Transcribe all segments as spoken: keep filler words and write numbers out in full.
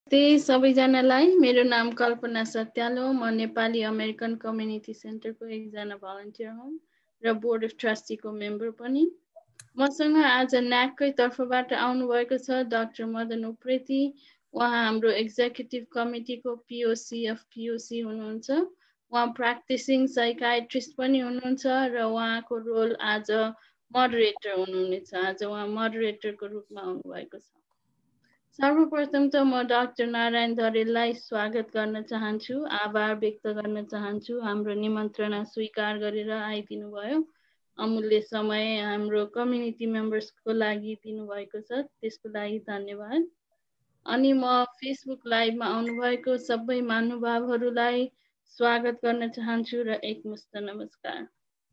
त्यही सबैजनालाई मेरो नाम कल्पना सत्यालो म नेपाली अमेरिकन कम्युनिटी सेन्टरको एकजना भलन्टियर हुँ र बोर्ड अफ ट्रस्टीको मेम्बर पनि। मसँग आज न्याककै तर्फबाट आउनुभएको छ डाक्टर मदन उप्रेती। उहाँ हाम्रो एक्जिक्युटिभ कमिटीको पिओसी अफ पिओसी हुनुहुन्छ। उहाँ प्र्याक्टिसिङ साइकाट्रिस्ट पनि हुनुहुन्छ र उहाँको रोल आज मोडरेटर हुनुहुनेछ। आज उहाँ मोडरेटरको रूपमा आउनुभएको छ। सर्वप्रथम त म डाक्टर नारायण धरेललाई स्वागत गर्न चाहन्छु, आभार व्यक्त गर्न चाहन्छु। हाम्रो निमन्त्रणा स्वीकार गरेर आइदिनु भयो। अमूल्य समय हाम्रो कम्युनिटी मेम्बर्सको लागि दिनुभएको छ, त्यसको लागि धन्यवाद। अनि म फेसबुक लाइभमा आउनुभएको सबै महानुभावहरूलाई स्वागत गर्न चाहन्छु र एकमुष्ट नमस्कार।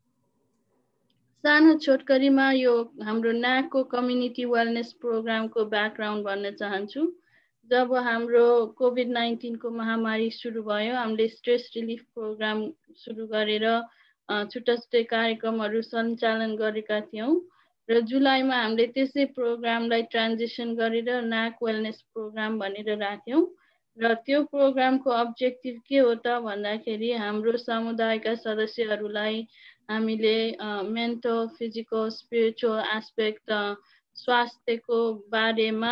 सानो छोटकरीमा यो हाम्रो न्याकको कम्युनिटी वेलनेस प्रोग्रामको ब्याकग्राउन्ड भन्न चाहन्छु। जब हाम्रो कोभिड नाइन्टिनको महामारी सुरु भयो, हामीले स्ट्रेस रिलिफ प्रोग्राम सुरु गरेर छुट्टा छुट्टै कार्यक्रमहरू सञ्चालन गरेका थियौँ र जुलाईमा हामीले त्यसै प्रोग्रामलाई ट्रान्जिसन गरेर न्याक वेलनेस प्रोग्राम भनेर राख्यौँ र त्यो प्रोग्रामको अब्जेक्टिभ के हो त भन्दाखेरि हाम्रो समुदायका सदस्यहरूलाई हामीले मेन्टल, फिजिकल, स्पिरिचुअल एस्पेक्ट स्वास्थ्यको बारेमा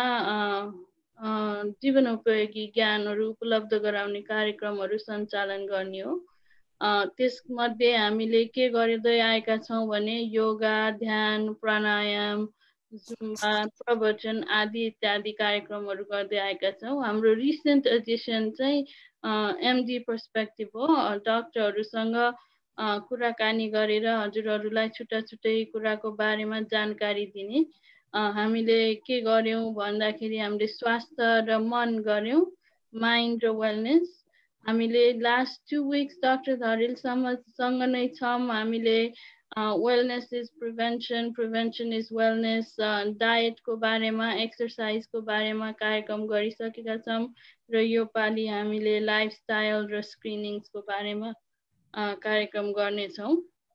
जीवनोपयोगी ज्ञानहरू उपलब्ध गराउने कार्यक्रमहरू सञ्चालन गर्ने हो। त्यसमध्ये हामीले के गर्दै आएका छौँ भने योगा, ध्यान, प्राणायाम, जुम्बा, प्रवचन आदि इत्यादि कार्यक्रमहरू गर्दै आएका छौँ। हाम्रो रिसेन्ट एडिसन चाहिँ एमडी पर्सपेक्टिभ हो। डाक्टरहरूसँग कुराकानी गरेर हजुरहरूलाई छुट्टा छुट्टै कुराको बारेमा जानकारी दिने। हामीले के गर्यौँ भन्दाखेरि हामीले स्वास्थ्य र मन गर्यौँ, माइन्ड र वेलनेस। हामीले लास्ट टु विक्स डाक्टर धरेलसँग नै छौँ। हामीले wellness is prevention, prevention is wellness, डायटको बारेमा, एक्सर्साइजको बारेमा कार्यक्रम गरिसकेका छौँ र यो पालि हामीले लाइफस्टाइल र स्क्रिनिङ्सको बारेमा कार्यक्रम गर्नेछौँ।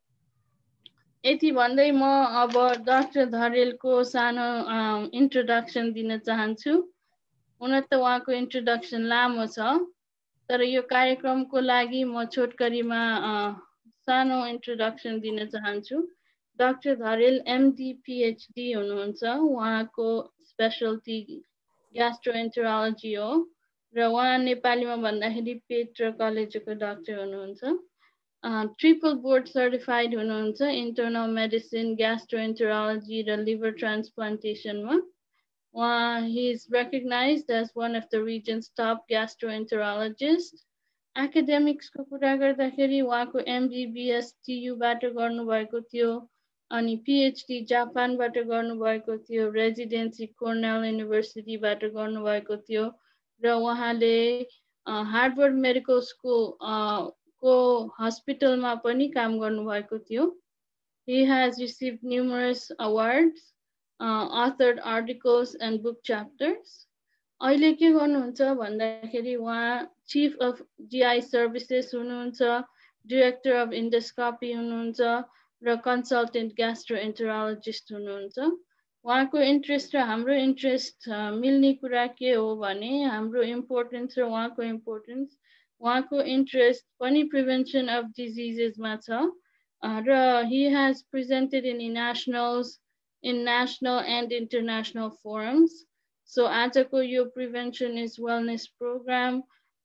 यति भन्दै म अब डाक्टर धरेलको सानो इन्ट्रोडक्सन दिन चाहन्छु। हुन त उहाँको इन्ट्रोडक्सन लामो छ, तर यो कार्यक्रमको लागि म छोटकरीमा सानो इन्ट्रोडक्सन दिन चाहन्छु। डाक्टर धरेल एमडी पिएचडी हुनुहुन्छ। उहाँको स्पेसलिटी ग्यास्ट्रोएन्टरोलोजी हो र उहाँ नेपालीमा भन्दाखेरि पेट र कलेजोको डाक्टर हुनुहुन्छ। ट्रिपल बोर्ड सर्टिफाइड हुनुहुन्छ इन्टर्नल मेडिसिन, ग्यास्ट्रोएन्टरोलोजी र लिभर ट्रान्सप्लान्टेसनमा। उहाँ he is recognized as one of the region's top gastroenterologists. Academicsको कुरा गर्दाखेरि उहाँको एमबिबिएस टियुबाट गर्नुभएको थियो, अनि पिएचडी जापानबाट गर्नुभएको थियो, रेजिडेन्सी कर्नेल युनिभर्सिटीबाट गर्नुभएको थियो र उहाँले हार्वर्ड मेडिकल स्कुल को हस्पिटलमा पनि काम गर्नुभएको थियो। He has received numerous awards, uh, authored articles and book chapters. अहिले के गर्नुहुन्छ भन्दाखेरि उहाँ चिफ अफ जीआई सर्भिसेस हुनुहुन्छ, डाइरेक्टर अफ इन्डोस्कोपी हुनुहुन्छ र कन्सल्टेन्ट ग्यास्ट्रोएन्टरोलोजिस्ट हुनुहुन्छ। उहाँको इन्ट्रेस्ट र हाम्रो इन्ट्रेस्ट मिल्ने कुरा के हो भने हाम्रो इम्पोर्टेन्स र उहाँको इम्पोर्टेन्स, उहाँको इन्ट्रेस्ट पनि प्रिभेन्सन अफ डिजिजेसमा छ र he has presented in nationals, in national and international forums. So आजको यो prevention is wellness program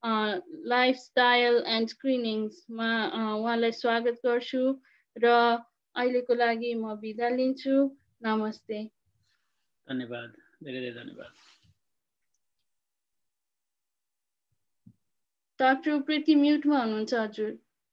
lifestyle and स्क्रिनिङ्समा उहाँलाई स्वागत गर्छु र अहिलेको लागि म बिदा लिन्छु। नमस्ते। धन्यवाद, धेरै धेरै धन्यवाद। डाक्टर उप्रेती म्युटमा हुनुहुन्छ हजुर।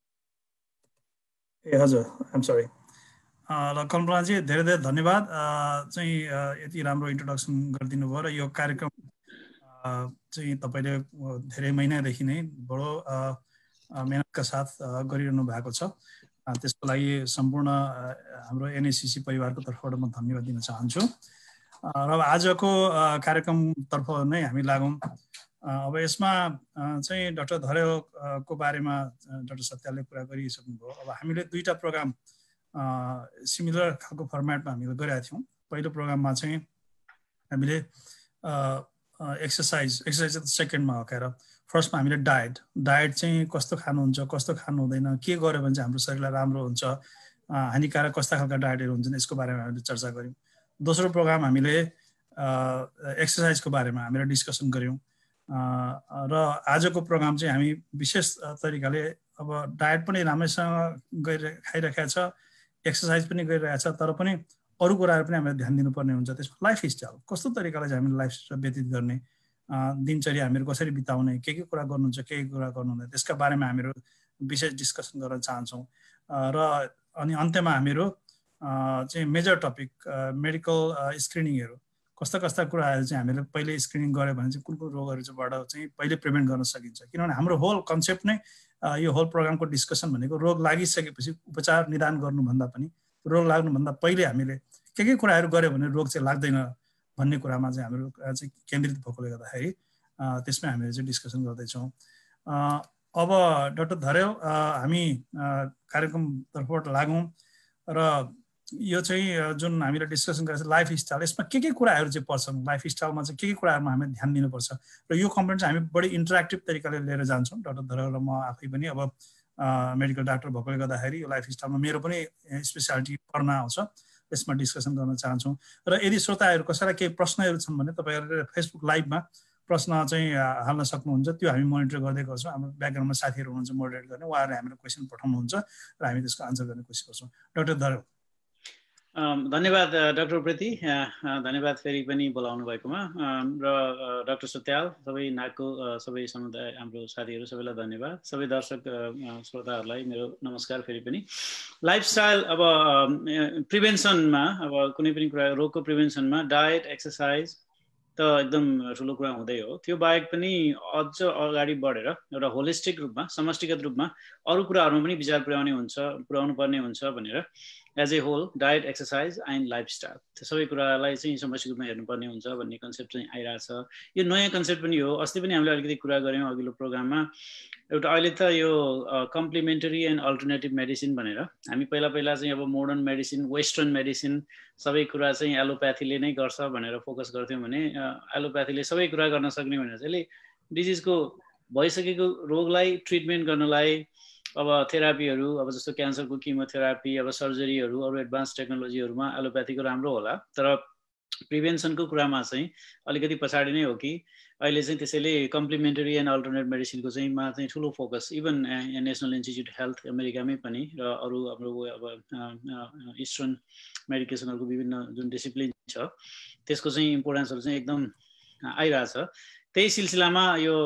ए हजुर, आइएम सरी। ल कल्पनाजी धेरै धेरै धन्यवाद। चाहिँ यति राम्रो इन्ट्रोडक्सन गरिदिनु भयो र यो कार्यक्रम चाहिँ तपाईँले धेरै महिनादेखि नै बडो मेहनतका साथ गरिरहनु भएको छ। त्यसको लागि सम्पूर्ण हाम्रो एनएसिसी परिवारको तर्फबाट म धन्यवाद दिन चाहन्छु। र आजको कार्यक्रमतर्फ नै हामी लागौँ। अब यसमा चाहिँ डाक्टर धरेलको बारेमा डाक्टर सत्यालले कुरा गरिसक्नुभयो। अब हामीले दुईटा प्रोग्राम सिमिलर खालको फर्मेटमा हामीले गरेका थियौँ। पहिलो प्रोग्राममा चाहिँ हामीले एक्सर्साइज एक्सर्साइज चाहिँ सेकेन्डमा हकाएर फर्स्टमा हामीले डायट डायट चाहिँ कस्तो खानुहुन्छ कस्तो खानु हुँदैन के गर्यो भने चाहिँ हाम्रो शरीरलाई राम्रो हुन्छ हानिकारक कस्ता खालका डायटहरू हुन्छन् यसको बारेमा हामीले चर्चा गऱ्यौँ दोस्रो प्रोग्राम हामीले एक्सर्साइजको बारेमा हामीले डिस्कसन गऱ्यौँ र आजको प्रोग्राम चाहिँ हामी विशेष तरिकाले अब डायट पनि राम्रैसँग गरि खाइरहेको छ एक्सर्साइज पनि गरिरहेको छ तर पनि अरू कुराहरू पनि हामीले ध्यान दिनुपर्ने हुन्छ त्यसमा लाइफस्टाइल कस्तो तरिकाले चाहिँ हामीले लाइफस्टाइल व्यतीत गर्ने दिनचर्या हामीहरू कसरी बिताउने के के कुरा गर्नुहुन्छ के के कुरा गर्नुहुँदैन त्यसका बारेमा हामीहरू विशेष डिस्कसन गर्न चाहन्छौँ र अनि अन्त्यमा हामीहरू चाहिँ मेजर टपिक मेडिकल स्क्रिनिङहरू कस्ता कस्ता कुराहरू चाहिँ हामीले पहिले स्क्रिनिङ गऱ्यो भने चाहिँ कुन कुन रोगहरूबाट चाहिँ पहिले प्रिभेन्ट गर्न सकिन्छ किनभने हाम्रो होल कन्सेप्ट नै यो होल प्रोग्रामको डिस्कसन भनेको रोग लागिसकेपछि उपचार निदान गर्नुभन्दा पनि रोग लाग्नुभन्दा पहिले हामीले के के कुराहरू गऱ्यो भने रोग चाहिँ लाग्दैन भन्ने कुरामा चाहिँ हाम्रो चाहिँ केन्द्रित भएकोले गर्दाखेरि त्यसमै हामीले चाहिँ डिस्कसन गर्दैछौँ अब डाक्टर धरेल हामी कार्यक्रमतर्फबाट लागौँ र यो चाहिँ जुन हामीले डिस्कसन गरेको छ लाइफस्टाइल यसमा के के कुराहरू चाहिँ पर्छन् लाइफस्टाइलमा चाहिँ के के कुराहरूमा हामीले ध्यान दिनुपर्छ र यो कम्पोनेन्ट चाहिँ हामी बढी इन्टरेक्टिभ तरिकाले लिएर जान्छौँ डाक्टर धरेल र म आफै पनि अब मेडिकल डाक्टर भएकोले गर्दाखेरि यो लाइफस्टाइलमा मेरो पनि स्पेसियालिटी पर्न आउँछ यसमा डिस्कसन गर्न चाहन्छौँ र यदि श्रोताहरू कसैलाई केही प्रश्नहरू छन् भने तपाईँहरूले फेसबुक लाइभमा प्रश्न चाहिँ हाल्न सक्नुहुन्छ त्यो हामी मोनिटर गर्दै गर्छौँ हाम्रो ब्याकग्राउन्डमा साथीहरू हुनुहुन्छ मोडरेट गर्ने उहाँहरूले हामीलाई क्वेसन पठाउनुहुन्छ र हामी त्यसको आन्सर गर्ने कोसिस गर्छौँ डाक्टर धरेल धन्यवाद डाक्टर उप्रेती धन्यवाद फेरि पनि बोलाउनु भएकोमा र डाक्टर सुत्याल सबै नागको सबै समुदाय हाम्रो साथीहरू सबैलाई धन्यवाद सबै दर्शक श्रोताहरूलाई मेरो नमस्कार फेरि पनि लाइफस्टाइल अब प्रिभेन्सनमा अब कुनै पनि कुरा रोगको प्रिभेन्सनमा डायट एक्सर्साइज त एकदम ठुलो कुरा हुँदै हो त्यो बाहेक पनि अझ अगाडि बढेर एउटा होलिस्टिक रूपमा समष्टिगत रूपमा अरू कुराहरूमा पनि विचार पुर्याउने हुन्छ पुर्याउनु पर्ने हुन्छ भनेर as a whole diet exercise and lifestyle त्यो सबै कुरालाई चाहिँ समष्टिक रूपमा हेर्नुपर्ने हुन्छ भन्ने कन्सेप्ट चाहिँ आइरहेछ यो नयाँ कन्सेप्ट पनि हो अस्ति पनि हामीले अलिकति कुरा गऱ्यौँ अघिल्लो प्रोग्राममा एउटा अहिले त यो कम्प्लिमेन्टरी एन्ड अल्टरनेटिभ मेडिसिन भनेर हामी पहिला पहिला चाहिँ अब मोडर्न मेडिसिन वेस्टर्न मेडिसिन सबै कुरा चाहिँ एलोप्याथीले नै गर्छ भनेर फोकस गर्थ्यौँ भने एलोप्याथीले सबै कुरा गर्न सक्ने भनेर चाहिँ डिजिजको भइसकेको रोगलाई ट्रिटमेन्ट गर्नलाई अब थेरापीहरू अब जस्तो क्यान्सरको किमोथेरापी अब सर्जरीहरू अरू एडभान्स टेक्नोलोजीहरूमा एलोप्याथीको राम्रो होला तर प्रिभेन्सनको कुरामा चाहिँ अलिकति पछाडि नै हो कि अहिले चाहिँ त्यसैले कम्प्लिमेन्टरी एन्ड अल्टरनेट मेडिसिनको चाहिँ मा चाहिँ ठुलो focus even national institute health अमेरिकामै पनि र अरू हाम्रो अब इस्टर्न मेडिकेसनहरूको विभिन्न जुन डिसिप्लिन छ त्यसको चाहिँ इम्पोर्टेन्सहरू चाहिँ एकदम आइरहेछ त्यही सिलसिलामा यो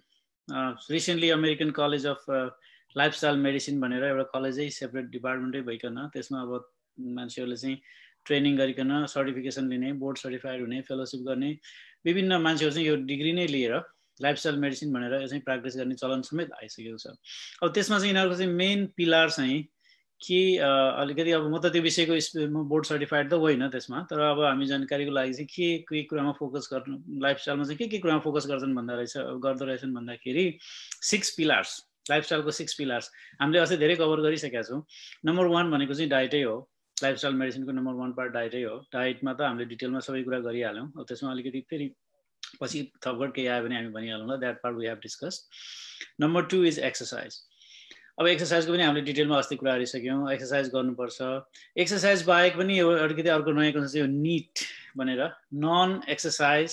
recently American college of lifestyle medicine भनेर एउटा कलेजै सेपरेट डिपार्टमेन्टै भइकन त्यसमा अब मान्छेहरूले चाहिँ ट्रेनिङ गरिकन सर्टिफिकेसन लिने बोर्ड सर्टिफाइड हुने फेलोसिप गर्ने विभिन्न मान्छेहरू चाहिँ यो डिग्री नै लिएर लाइफस्टाइल मेडिसिन भनेर चाहिँ प्र्याक्टिस गर्ने चलन समेत आइसकेको छ अब त्यसमा चाहिँ यिनीहरूको चाहिँ मेन पिलर चाहिँ के अलिकति अब म त त्यो विषयको बोर्ड सर्टिफाइड त होइन त्यसमा तर अब हामी जानकारीको लागि चाहिँ के के कुरामा फोकस गर्नु लाइफस्टाइलमा चाहिँ के के कुरामा फोकस गर्छन् भन्दा रहेछ गर्दो रहेछन् भन्दाखेरि सिक्स पिलर्स लाइफस्टाइलको सिक्स पिलर्स हामीले अस्ति धेरै कभर गरिसकेका छौँ नम्बर वान भनेको चाहिँ डाइटै हो लाइफस्टाइल मेडिसिनको नम्बर वान पार्ट डाइटै हो डाइटमा त हामीले डिटेलमा सबै कुरा गरिहाल्यौँ अब त्यसमा अलिकति फेरि पछि थपगट केही आयो भने हामी भनिहालौँ ल that part we have discuss number two is exercise अब एक्सर्साइजको पनि हामीले डिटेलमा अस्ति कुरा गरिसक्यौँ एक्सर्साइज गर्नुपर्छ एक्सर्साइज बाहेक पनि अलिकति अर्को नयाँ कन्सेप्ट चाहिँ निट भनेर नन एक्सर्साइज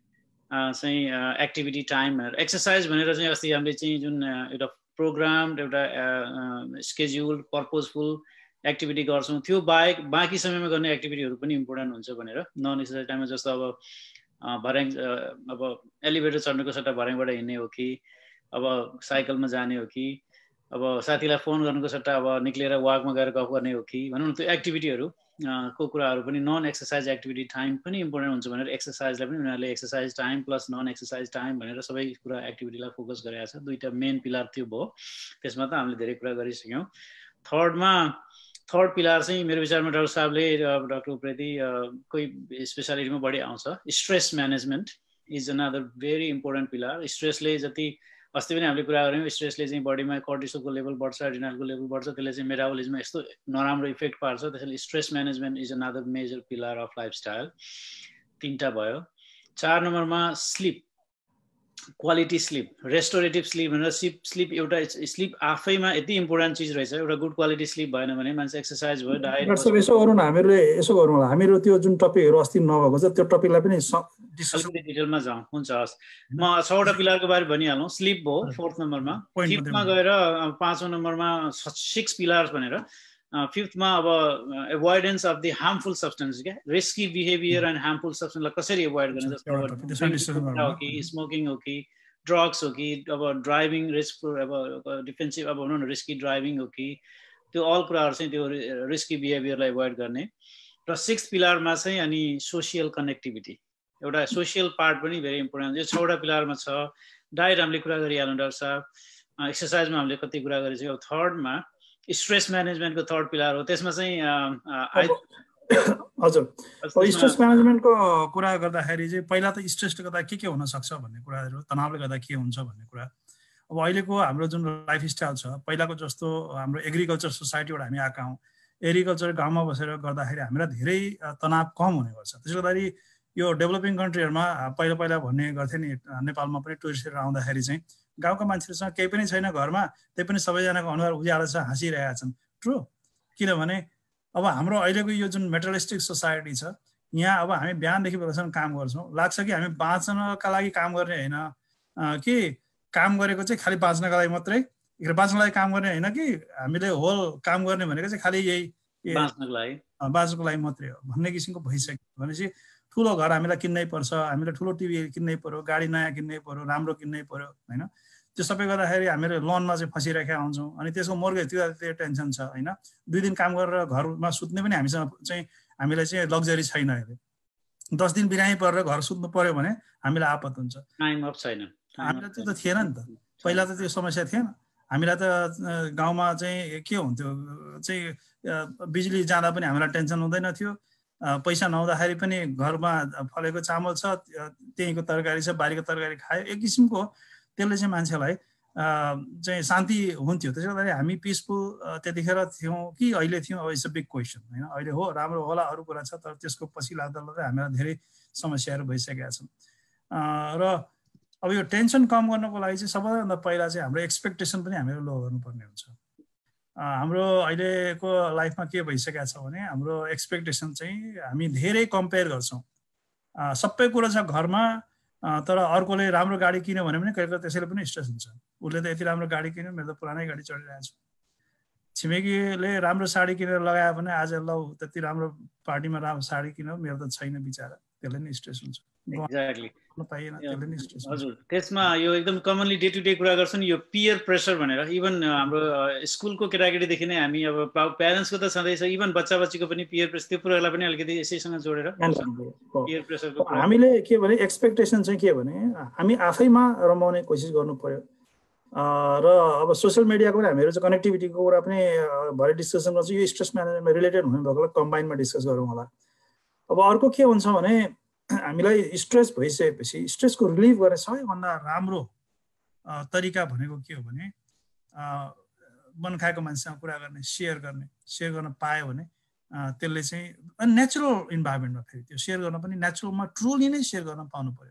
चाहिँ एक्टिभिटी टाइम भनेर एक्सर्साइज भनेर चाहिँ अस्ति हामीले चाहिँ जुन एउटा प्रोग्राम एउटा स्केड्युल पर्पोजफुल एक्टिभिटी गर्छौँ त्यो बाहेक बाँकी समयमा गर्ने एक्टिभिटीहरू पनि इम्पोर्टेन्ट हुन्छ भनेर नन एक्सर्साइज टाइममा जस्तो अब भर्याङ अब एलिभेटर चढ्नुको सट्टा भर्याङबाट हिँड्ने हो कि अब साइकलमा जाने हो कि अब साथीलाई फोन गर्नुको सट्टा अब निक्लिएर वाकमा गएर गफ गर्ने हो कि भनौँ न त्यो एक्टिभिटीहरू को कुराहरू पनि नन एक्सर्साइज एक्टिभिटी टाइम पनि इम्पोर्टेन्ट हुन्छ भनेर एक्सर्साइजलाई पनि उनीहरूले exercise time plus non exercise time भनेर सबै कुरा एक्टिभिटीलाई फोकस गरेको छ दुईवटा मेन पिलर त्यो भयो त्यसमा त हामीले धेरै कुरा गरिसक्यौँ थर्डमा थर्ड पिलर चाहिँ मेरो विचारमा डाक्टर साहबले डाक्टर उप्रेती कोही स्पेसालिटीमा बढी आउँछ stress management is another very important pillar स्ट्रेसले जति अस्ति पनि हामीले कुरा गऱ्यौँ स्ट्रेसले चाहिँ बडीमा कर्टिसोलको लेभल बढ्छ एड्रिनलको लेभल बढ्छ त्यसले चाहिँ मेटाबोलिजममा यस्तो नराम्रो इफेक्ट पार्छ त्यसैले stress management is another major pillar of lifestyle तिनवटा भयो चार नम्बरमा sleep, quality sleep, restorative sleep भनेर स्लिप स्लिप एउटा स्लिप आफैमा यति इम्पोर्टेन्ट चिज रहेछ। एउटा गुड क्वालिटी स्लिप भएन भने मान्छे एक्सर्साइज भयो, डायट यसो यसो गरौँ न, हामीहरूले यसो गरौँ होला, हामीहरू त्यो जुन टपिकहरू अस्ति नभएको छ त्यो टपिकलाई पनि अलिकति डिटेलमा जाउँ। हुन्छ, हस्, म छवटा पिलरको बारे भनिहालौँ। स्लिप भयो फोर्थ नम्बरमा, फिफ्थमा गएर पाँचौँ नम्बरमा सिक्स पिलर्स भनेर, फिफ्थमा अब avoidance of the harmful substance, क्या रिस्की बिहेभियर एन्ड हार्मफुल सब्सटेन्सलाई कसरी एभोइड गर्ने, जस्तो हो कि स्मोकिङ हो कि ड्रग्स हो कि अब ड्राइभिङ रिस्क, अब डिफेन्सिभ अब भनौँ न रिस्की ड्राइभिङ हो कि, त्यो अल कुराहरू चाहिँ त्यो रिस्की बिहेभियरलाई एभोइड गर्ने। र सिक्स पिलरमा चाहिँ अनि सोसियल कनेक्टिभिटी, एउटा सोसियल पार्ट पनि भेरी इम्पोर्टेन्ट। यो छवटा पिलरमा छ। डायट हामीले कुरा गरिहाल्यौँ डाक्टर साहब, एक्सर्साइजमा हामीले कति कुरा गरेको अब थर्डमा स्ट्रेस म्यानेजमेन्टको थर्ड पिलर हो, त्यसमा चाहिँ हजुर स्ट्रेस म्यानेजमेन्टको कुरा गर्दाखेरि चाहिँ पहिला त स्ट्रेसले गर्दा के के हुनसक्छ भन्ने कुराहरू, तनावले गर्दा के हुन्छ भन्ने कुरा। अब अहिलेको हाम्रो जुन लाइफस्टाइल छ, पहिलाको जस्तो हाम्रो एग्रिकल्चर सोसाइटीबाट हामी आएका हौँ, एग्रिकल्चर गाउँमा बसेर गर्दाखेरि हामीलाई धेरै तनाव कम हुने गर्छ। त्यसले गर्दाखेरि यो डेभलपिङ कन्ट्रीहरूमा पहिला पहिला भन्ने गर्थे नि, नेपालमा पनि टुरिस्टहरू आउँदाखेरि चाहिँ गाउँका मान्छेहरूसँग केही पनि छैन घरमा, त्यही पनि सबैजनाको अनुहार उज्यालो छ, हाँसिरहेका छन्। ट्रु, किनभने अब हाम्रो अहिलेको यो जुन मेटलिस्टिक सोसाइटी छ, यहाँ अब हामी बिहानदेखि बेलुकासम्म काम गर्छौँ, लाग्छ कि हामी बाँच्नका लागि काम गर्ने होइन कि काम गरेको चाहिँ खालि बाँच्नका लागि मात्रै, बाँच्नको लागि काम गर्ने होइन कि हामीले होल काम गर्ने भनेको चाहिँ खालि यही बाँच्नको लागि बाँच्नको लागि मात्रै हो भन्ने किसिमको भइसक्यो। भनेपछि ठुलो घर हामीलाई किन्नै पर्छ, हामीले ठुलो टिभी किन्नै पर्यो, गाडी नयाँ किन्नै पर्यो, राम्रो किन्नै पर्यो, होइन? त्यो सबै गर्दाखेरि हामीले लोनमा चाहिँ फसिरहेका हुन्छौँ। अनि त्यसको मोर्गेज त्यो त्यो टेन्सन छ, होइन? दुई दिन काम गरेर घरमा सुत्ने पनि हामीसँग चाहिँ हामीलाई चाहिँ लग्जरी छैन। अहिले दस दिन बिरामी परेर घर सुत्नु पर्यो भने हामीलाई आपत हुन्छ। टाइम अफ छैन। हामीलाई त्यो त थिएन नि त, पहिला त त्यो समस्या थिएन। हामीलाई त गाउँमा चाहिँ के हुन्थ्यो चाहिँ बिजुली जाँदा पनि हामीलाई टेन्सन हुँदैन थियो, पैसा नहुँदाखेरि पनि घरमा फलेको चामल छ, त्यहीँको तरकारी छ, बारीको तरकारी खायो, एक किसिमको त्यसले चाहिँ मान्छेलाई चाहिँ शान्ति हुन्थ्यो। त्यसले गर्दाखेरि हामी पिसफुल त्यतिखेर थियौँ कि अहिले थियौँ, अब इट्स अ बिग क्वेसन, होइन? अहिले हो राम्रो होला अरू कुरा छ, तर त्यसको पछि लाग्दा लाग्दै हामीलाई धेरै समस्याहरू भइसकेका छन्। र अब यो टेन्सन कम गर्नको लागि चाहिँ सबैभन्दा पहिला चाहिँ हाम्रो एक्सपेक्टेसन पनि हामीले लो गर्नुपर्ने हुन्छ। हाम्रो अहिलेको लाइफमा के भइसकेको छ भने हाम्रो एक्सपेक्टेसन चाहिँ हामी धेरै कम्पेयर गर्छौँ। सबै कुरा छ घरमा, तर अर्कोले राम्रो गाडी किन्यो भने पनि कहिले कहिले त्यसैले पनि स्ट्रेस हुन्छ। उसले त यति राम्रो गाडी किन्यो, मेरो त पुरानै गाडी चढिरहेको छु। छिमेकीले राम्रो साडी किनेर लगायो भने आज ल त्यति राम्रो पार्टीमा राम्रो साडी किन्यो, मेरो त छैन बिचरा, त्यसले नै स्ट्रेस हुन्छ। एक्ज्याक्टली, पाइएन त्यसले नै स्ट्रेस हुन्छ। हजुर, त्यसमा यो एकदम कमनली डे टु डे कुरा गर्छन् यो पियर प्रेसर भनेर। इभन हाम्रो स्कुलको केटाकेटीदेखि नै हामी अब प्यारेन्ट्सको त छँदैछ, इभन बच्चा बच्चीको पनि पियर प्रेसर, त्यो कुरालाई पनि अलिकति यसैसँग जोडेर पियर प्रेसरको हामीले के भने एक्सपेक्टेसन चाहिँ के भने हामी आफैमा रमाउने कोसिस गर्नु पर्यो। र अब सोसियल मिडियाको पनि हामीहरू चाहिँ कनेक्टिभिटीको कुरा पनि भरे डिस्कसन गर्छौँ, यो स्ट्रेस म्यानेजमेन्टमा रिलेटेड हुने भएकोलाई कम्बाइनमा डिस्कस गरौँ होला। अब अर्को के हुन्छ भने हामीलाई स्ट्रेस भइसकेपछि स्ट्रेसको रिलिभ गर्ने सबैभन्दा राम्रो तरिका भनेको के हो भने मन खाएको मान्छेसँग कुरा गर्ने, सेयर गर्ने। सेयर गर्न पायो भने त्यसले चाहिँ नेचुरल इन्भाइरोमेन्टमा फेरि त्यो सेयर गर्न पनि नेचुरलमा ट्रुली नै सेयर गर्न पाउनु पर्यो।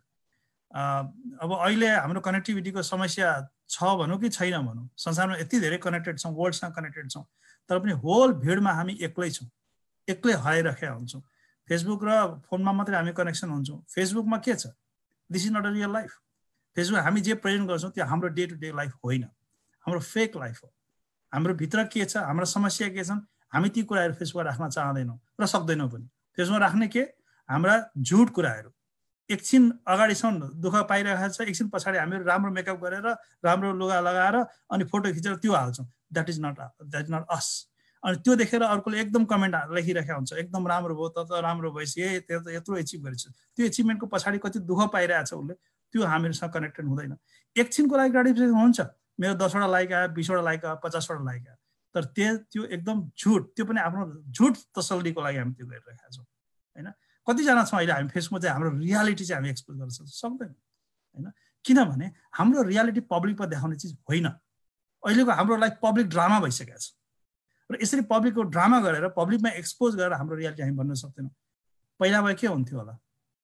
अब अहिले हाम्रो कनेक्टिभिटीको समस्या छ भनौँ कि छैन भनौँ, संसारमा यति धेरै कनेक्टेड छौँ, वर्ल्डसँग कनेक्टेड छौँ, तर पनि होल भिडमा हामी एक्लै छौँ, एक्लै हराइराखेका हुन्छौँ। फेसबुक र फोनमा मात्रै हामी कनेक्सन हुन्छौँ। फेसबुकमा के छ? This is not a real life. Facebook हामी जे प्रेजेन्ट गर्छौँ त्यो हाम्रो डे टु डे लाइफ होइन, हाम्रो फेक लाइफ हो। हाम्रो भित्र के छ, हाम्रो समस्या के छन्, हामी ती कुराहरू फेसबुकमा राख्न चाहँदैनौँ र सक्दैनौँ पनि। फेसबुकमा राख्ने के हाम्रा झुट कुराहरू, एकछिन अगाडिसम्म दुःख पाइरहेको छ, एकछिन पछाडि हामीहरू राम्रो मेकअप गरेर राम्रो लुगा लगाएर अनि फोटो खिचेर त्यो हाल्छौँ। That is not that is not us. अनि त्यो देखेर अर्कोले एकदम कमेन्ट लेखिरहेको हुन्छ, एकदम राम्रो भयो, त त राम्रो भएपछि ए त्यो त यत्रो एचिभ गरेछ। त्यो एचिभमेन्टको पछाडि कति दुःख पाइरहेको छ उसले, त्यो हामीहरूसँग कनेक्टेड हुँदैन। एकछिनको लागि ग्राटिफिकेसन हुन्छ, मेरो दसवटा लाइक आयो, बिसवटा लाइक आयो, पचासवटा लाइक आयो, तर त्यो त्यो एकदम झुट, त्यो पनि आफ्नो झुट तसल्लीको लागि हामी त्यो गरिरहेका छौँ, होइन? कतिजना छौँ अहिले हामी फेसबुकमा चाहिँ हाम्रो रियालिटी चाहिँ हामी एक्सपोज गर्न सक्दैनौँ, होइन? किनभने हाम्रो रियालिटी पब्लिकमा देखाउने चिज होइन। अहिलेको हाम्रो लाइफ पब्लिक ड्रामा भइसकेको छ र यसरी पब्लिकको ड्रामा गरेर पब्लिकमा एक्सपोज गरेर हाम्रो रियालिटी हामी भन्न सक्दैनौँ। पहिला भए के हुन्थ्यो होला,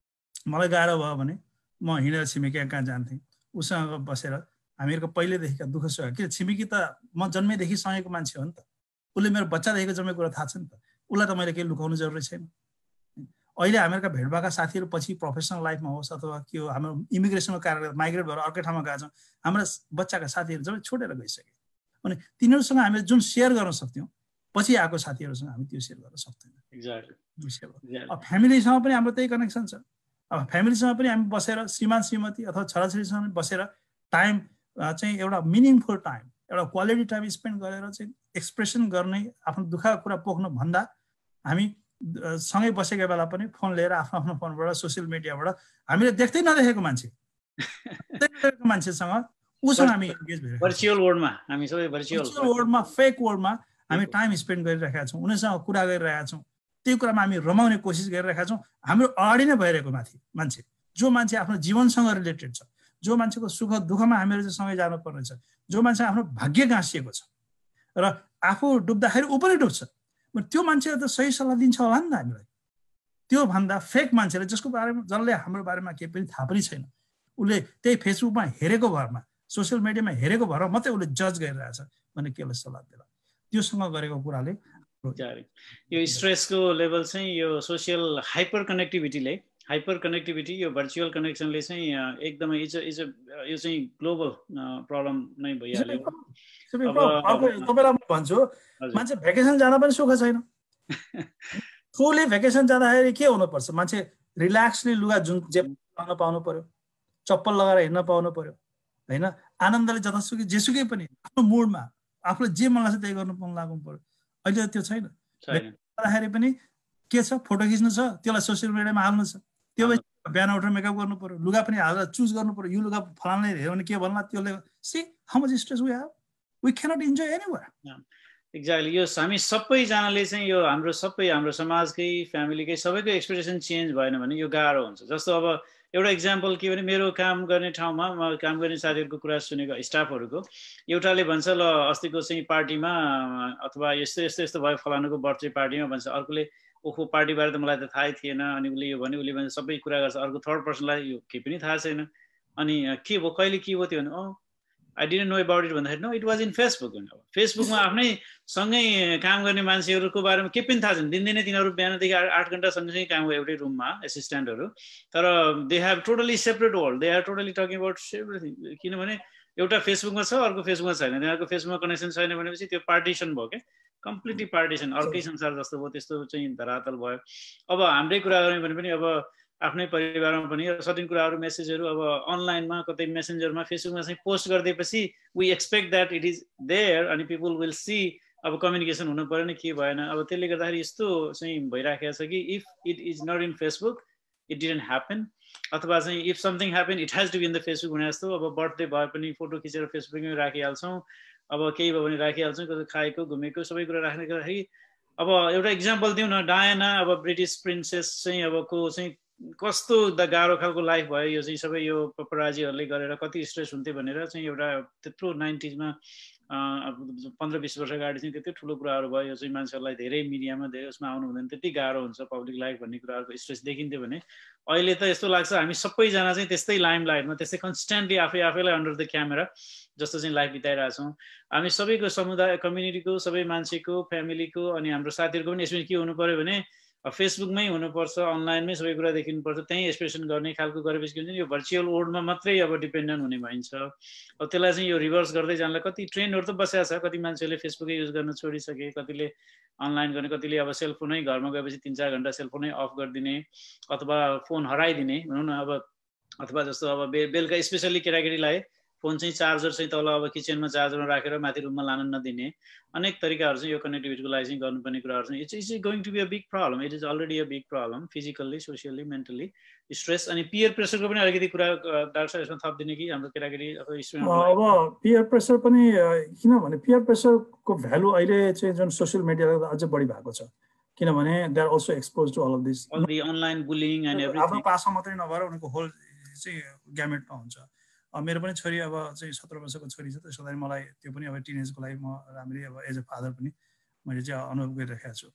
मलाई गाह्रो भयो भने म हिँडेर छिमेकी कहाँ जान्थेँ, उसँग बसेर हामीहरूको पहिल्यैदेखिका दुःख सुख, किन छिमेकी त म जन्मेदेखि सँगैको मान्छे हो नि त, उसले मेरो बच्चादेखिको जन्मेको कुरा थाहा छ नि त, उसलाई त मैले केही लुकाउनु जरुरी छैन। अहिले हामीहरूका भेट भएका साथीहरू पछि प्रोफेसनल लाइफमा होस् अथवा के हो, हाम्रो इमिग्रेसनको कारण माइग्रेट भएर अर्कै ठाउँमा गएका छौँ, हाम्रा बच्चाका साथीहरू जब छोडेर गइसके अनि तिनीहरूसँग हामीले जुन सेयर गर्न सक्थ्यौँ पछि आएको साथीहरूसँग हामी त्यो सेयर गर्न सक्दैनौँ। एक्ज्याक्टली। अब फ्यामिलीसँग पनि हाम्रो त्यही कनेक्सन छ। अब फ्यामिलीसँग पनि हामी बसेर श्रीमान श्रीमती अथवा छोराछोरीसँग बसेर टाइम चाहिँ एउटा मिनिङफुल टाइम, एउटा क्वालिटी टाइम स्पेन्ड गरेर चाहिँ एक्सप्रेसन गर्ने, आफ्नो दुःखका कुरा पोख्नु भन्दा हामी सँगै बसेको बेला पनि फोन लिएर आफ्नो आफ्नो फोनबाट सोसियल मिडियाबाट हामीले देख्दै नदेखेको मान्छे मान्छेसँग उसँग हामी एन्गेज भइरहेका छौँ। भर्चुअल वर्ल्डमा हामी सबै भर्चुअल वर्ल्डमा फेक वर्ल्डमा हामी टाइम स्पेन्ड गरिरहेका छौँ, उनीसँग कुरा गरिरहेका छौँ, त्यो कुरामा हामी रमाउने कोसिस गरिरहेका छौँ। हाम्रो अगाडि नै भइरहेको माथि मान्छे, जो मान्छे आफ्नो जीवनसँग रिलेटेड छ, जो मान्छेको सुख दुःखमा हामीहरू चाहिँ सँगै जानुपर्ने छ, जो मान्छे आफ्नो भाग्य गाँसिएको छ र आफू डुब्दाखेरि ऊ पनि डुब्छ, त्यो मान्छेले त सही सल्लाह दिन्छ होला नि त हामीलाई। त्यो भन्दा फेक मान्छेले जसको बारेमा जसले हाम्रो बारेमा केही पनि थाहा पनि छैन, उसले त्यही फेसबुकमा हेरेको भरमा सोसियल मिडियामा हेरेको भरमा मात्रै उसले जज गरिरहेछ भने के उसले सल्लाह दिला। त्योसँग गरेको कुराले यो स्ट्रेसको लेभल चाहिँ यो सोसियल हाइपर कनेक्टिभिटीले हाइपर कनेक्टिभिटी यो भर्चुअल कनेक्सनले चाहिँ एकदमै इज इज यो चाहिँ ग्लोबल प्रब्लम नै भइहाल्यो। तपाईँलाई म भन्छु, मान्छे भ्याकेसन जाँदा पनि सुख छैन। फुली भ्याकेसन जाँदाखेरि के हुनुपर्छ, मान्छे रिल्याक्सली लुगा जुन जे लगाउन पाउनु पर्यो, चप्पल लगाएर हिँड्न पाउनु पर्यो होइन, आनन्दले जतासुकै जेसुकै पनि आफ्नो मुडमा आफूले जे मन लाग्छ त्यही गर्नु पाउनु लाग्नु पर्यो। अहिले त्यो छैन। जाँदाखेरि पनि के छ, फोटो खिच्नु छ, त्यसलाई सोसियल मिडियामा हाल्नु छ, त्यो बिहान उठेर मेकअप गर्नु पर्यो, लुगा पनि हालेर चुज गर्नु पर्यो, यो लुगा फलानाले हेऱ्यो भने के भन्ला, त्यसले see how much stress we have, we cannot enjoy anywhere. Exactly. यो हामी सबैजनाले चाहिँ यो हाम्रो सबै हाम्रो समाजकै फ्यामिलीकै सबैको एक्सपेक्टेसन चेन्ज भएन भने यो गाह्रो हुन्छ। जस्तो अब एउटा इक्जाम्पल के भने मेरो काम गर्ने ठाउँमा म काम गर्ने साथीहरूको कुरा सुनेको, स्टाफहरूको एउटाले भन्छ ल अस्तिको चाहिँ पार्टीमा अथवा यस्तो यस्तो यस्तो भयो फलानुको बर्थडे पार्टीमा भन्छ, अर्कोले ओहो पार्टीबारे त मलाई त थाहै थिएन, अनि उसले यो भने उसले भन्छ सबै कुरा गर्छ, अर्को थर्ड पर्सनलाई यो केही पनि थाहा छैन, अनि के भयो कहिले के भयो त्यो भने अँ I didn't know about it भन्दाखेरि no it was in Facebook. फेसबुकमा आफ्नै सँगै काम गर्ने मान्छेहरूको बारेमा केही पनि थाहा छैन, दिनदिनै तिनीहरू बिहानदेखि आठ घन्टा सँगसँगै काम गर्यो एउटै रुममा एसिस्टेन्टहरू, तर they have totally separate world, they are totally talking about everything. किनभने एउटा फेसबुकमा छ अर्को फेसबुकमा छैन, तिनीहरूको फेसबुकमा कनेक्सन छैन भनेपछि त्यो पार्टिसन भयो क्या, कम्प्लिटली पार्टिसन, अर्कै संसार जस्तो भयो, त्यस्तो चाहिँ धरातल भयो। अब हाम्रै कुरा गर्ने भने पनि अब आफ्नै परिवारमा पनि सर्टेन कुराहरू मेसेजहरू अब अनलाइनमा कतै मेसेन्जरमा फेसबुकमा चाहिँ पोस्ट गरिदिएपछि we expect that it is there अनि पिपुल विल सी, अब कम्युनिकेसन हुनु पऱ्यो नि, के भएन। अब त्यसले गर्दाखेरि यस्तो चाहिँ भइराखेको छ कि if it is not in Facebook it didn't happen, अथवा चाहिँ if something happen it has to be in the Facebook भने जस्तो। अब बर्थडे भए पनि फोटो खिचेर फेसबुकमै राखिहाल्छौँ, अब केही भयो भने राखिहाल्छौँ, कतै खाएको घुमेको सबै कुरा राख्ने गर्दाखेरि अब एउटा इक्जाम्पल दिउँ न, डायना अब ब्रिटिस प्रिन्सेस चाहिँ अब को चाहिँ कस्तो द गाह्रो खालको लाइफ भयो, यो चाहिँ सबै यो पपराजीहरूले गरेर कति स्ट्रेस हुन्थ्यो भनेर चाहिँ एउटा त्यत्रो नाइन्टिजमा पन्ध्र बिस वर्ष अगाडि चाहिँ त्यति ठुलो कुराहरू भयो। यो चाहिँ मान्छेहरूलाई धेरै मिडियामा धेरै उसमा आउनु हुँदैन, त्यति गाह्रो हुन्छ पब्लिक लाइफ भन्ने कुराहरूको स्ट्रेस देखिन्थ्यो भने अहिले त यस्तो लाग्छ हामी सबैजना चाहिँ त्यस्तै लाइम लाइटमा त्यस्तै कन्सटेन्टली आफै आफैलाई अन्डर द क्यामेरा जस्तो चाहिँ लाइफ बिताइरहेछौँ। हामी सबैको समुदाय कम्युनिटीको सबै मान्छेको फ्यामिलीको अनि हाम्रो साथीहरूको पनि यसमा के हुनु पऱ्यो भने फेसबुकमै हुनुपर्छ, अनलाइनमै सबै कुरा देखिनुपर्छ, त्यहीँ एक्सप्रेसन गर्ने खालको गरेपछि के हुन्छ यो भर्चुअल वर्ल्डमा मात्रै अब डिपेन्डेन्ट हुने भइन्छ। अब त्यसलाई चाहिँ यो रिभर्स गर्दै जानलाई कति ट्रेन्डहरू त बसेको छ, कति मान्छेले फेसबुकै युज गर्न छोडिसके, कतिले अनलाइन गर्ने, कतिले अब सेलफोनै घरमा गएपछि तिन चार घन्टा सेलफोनै अफ गरिदिने अथवा फोन हराइदिने भनौँ न। अब अथवा जस्तो अब बे बेलुका स्पेसल्ली केटाकेटीलाई फोन चाहिँ चार्जर चाहिँ तल अब किचनमा चार्जरमा राखेर माथि रुममा लान नदिने अनेक तरिकाहरू चाहिँ यो कनेक्टिभिटीको लागि चाहिँ गर्नुपर्ने कुराहरू चाहिँ it's is going to be a big problem, it is already a big problem physically socially mentally stress. अनि पियर प्रेसरको पनि अलिकति कुरा डाक्टर साहब यसमा थपिदिने कि हाम्रो केटाकेटी अब स्टुडेन्ट। अब पियर प्रेसर पनि किनभने पियर प्रेसरको भ्यालु अहिले चाहिँ जुन सोसियल मिडियाले अझै बढी भएको छ, किनभने they are also expose to all of this all the online bullying and everything. आफ्नो पासमा मात्रै नभएर उनीहरूको होल चाहिँ ग्यामेटमा हुन्छ। मेरो पनि छोरी अब चाहिँ सत्र वर्षको छोरी छ, त्यसको लागि मलाई त्यो पनि अब टिनेजको लागि म राम्ररी अब एज अ फादर पनि मैले चाहिँ अनुभव गरिरहेको छु।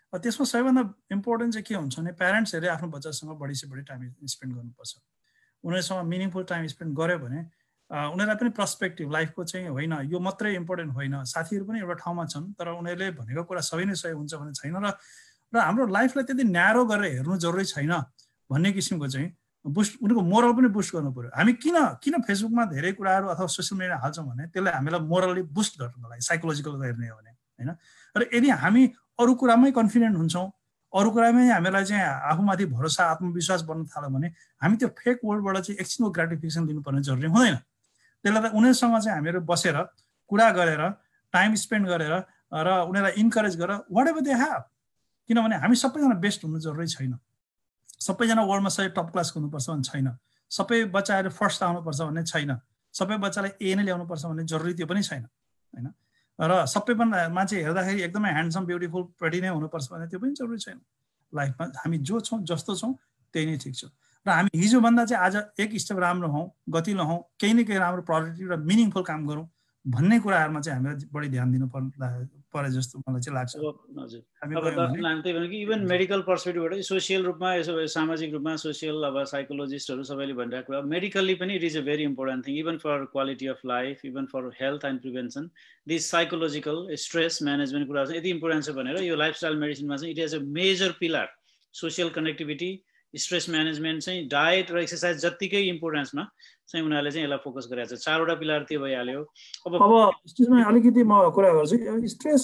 त्यसमा सबैभन्दा इम्पोर्टेन्ट चाहिँ के हुन्छ भने प्यारेन्ट्सहरूले आफ्नो बच्चासँग बढी से बढी टाइम स्पेन्ड गर्नुपर्छ। उनीहरूसँग मिनिङफुल टाइम स्पेन्ड गर्यो भने उनीहरूलाई पनि पर्सपेक्टिभ लाइफको चाहिँ होइन यो मात्रै इम्पोर्टेन्ट होइन, साथीहरू पनि एउटा ठाउँमा छन् तर उनीहरूले भनेको कुरा सबै नै सही हुन्छ भन्ने छैन र र हाम्रो लाइफलाई त्यति न्यारो गरेर हेर्नु जरुरी छैन भन्ने किसिमको चाहिँ बुस्ट उनीहरूको मोरल पनि बुस्ट गर्नु पर्यो। हामी किन किन फेसबुकमा धेरै कुराहरू अथवा सोसियल मिडिया हाल्छौँ भने त्यसले हामीलाई मोरली बुस्ट गर्नुको लागि साइकोलोजिकल हेर्ने हो भने होइन। र यदि हामी अरू कुरामै कन्फिडेन्ट हुन्छौँ, अरू कुरामै हामीलाई चाहिँ आफूमाथि भरोसा आत्मविश्वास बन्न थाल्यो भने हामी त्यो फेक वर्ल्डबाट चाहिँ एकछिनको ग्राटिफिकेसन दिनुपर्ने जरुरी हुँदैन। त्यसले त उनीहरूसँग चाहिँ हामीहरू बसेर कुरा गरेर टाइम स्पेन्ड गरेर र उनीहरूलाई इन्करेज गरेर वाट एभर दे ह्याभ, किनभने हामी सबैजना बेस्ट हुनु जरुरी छैन, सबैजना वर्ल्डमा सबै टप क्लास हुनुपर्छ भन्ने छैन, सबै बच्चाहरू फर्स्ट आउनुपर्छ भन्ने छैन, सबै बच्चालाई ए नै ल्याउनुपर्छ भन्ने जरुरी त्यो पनि छैन होइन। र सबैभन्दा मान्छे हेर्दाखेरि एकदमै ह्यान्डसम ब्युटिफुल प्रेटी नै हुनुपर्छ भने त्यो पनि जरुरी छैन। लाइफमा हामी जो छौँ जस्तो छौँ त्यही नै ठिक छ। र हामी हिजोभन्दा चाहिँ आज एक स्टेप राम्रो हौँ, गतिलो हौँ, केही न केही राम्रो प्रोडक्टिभ र मिनिङफुल काम गरौँ भन्ने कुराहरूमा चाहिँ हामीले बढी ध्यान दिनु पर्ला परे जस्तो मलाई चाहिँ लाग्छ। हजुर, अब दर्शकलाई त्यही भने कि इभन मेडिकल पर्सपेक्टिभबाट सोसियल रूपमा यसो सामाजिक रूपमा सोसियल अब साइकोलोजिस्टहरू सबैले भनिरहेको कुरा मेडिकल्ली पनि it is a very important thing even for quality of life, even for health and prevention. This psychological stress management कुराहरू चाहिँ यति इम्पोर्टेन्ट छ भनेर यो लाइफस्टाइल मेडिसिनमा चाहिँ it is a major pillar. Social connectivity, stress management चाहिँ diet र एक्सर्साइज जत्तिकै इम्पोर्टेन्समा चाहिँ उनीहरूले चाहिँ यसलाई फोकस गरेको छ। चारवटा पिलर त्यो भइहाल्यो। अब अब स्ट्रेसमा अलिकति म कुरा गर्छु। स्ट्रेस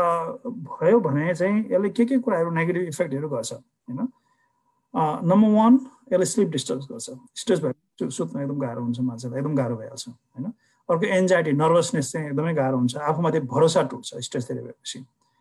भयो भने चाहिँ यसले के के कुराहरू नेगेटिभ इफेक्टहरू गर्छ होइन। नम्बर वान, यसले स्लिप डिस्टर्ब गर्छ। स्ट्रेस भयो सुत्न एकदम गाह्रो हुन्छ, मान्छेलाई एकदम गाह्रो भइहाल्छ होइन। अर्को एन्जाइटी, नर्भसनेस चाहिँ एकदमै गाह्रो हुन्छ, आफूमाथि भरोसा टुट्छ स्ट्रेस धेरै भएपछि।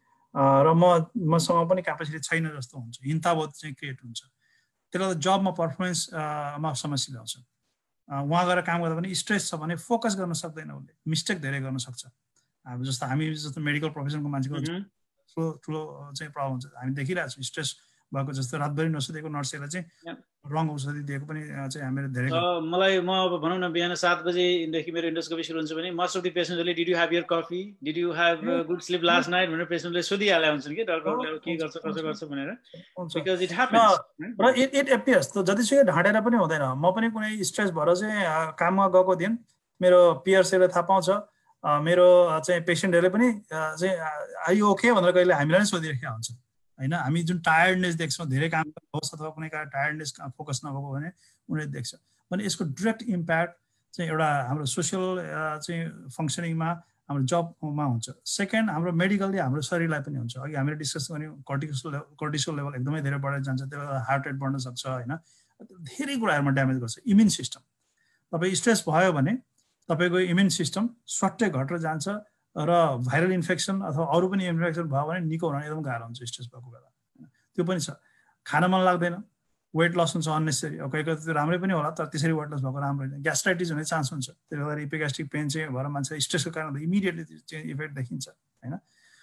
र म मसँग पनि क्यापेसिटी छैन जस्तो हुन्छ, हिंताबोध चाहिँ क्रिएट हुन्छ। त्यसले जबमा पर्फर्मेन्समा समस्या ल्याउँछ। उहाँ गएर काम गर्दा पनि स्ट्रेस छ भने फोकस गर्न सक्दैन, उसले मिस्टेक धेरै गर्न सक्छ। अब जस्तो हामी जस्तो मेडिकल प्रोफेसनको मान्छेको ठुलो ठुलो चाहिँ प्रब्लम हुन्छ, हामी देखिरहेको छौँ। स्ट्रेस भएको जस्तो रातभरि नसुतेको नर्सहरूलाई चाहिँ रङ औषधि दिएको पनि चाहिँ हामीले धेरै। मलाई म अब भनौँ न बिहान सात बजेदेखि मेरो इन्डोस्कोपी सुरु हुन्छ भने मोस्ट अफ द पेसेन्टहरूले did you have your coffee, did you have good sleep last night भनेर पेसेन्टले सोधिहाले हुन्छन् कि डक्टरले के गर्छ कसो गर्छ भनेर। Because it happens. र इट इट एपियर्स त जतिसुकै ढाँटेर पनि हुँदैन। म पनि कुनै स्ट्रेस भएर चाहिँ काममा गएको दिन मेरो पियर्सहरूले थाहा पाउँछ, मेरो चाहिँ पेसेन्टहरूले पनि चाहिँ आयो ओके भनेर कहिले हामीलाई नै सोधिरहेका हुन्छ होइन। हामी जुन टायर्डनेस देख्छौँ धेरै काम होस् अथवा कुनै कारण टायर्डनेस फोकस नभएको भने उनीहरूले देख्छ भने यसको डाइरेक्ट इम्प्याक्ट चाहिँ एउटा हाम्रो सोसियल चाहिँ फङ्सनिङमा हाम्रो जबमा हुन्छ। सेकेन्ड, हाम्रो मेडिकल्ली हाम्रो शरीरलाई पनि हुन्छ। अघि हामीले डिस्कस गऱ्यौँ कर्टिसोल कर्टिसोल लेभल एकदमै धेरै बढेर जान्छ, त्यसले गर्दा हार्ट रेट बढ्न सक्छ होइन। धेरै कुराहरूमा ड्यामेज गर्छ। इम्युन सिस्टम, तपाईँ स्ट्रेस भयो भने तपाईँको इम्युन सिस्टम स्वाट्टै घटेर जान्छ र भाइरल इन्फेक्सन अथवा अरू पनि इन्फेक्सन भयो भने निको हुन एकदम गाह्रो हुन्छ स्ट्रेस भएको बेला। त्यो पनि छ। खान मन लाग्दैन, वेट लस हुन्छ अननेसेसरी, अब कोही कोही त्यो राम्रै पनि होला तर त्यसरी वेट लस भएको राम्रो होइन। ग्यास्ट्राइटिस हुने चान्स हुन्छ, त्यसले गर्दा इपिग्यास्ट्रिक पेन चाहिँ भएर मान्छे स्ट्रेसको कारणले इमिडिएटली चाहिँ इफेक्ट देखिन्छ होइन।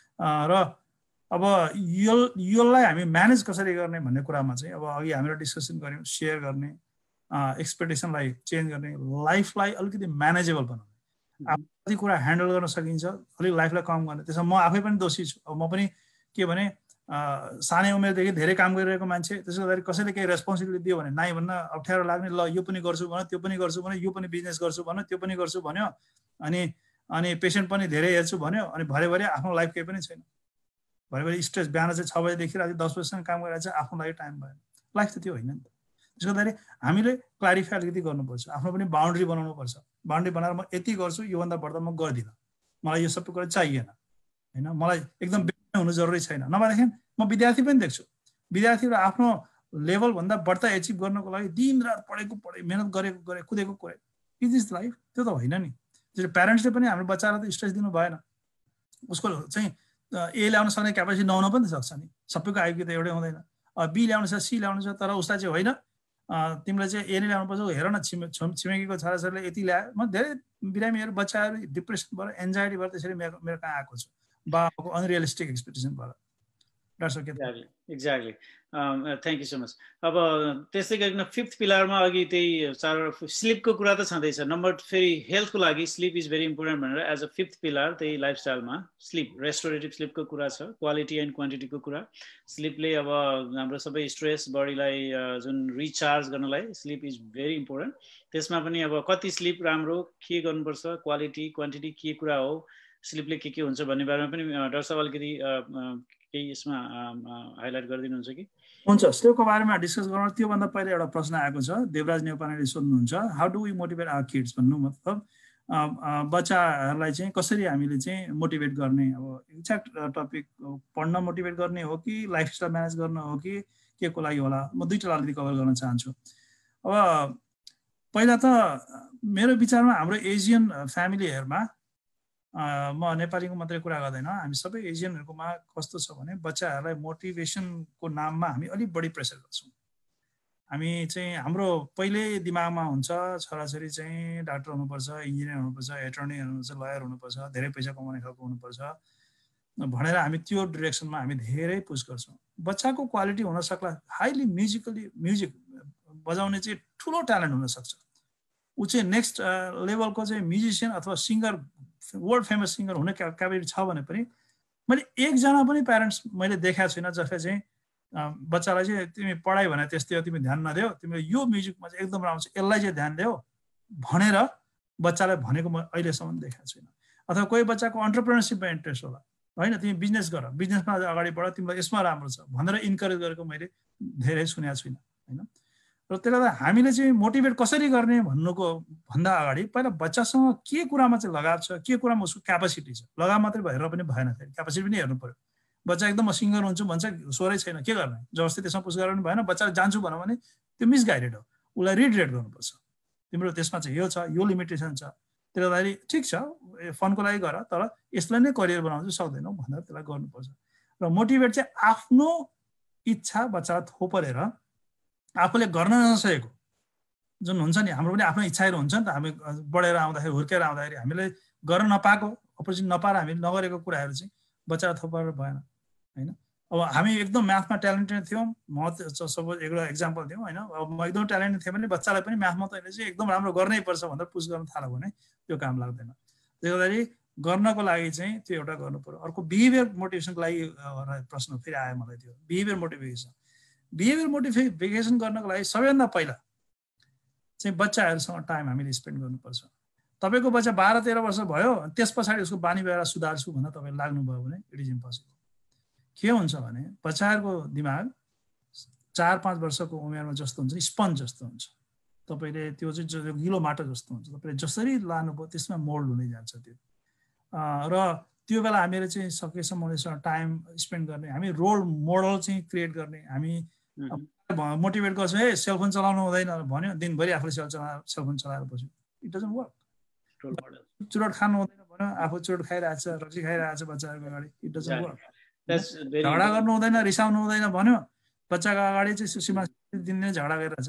र अब यो यसलाई हामी म्यानेज कसरी गर्ने भन्ने कुरामा चाहिँ अब अघि हामीले डिस्कसन गऱ्यौँ, सेयर गर्ने, एक्सपेक्टेसनलाई चेन्ज गर्ने, लाइफलाई अलिकति म्यानेजेबल बनाउने। कति कुरा ह्यान्डल गर्न सकिन्छ, अलिक लाइफलाई कम गर्ने। त्यसमा म आफै पनि दोषी छु। अब म पनि के भने सानै उमेरदेखि धेरै काम गरिरहेको मान्छे, त्यसो गर्दाखेरि कसैले केही रेस्पोन्सिबिलिटी दियो भने नाइ भन्न अप्ठ्यारो लाग्ने, ल यो पनि गर्छु भन्यो, त्यो पनि गर्छु भन्यो, यो पनि बिजनेस गर्छु भन्यो, त्यो पनि गर्छु भन्यो, अनि अनि पेसेन्ट पनि धेरै हेर्छु भन्यो, अनि भरेभरि आफ्नो लाइफ केही पनि छैन। भरेभरि स्ट्रेस, बिहान चाहिँ छ बजीदेखि राति दस बजीसम्म काम गरेर चाहिँ आफ्नो लागि टाइम भएन। लाइफ त त्यो होइन नि त। त्यसो गर्दाखेरि हामीले क्लारिफाई अलिकति गर्नुपर्छ, आफ्नो पनि बााउन्ड्री बनाउनु पर्छ। बााउन्ड्री बनाएर म यति गर्छु, योभन्दा बढ्दा म गर्दिनँ, मलाई यो सबै कुरा चाहिएन होइन, मलाई एकदम बेसी हुनु जरुरी छैन। नभएदेखि म विद्यार्थी पनि देख्छु, विद्यार्थीहरू आफ्नो लेभलभन्दा बढ्ता एचिभ गर्नको लागि दिन रात पढेको पढे मेहनत गरेको गरे कुदेको कुरे। Is is life? त्यो त होइन नि। त्यसरी प्यारेन्ट्सले पनि हाम्रो बच्चालाई त स्ट्रेस दिनु भएन। उसको चाहिँ ए ल्याउन सक्ने क्यापेसिटी नहुन पनि सक्छ नि, सबैको आइक्यू त एउटै हुँदैन। बी ल्याउनु छ, सी ल्याउनु छ, तर उसलाई चाहिँ होइन तिमीलाई चाहिँ ए नै ल्याउनुपर्छ, हेर न छिमे छिमेकीको छोराछोरीले यति ल्यायो। म धेरै बिरामीहरू बच्चाहरू डिप्रेसन भएर एन्जाइटी भएर त्यसरी मेरो मेरो कहाँ आएको छु, बाबाको अनरियलिस्टिक एक्सपेक्टेसन भएर। डाक्टर के exactly exactly thank you so much. अब त्यस्तै गरिकन फिफ्थ पिलरमा अघि त्यही चार स्लिपको कुरा त छँदैछ। नम्बर फेरि हेल्थको लागि स्लिप इज भेरी इम्पोर्टेन्ट भनेर एज अ फिफ्थ पिलर त्यही लाइफस्टाइलमा स्लिप रेस्टोरेटिभ स्लिपको कुरा छ, क्वालिटी एन्ड क्वान्टिटीको कुरा। स्लिपले अब हाम्रो सबै स्ट्रेस बडीलाई जुन रिचार्ज गर्नलाई स्लिप इज भेरी इम्पोर्टेन्ट। त्यसमा पनि अब कति स्लिप राम्रो, के गर्नुपर्छ, क्वालिटी क्वान्टिटी के कुरा हो, स्लिपले के के हुन्छ भन्ने बारेमा पनि डाक्टर साहब अलिकति केही यसमा हाइलाइट गरिदिनुहुन्छ कि? हुन्छ, स्लिपको बारेमा डिस्कस गर्न त्योभन्दा पहिला एउटा प्रश्न आएको छ, देवराज नेउपानेले सोध्नुहुन्छ how do we motivate our kids भन्नु मतलब बच्चाहरूलाई चाहिँ कसरी हामीले चाहिँ मोटिभेट गर्ने। अब एक्ज्याक्ट टपिक पढ्न मोटिभेट गर्ने हो कि लाइफस्टाइल म्यानेज गर्न हो कि के को लागि होला, म दुईवटा अलिकति कभर गर्न चाहन्छु। अब पहिला त मेरो विचारमा हाम्रो एसियन फ्यामिलीहरूमा, म नेपालीको मात्रै कुरा गर्दैन, हामी सबै एसियनहरूकोमा कस्तो छ भने बच्चाहरूलाई मोटिभेसनको नाममा हामी अलिक बढी प्रेसर गर्छौँ। हामी चाहिँ हाम्रो पहिल्यै दिमागमा हुन्छ छोराछोरी चाहिँ डाक्टर हुनुपर्छ, इन्जिनियर हुनुपर्छ, एटर्नी हुनुपर्छ, लयर हुनुपर्छ, धेरै पैसा कमाउने खालको हुनुपर्छ भनेर हामी त्यो डिरेक्सनमा हामी धेरै पुस गर्छौँ। बच्चाको क्वालिटी हुन सक्ला, हाइली म्युजिकली म्युजिक बजाउने चाहिँ ठुलो ट्यालेन्ट हुनसक्छ, ऊ चाहिँ नेक्स्ट लेभलको चाहिँ म्युजिसियन अथवा सिङ्गर, वर्ल्ड फेमस सिङ्गर हुने क्यापेबिलिटी छ भने पनि मैले एकजना पनि प्यारेन्ट्स मैले देखाएको छुइनँ जसले चाहिँ बच्चालाई चाहिँ तिमी पढाइ भने त्यस्तै हो, तिमी ध्यान नदेऊ, तिमीले यो म्युजिकमा चाहिँ एकदम राम्रो छ, यसलाई चाहिँ ध्यान देऊ भनेर बच्चालाई भनेको म अहिलेसम्म देखाएको छुइनँ। अथवा कोही बच्चाको अन्टरप्रेनरसिपमा इन्ट्रेस्ट होला, होइन तिमी बिजनेस गर, बिजनेसमा अगाडि बढ, तिमीलाई यसमा राम्रो छ भनेर इन्करेज गरेको मैले धेरै सुनेको छुइनँ, होइन। र त्यसले गर्दा हामीले चाहिँ मोटिभेट कसरी गर्ने भन्नुको भन्दा अगाडि पहिला बच्चासँग के कुरामा चाहिँ लगाव छ, के कुरामा उसको क्यापासिटी छ, लगाव मात्रै भएर पनि भएन, फेरि क्यापासिटी पनि हेर्नु पर्यो। बच्चा एकदम म सिङ्गर हुन्छु भन्छ, स्वरै छैन, के गर्ने, जबरजस्ती त्यसमा पुस गरेर पनि भएन। बच्चाले जान्छु भनौँ भने त्यो मिसगाइडेड हो, उसलाई रिडिरेक्ट गर्नुपर्छ, तिम्रो त्यसमा चाहिँ यो छ, यो लिमिटेसन छ, त्यसले गर्दाखेरि ठिक छ फनको लागि गर, तर यसलाई नै करियर बनाउनु चाहिँ सक्दैनौ भनेर त्यसलाई गर्नुपर्छ। र मोटिभेट चाहिँ आफ्नो इच्छा बच्चालाई थोपरेर आफूले गर्न नसकेको जुन हुन्छ नि, हाम्रो पनि आफ्नो इच्छाहरू हुन्छ नि त, हामी बढेर आउँदाखेरि हुर्केर आउँदाखेरि हामीले गर्न नपाएको, अपर्च्युनिटी नपाएर हामीले नगरेको कुराहरू चाहिँ बच्चालाई थोपरेर भएन, होइन। अब हामी एकदम म्याथमा ट्यालेन्टेड थियौँ, म सपोज एउटा इक्जाम्पल दिउँ, होइन, अब म एकदम ट्यालेन्टेड थिएँ भने बच्चालाई पनि म्याथमा त अहिले चाहिँ एकदम राम्रो गर्नै पर्छ भनेर पुस गर्न थाल्यो भने त्यो काम लाग्दैन। त्यसो गर्दाखेरि गर्नको लागि चाहिँ त्यो एउटा गर्नु पर्यो। अर्को बिहेभियर मोटिभेसनको लागि प्रश्न फेरि आयो मलाई, त्यो बिहेभियर मोटिभेसन बिहेभियर मोटिभेसन गर्नको लागि सबैभन्दा पहिला चाहिँ बच्चाहरूसँग टाइम हामीले स्पेन्ड गर्नुपर्छ। तपाईँको बच्चा बाह्र तेह्र वर्ष भयो, त्यस पछाडि उसको बानी व्यवहार सुधार्छु भनेर तपाईँ लाग्नुभयो भने इट इज इम्पोसिबल। के हुन्छ भने बच्चाहरूको दिमाग चार पाँच वर्षको उमेरमा जस्तो हुन्छ, स्पन्ज जस्तो हुन्छ, तपाईँले त्यो चाहिँ गिलो माटो जस्तो हुन्छ, तपाईँले जसरी लानुभयो त्यसमा मोल्ड हुँदै जान्छ त्यो। र त्यो बेला हामीले चाहिँ सकेसम्म उनीसँग टाइम स्पेन्ड गर्ने, हामी रोल मोडल चाहिँ क्रिएट गर्ने। हामी मोटिभेट गर्छौँ, है सेलफोन चलाउनु हुँदैन भन्यो, दिनभरि आफूले सेल चला सेलफोन चलाएर बस्यो, इट डजन्ट वर्क। चुरोट खानु हुँदैन भन्यो, आफू चुरोट खाइरहेको छ, रक्सी खाइरहेको छ बच्चाहरूको अगाडि, इट डजन्ट वर्क। झगडा गर्नु हुँदैन, रिसाउनु हुँदैन भन्यो, बच्चाको अगाडि चाहिँ सीमा दिनले झगडा गरिरहेछ।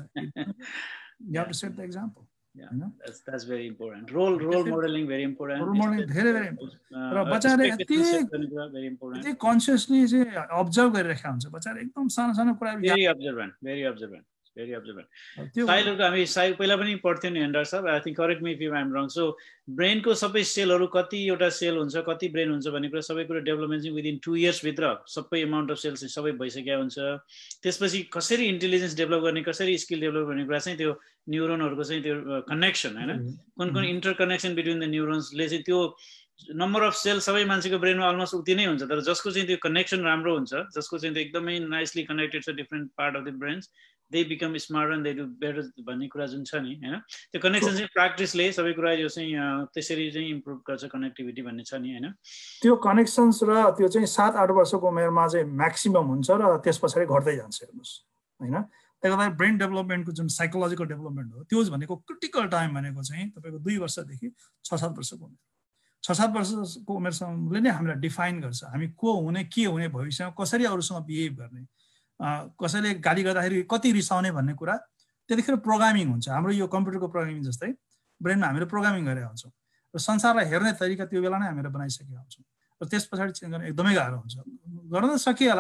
You have to set the example. Yeah, you know? that's that's very important. Role role modeling very important. Role modeling very very important. र बच्चाले यति very important. यति कन्सियसली चाहिँ अब्जर्भ गरिरहेका हुन्छ, बच्चाले एकदम सानो सानो कुराहरू very observant, very observant, very observant. साइलहरुको हामी साइल पहिला पनि पढ्थ्यौँ नि डाक्टर साहब, I think correct me if I am wrong. So ब्रेनको सबै सेलहरु कति एउटा सेल हुन्छ, कति ब्रेन हुन्छ भन्ने कुरा सबै कुरा डेभलपमेन्ट चाहिँ विदिन टू इयर्स भित्र सबै अमाउन्ट अफ सेल्स चाहिँ सबै भइसकेको हुन्छ। त्यसपछि कसरी इन्टेलिजेन्स डेभलप गर्ने, कसरी स्किल डेभलप गर्ने कुरा चाहिँ त्यो न्युरोनहरुको चाहिँ त्यो कनेक्सन, हैन, कुन कुन इन्टर कनेक्सन बिट्विन द न्युरोन्सले चाहिँ त्यो नम्बर अफ सेल सबै मान्छेको ब्रेनमा अलमोस्ट उति नै हुन्छ, तर जसको चाहिँ त्यो कनेक्सन राम्रो हुन्छ, जसको चाहिँ त्यो एकदमै नाइसली कनेक्टेड छ different part of the brains, they become smarter and they do better भन्ने कुरा जुन छ नि, हैन, त्यो कनेक्सन चाहिँ प्र्याक्टिसले सबै कुरा यो चाहिँ त्यसरी चाहिँ इम्प्रुभ गर्छ कनेक्टिभिटी भन्ने छ नि, हैन। त्यो कनेक्सन्स र त्यो चाहिँ सात आठ वर्षको उमेरमा चाहिँ म्याक्सिमम हुन्छ र त्यस पछाडि घट्दै जान्छ, हेर्नुहोस्, हैन। त्यसले गर्दा ब्रेन डेभलपमेन्टको जुन साइकोलोजिकल डेभलपमेन्ट हो त्यो भनेको क्रिटिकल टाइम भनेको चाहिँ तपाईँको दुई वर्षदेखि छ सात वर्षको उमेर, छ सात वर्षको उमेरसम्मले नै हामीलाई डिफाइन गर्छ हामी को हुने, के हुने, भविष्यमा कसरी अरूसँग बिहेभ गर्ने, कसैले गाली गर्दाखेरि कति रिसाउने भन्ने कुरा त्यतिखेर प्रोग्रामिङ हुन्छ। हाम्रो यो कम्प्युटरको प्रोग्रामिङ जस्तै ब्रेनमा हामीले प्रोग्रामिङ गरेका हुन्छौँ र संसारलाई हेर्ने तरिका त्यो बेला नै हामीले बनाइसकेका हुन्छौँ र त्यस पछाडि चेन्ज गर्न एकदमै गाह्रो हुन्छ। गर्न त सकिएला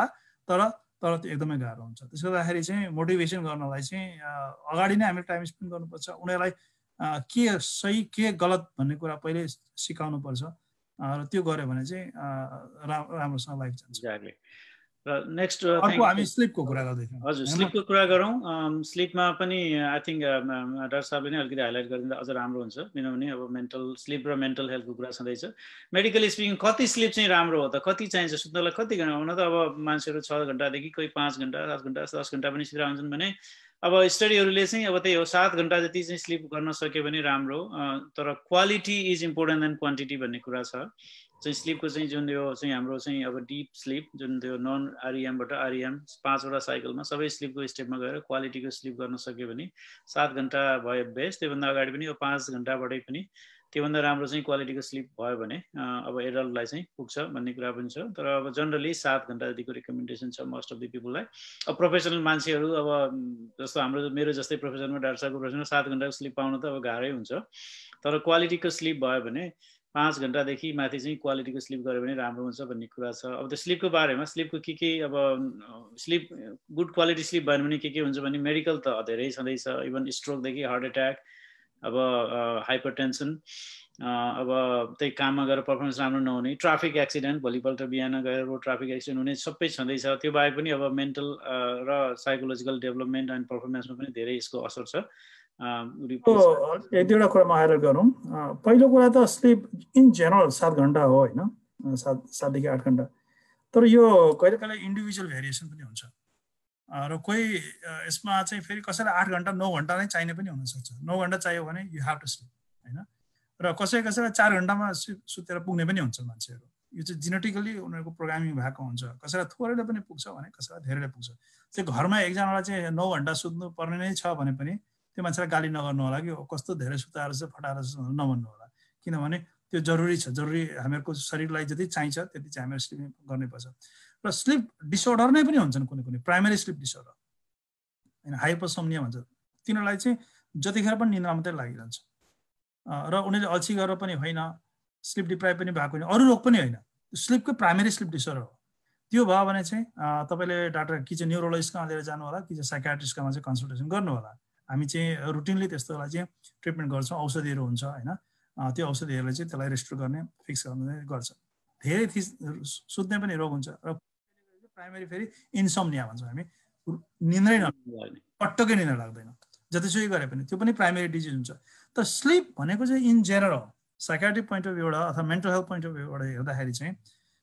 तर तर त्यो एकदमै गाह्रो हुन्छ। त्यसो गर्दाखेरि चाहिँ मोटिभेसन गर्नलाई चाहिँ अगाडि नै हामीले टाइम स्पेन्ड गर्नुपर्छ, उनीहरूलाई के सही के गलत भन्ने कुरा पहिले सिकाउनुपर्छ र त्यो गऱ्यो भने चाहिँ राम्रोसँग लाइफ जान्छ। एक्ज्याक्टली। र नेक्स्ट अर्को हामी स्लिपको कुरा गर्दैछौँ। हजुर, स्लिपको कुरा गरौँ। स्लिपमा पनि आई थिङ्क डाक्टर साहबले नै अलिकति हाइलाइट गरिदिँदा अझ राम्रो हुन्छ, किनभने अब मेन्टल स्लिप र मेन्टल हेल्थको कुरा छँदैछ। मेडिकली स्पिकिङ कति स्लिप चाहिँ राम्रो हो त, कति चाहिन्छ सुत्नलाई, कति घन्टा? हुन त अब मान्छेहरू छ घन्टादेखि कोही पाँच घन्टा सात घन्टा दस घन्टा पनि सुतेर आउँछन् भने अब स्टडीहरूले चाहिँ अब त्यही हो सात घन्टा जति चाहिँ स्लिप गर्न सक्यो भने राम्रो। तर quality is important than quantity भन्ने कुरा छ। चाहिँ स्लिपको चाहिँ जुन यो चाहिँ हाम्रो चाहिँ अब डिप स्लिप जुन त्यो नन आरइएमबाट आरइएम पाँचवटा साइकलमा सबै स्लिपको स्टेपमा गएर क्वालिटीको स्लिप गर्न सक्यो भने सात घन्टा भयो बेस्ट। त्योभन्दा अगाडि पनि यो पाँच घन्टाबाटै पनि त्योभन्दा राम्रो चाहिँ क्वालिटीको स्लिप भयो भने अब एडल्टलाई चाहिँ पुग्छ भन्ने कुरा पनि छ। तर अब जनरली सात घन्टा जतिको रिकमेन्डेसन छ मोस्ट अफ द पिपललाई। अब प्रोफेसनल मान्छेहरू अब जस्तो हाम्रो मेरो जस्तै प्रोफेसनमा डाक्टर साहबको प्रोफेसनमा सात घन्टाको स्लिप पाउनु त अब गाह्रै हुन्छ। तर क्वालिटीको स्लिप भयो भने पाँच घन्टादेखि माथि चाहिँ क्वालिटीको स्लिप गऱ्यो भने राम्रो हुन्छ भन्ने कुरा छ। अब त्यो स्लिपको बारेमा स्लिपको के के अब स्लिप गुड क्वालिटी स्लिप भयो भने के के हुन्छ भने मेडिकल त धेरै छँदैछ, इभन स्ट्रोकदेखि हार्ट एट्याक, अब हाइपर टेन्सन, अब त्यही काममा गएर पर्फर्मेन्स राम्रो नहुने, ट्राफिक एक्सिडेन्ट, भोलिपल्ट बिहान गएर रोड ट्राफिक एक्सिडेन्ट हुने सबै छँदैछ। त्यो बाहेक पनि अब मेन्टल र साइकोलोजिकल डेभलपमेन्ट एन्ड पर्फर्मेन्समा पनि धेरै यसको असर छ। एक दुईवटा कुरा म हाइलाइट गरौँ। पहिलो कुरा त स्लिप इन जेनरल सात घन्टा हो होइन, सात सातदेखि आठ घन्टा। तर यो कहिले कहिले इन्डिभिजुअल भेरिएसन पनि हुन्छ र कोही यसमा चाहिँ फेरि कसैलाई आठ घन्टा नौ घन्टा नै चाहिने पनि हुनसक्छ। नौ घन्टा चाहियो भने यु हेभ टु स्लिप होइन। र कसै कसैलाई चार घन्टामा सुतेर पुग्ने पनि हुन्छ मान्छेहरू। यो चाहिँ जेनेटिकली उनीहरूको प्रोग्रामिङ भएको हुन्छ। कसैलाई थोरैले पनि पुग्छ भने कसैलाई धेरैले पुग्छ। चाहिँ घरमा एकजनालाई चाहिँ नौ घन्टा सुत्नु पर्ने नै छ भने पनि त्यो मान्छेलाई गाली नगर्नु होला कि कस्तो धेरै सुताएर चाहिँ फटाएर नभन्नु होला, किनभने त्यो जरुरी छ। जरुरी हामीहरूको शरीरलाई जति चाहिन्छ त्यति चाहिँ हामीहरू स्लिप गर्नैपर्छ। र स्लिप डिसअर्डर नै पनि हुन्छन् कुनै कुनै प्राइमेरी स्लिप डिसअर्डर होइन, हाइपोसोम्निया भन्छ। तिनीहरूलाई चाहिँ जतिखेर पनि निन्द्रा मात्रै लागिरहन्छ र उनीहरूले अल्छी गरेर पनि होइन, स्लिप डिप्राइभ पनि भएको होइन, अरू रोग पनि होइन, स्लिपकै प्राइमेरी स्लिप डिसअर्डर हो। त्यो भयो भने चाहिँ तपाईँले डाक्टर कि चाहिँ न्युरोलोजिस्टमा लिएर जानु होला कि चाहिँ साइकियाट्रिस्टमा चाहिँ कन्सल्टेसन गर्नु होला। हामी चाहिँ रुटिनली त्यस्तोलाई चाहिँ ट्रिटमेन्ट गर्छौँ, औषधिहरू हुन्छ होइन। त्यो औषधिहरूले चाहिँ त्यसलाई रेस्टोर गर्ने फिक्स गर्ने गर्छ। धेरै थिस सुत्ने पनि रोग हुन्छ र प्राइमेरी फेरि इन्सोम्निया भन्छौँ हामी, निन्द्रै नलाग्ने, पटक्कै निन्द्रा लाग्दैन जतिसुकै गरे पनि, त्यो पनि प्राइमेरी डिजिज हुन्छ। तर स्लिप भनेको चाहिँ in general psychiatric point of भ्यूबाट अथवा मेन्टल हेल्थ पोइन्ट अफ भ्यूबाट हेर्दाखेरि चाहिँ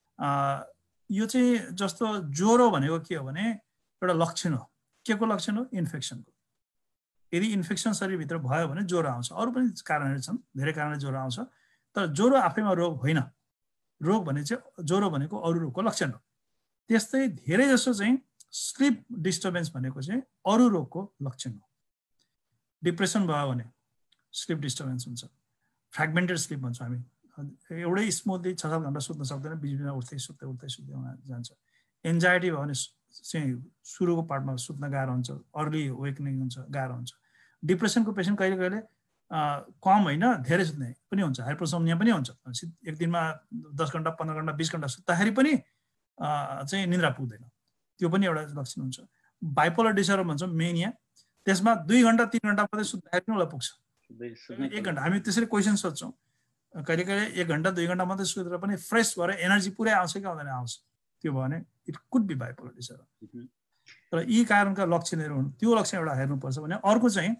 यो चाहिँ जस्तो ज्वरो भनेको के हो भने एउटा लक्षण हो। के को लक्षण हो? इन्फेक्सनको। यदि इन्फेक्सन शरीरभित्र भयो भने ज्वरो आउँछ। अरू पनि कारणहरू छन्, धेरै कारणले ज्वरो आउँछ। तर ज्वरो आफैमा रोग होइन। रोग भने चाहिँ ज्वरो भनेको अरू रोगको लक्षण हो। त्यस्तै धेरै जसो चाहिँ स्लिप डिस्टर्बेन्स भनेको चाहिँ अरू रोगको लक्षण हो। डिप्रेसन भयो भने स्लिप डिस्टर्बेन्स हुन्छ। फ्रेगमेन्टेड स्लिप भन्छौँ हामी, एउटै स्मुथली छ सात घन्टा सुत्न सक्दैन, बिच बिचमा उठ्दै सुत्दै उठ्दै सुत्दै जान्छ। एन्जाइटी भयो भने चाहिँ सुरुको पार्टमा सुत्न गाह्रो हुन्छ, अर्ली वेकनिङ हुन्छ, गाह्रो हुन्छ। डिप्रेसनको पेसेन्ट कहिले कहिले कम होइन धेरै सुत्ने पनि हुन्छ, हाइपोसोम्निया पनि हुन्छ। एक दिनमा दस घन्टा पन्ध्र घन्टा बिस घन्टा सुत्दाखेरि पनि चाहिँ निन्द्रा पुग्दैन, त्यो पनि एउटा लक्षण हुन्छ। बाइपोलर डिसअर्डर भन्छौँ मेनिया, त्यसमा दुई घन्टा तिन घन्टा मात्रै सुत्दाखेरि पनि उसलाई पुग्छ। एक घन्टा हामी त्यसरी क्वेसन सोध्छौँ, कहिले कहिले एक घन्टा दुई घन्टा मात्रै सुतेर पनि फ्रेस भएर एनर्जी पुरै आउँछ कि आउँदैन? आउँछ। त्यो भयो भने it could be bipolar disorder. तर यी कारणका लक्षणहरू हुन्, त्यो लक्षण एउटा हेर्नुपर्छ। भने अर्को चाहिँ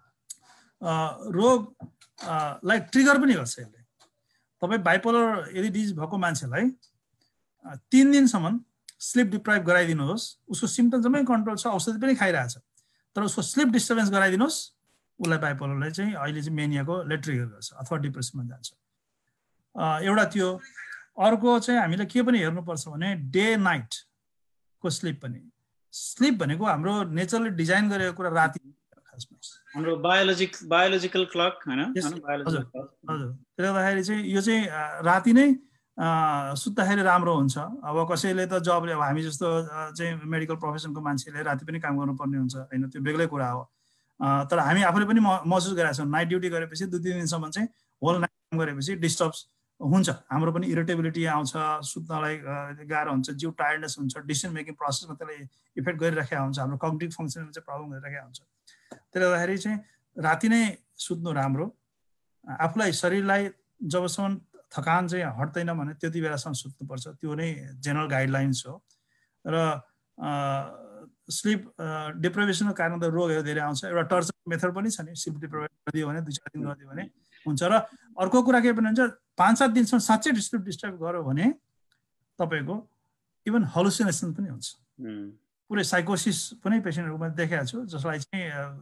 रोगलाई ट्रिगर पनि गर्छ यसले। तपाईँ बाइपोलर यदि डिजिज भएको मान्छेलाई तिन दिनसम्म स्लिप डिप्राइभ गराइदिनुहोस्, उसको सिम्पटम जम्मै कन्ट्रोल छ, औषधि पनि खाइरहेछ, तर उसको स्लिप डिस्टर्बेन्स गराइदिनुहोस्, उसलाई बाइपोलरलाई चाहिँ अहिले चाहिँ मेनियाको ले ट्रिगर गर्छ अथवा डिप्रेसनमा जान्छ। एउटा त्यो। अर्को चाहिँ हामीले के पनि हेर्नुपर्छ भने डे नाइटको स्लिप पनि। स्लिप भनेको हाम्रो नेचरले डिजाइन गरेको कुरा राति, खासमा हाम्रो बायोलोजिक बायोलोजिकल क्लक हैन। हजुर हजुर। त्यसले गर्दाखेरि चाहिँ यो चाहिँ राति नै सुत्दाखेरि राम्रो हुन्छ। अब कसैले त जबले, अब हामी जस्तो चाहिँ मेडिकल प्रोफेसनको मान्छेले राति पनि काम गर्नुपर्ने हुन्छ होइन, त्यो बेग्लै कुरा हो। तर हामी आफूले पनि महसुस गरेका छौँ, नाइट ड्युटी गरेपछि दुई तिन दिनसम्म चाहिँ होल नाइट काम गरेपछि डिस्टर्ब हुन्छ, हाम्रो पनि इरिटेबिलिटी आउँछ, सुत्नलाई गाह्रो हुन्छ, जिउ टायर्डनेस हुन्छ, डिसिजन मेकिङ प्रोसेसमा त्यसले इफेक्ट गरिराखेको हुन्छ, हाम्रो कग्निटिभ फङ्सनमा चाहिँ प्रब्लम गरिराखेको हुन्छ। त्यसले गर्दाखेरि चाहिँ राति नै सुत्नु राम्रो। आफूलाई शरीरलाई जबसम्म थकान चाहिँ हट्दैन भने त्यति बेलासम्म सुत्नुपर्छ, त्यो नै जेनरल गाइडलाइन्स हो। र स्लिप डिप्राइभेसनको कारण त रोगहरू धेरै आउँछ। एउटा टर्चर मेथड पनि छ नि, स्लिप डिप्राइभ गरिदियो भने दुई चार दिन गरिदियो भने हुन्छ। र अर्को कुरा के पनि हुन्छ, पाँच सात दिनसम्म साँच्चै स्लिप डिस्टर्ब गर्यो भने तपाईँको इभन हलुसिनेसन पनि हुन्छ। पुरै साइकोसिस पनि पेसेन्टहरूमा देखेको छु, जसलाई चाहिँ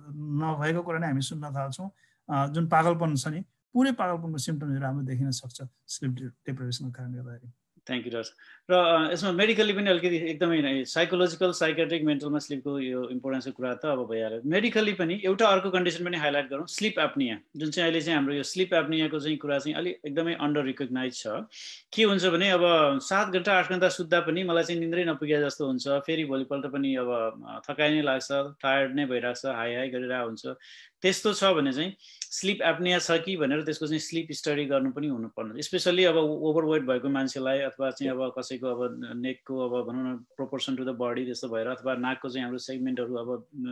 नभएको कुरा नै हामी सुन्न थाल्छौँ। जुन पागलपन छ नि, पुरै पागलपनको सिम्टम्सहरू हाम्रो देखिन सक्छ स्लिप डिप्राइभेसनको कारणले गर्दाखेरि। Thank you doctor. र यसमा मेडिकली पनि अलिकति एकदमै साइकोलोजिकल साइकेट्रिक मेन्टलमा स्लिपको यो इम्पोर्टेन्सको कुरा त अब भइहाल्यो। मेडिकली पनि एउटा अर्को कन्डिसन पनि हाइलाइट गरौँ, स्लिप एप्निया, जुन चाहिँ अहिले चाहिँ हाम्रो यो स्लिप एप्नियाको चाहिँ कुरा चाहिँ अलिक एकदमै अन्डर रिकग्नाइज छ। के हुन्छ भने अब सात घन्टा आठ घन्टा सुत्दा पनि मलाई चाहिँ निन्द्रै नपुगे जस्तो हुन्छ, फेरि भोलिपल्ट पनि अब थकाइ नै लाग्छ, टायर्ड नै भइरहेको छ, हाई हाई गरिरहेको हुन्छ। त्यस्तो छ भने चाहिँ स्लिप एप्निया छ कि भनेर त्यसको चाहिँ स्लिप स्टडी गर्नु पनि हुनुपर्ने, स्पेसल्ली अब ओभरवेट भएको मान्छेलाई अथवा चाहिँ अब कसैको अब नेकको अब भनौँ न प्रोपोर्सन टु द बडी त्यस्तो भएर, अथवा नाकको चाहिँ हाम्रो सेगमेन्टहरू अब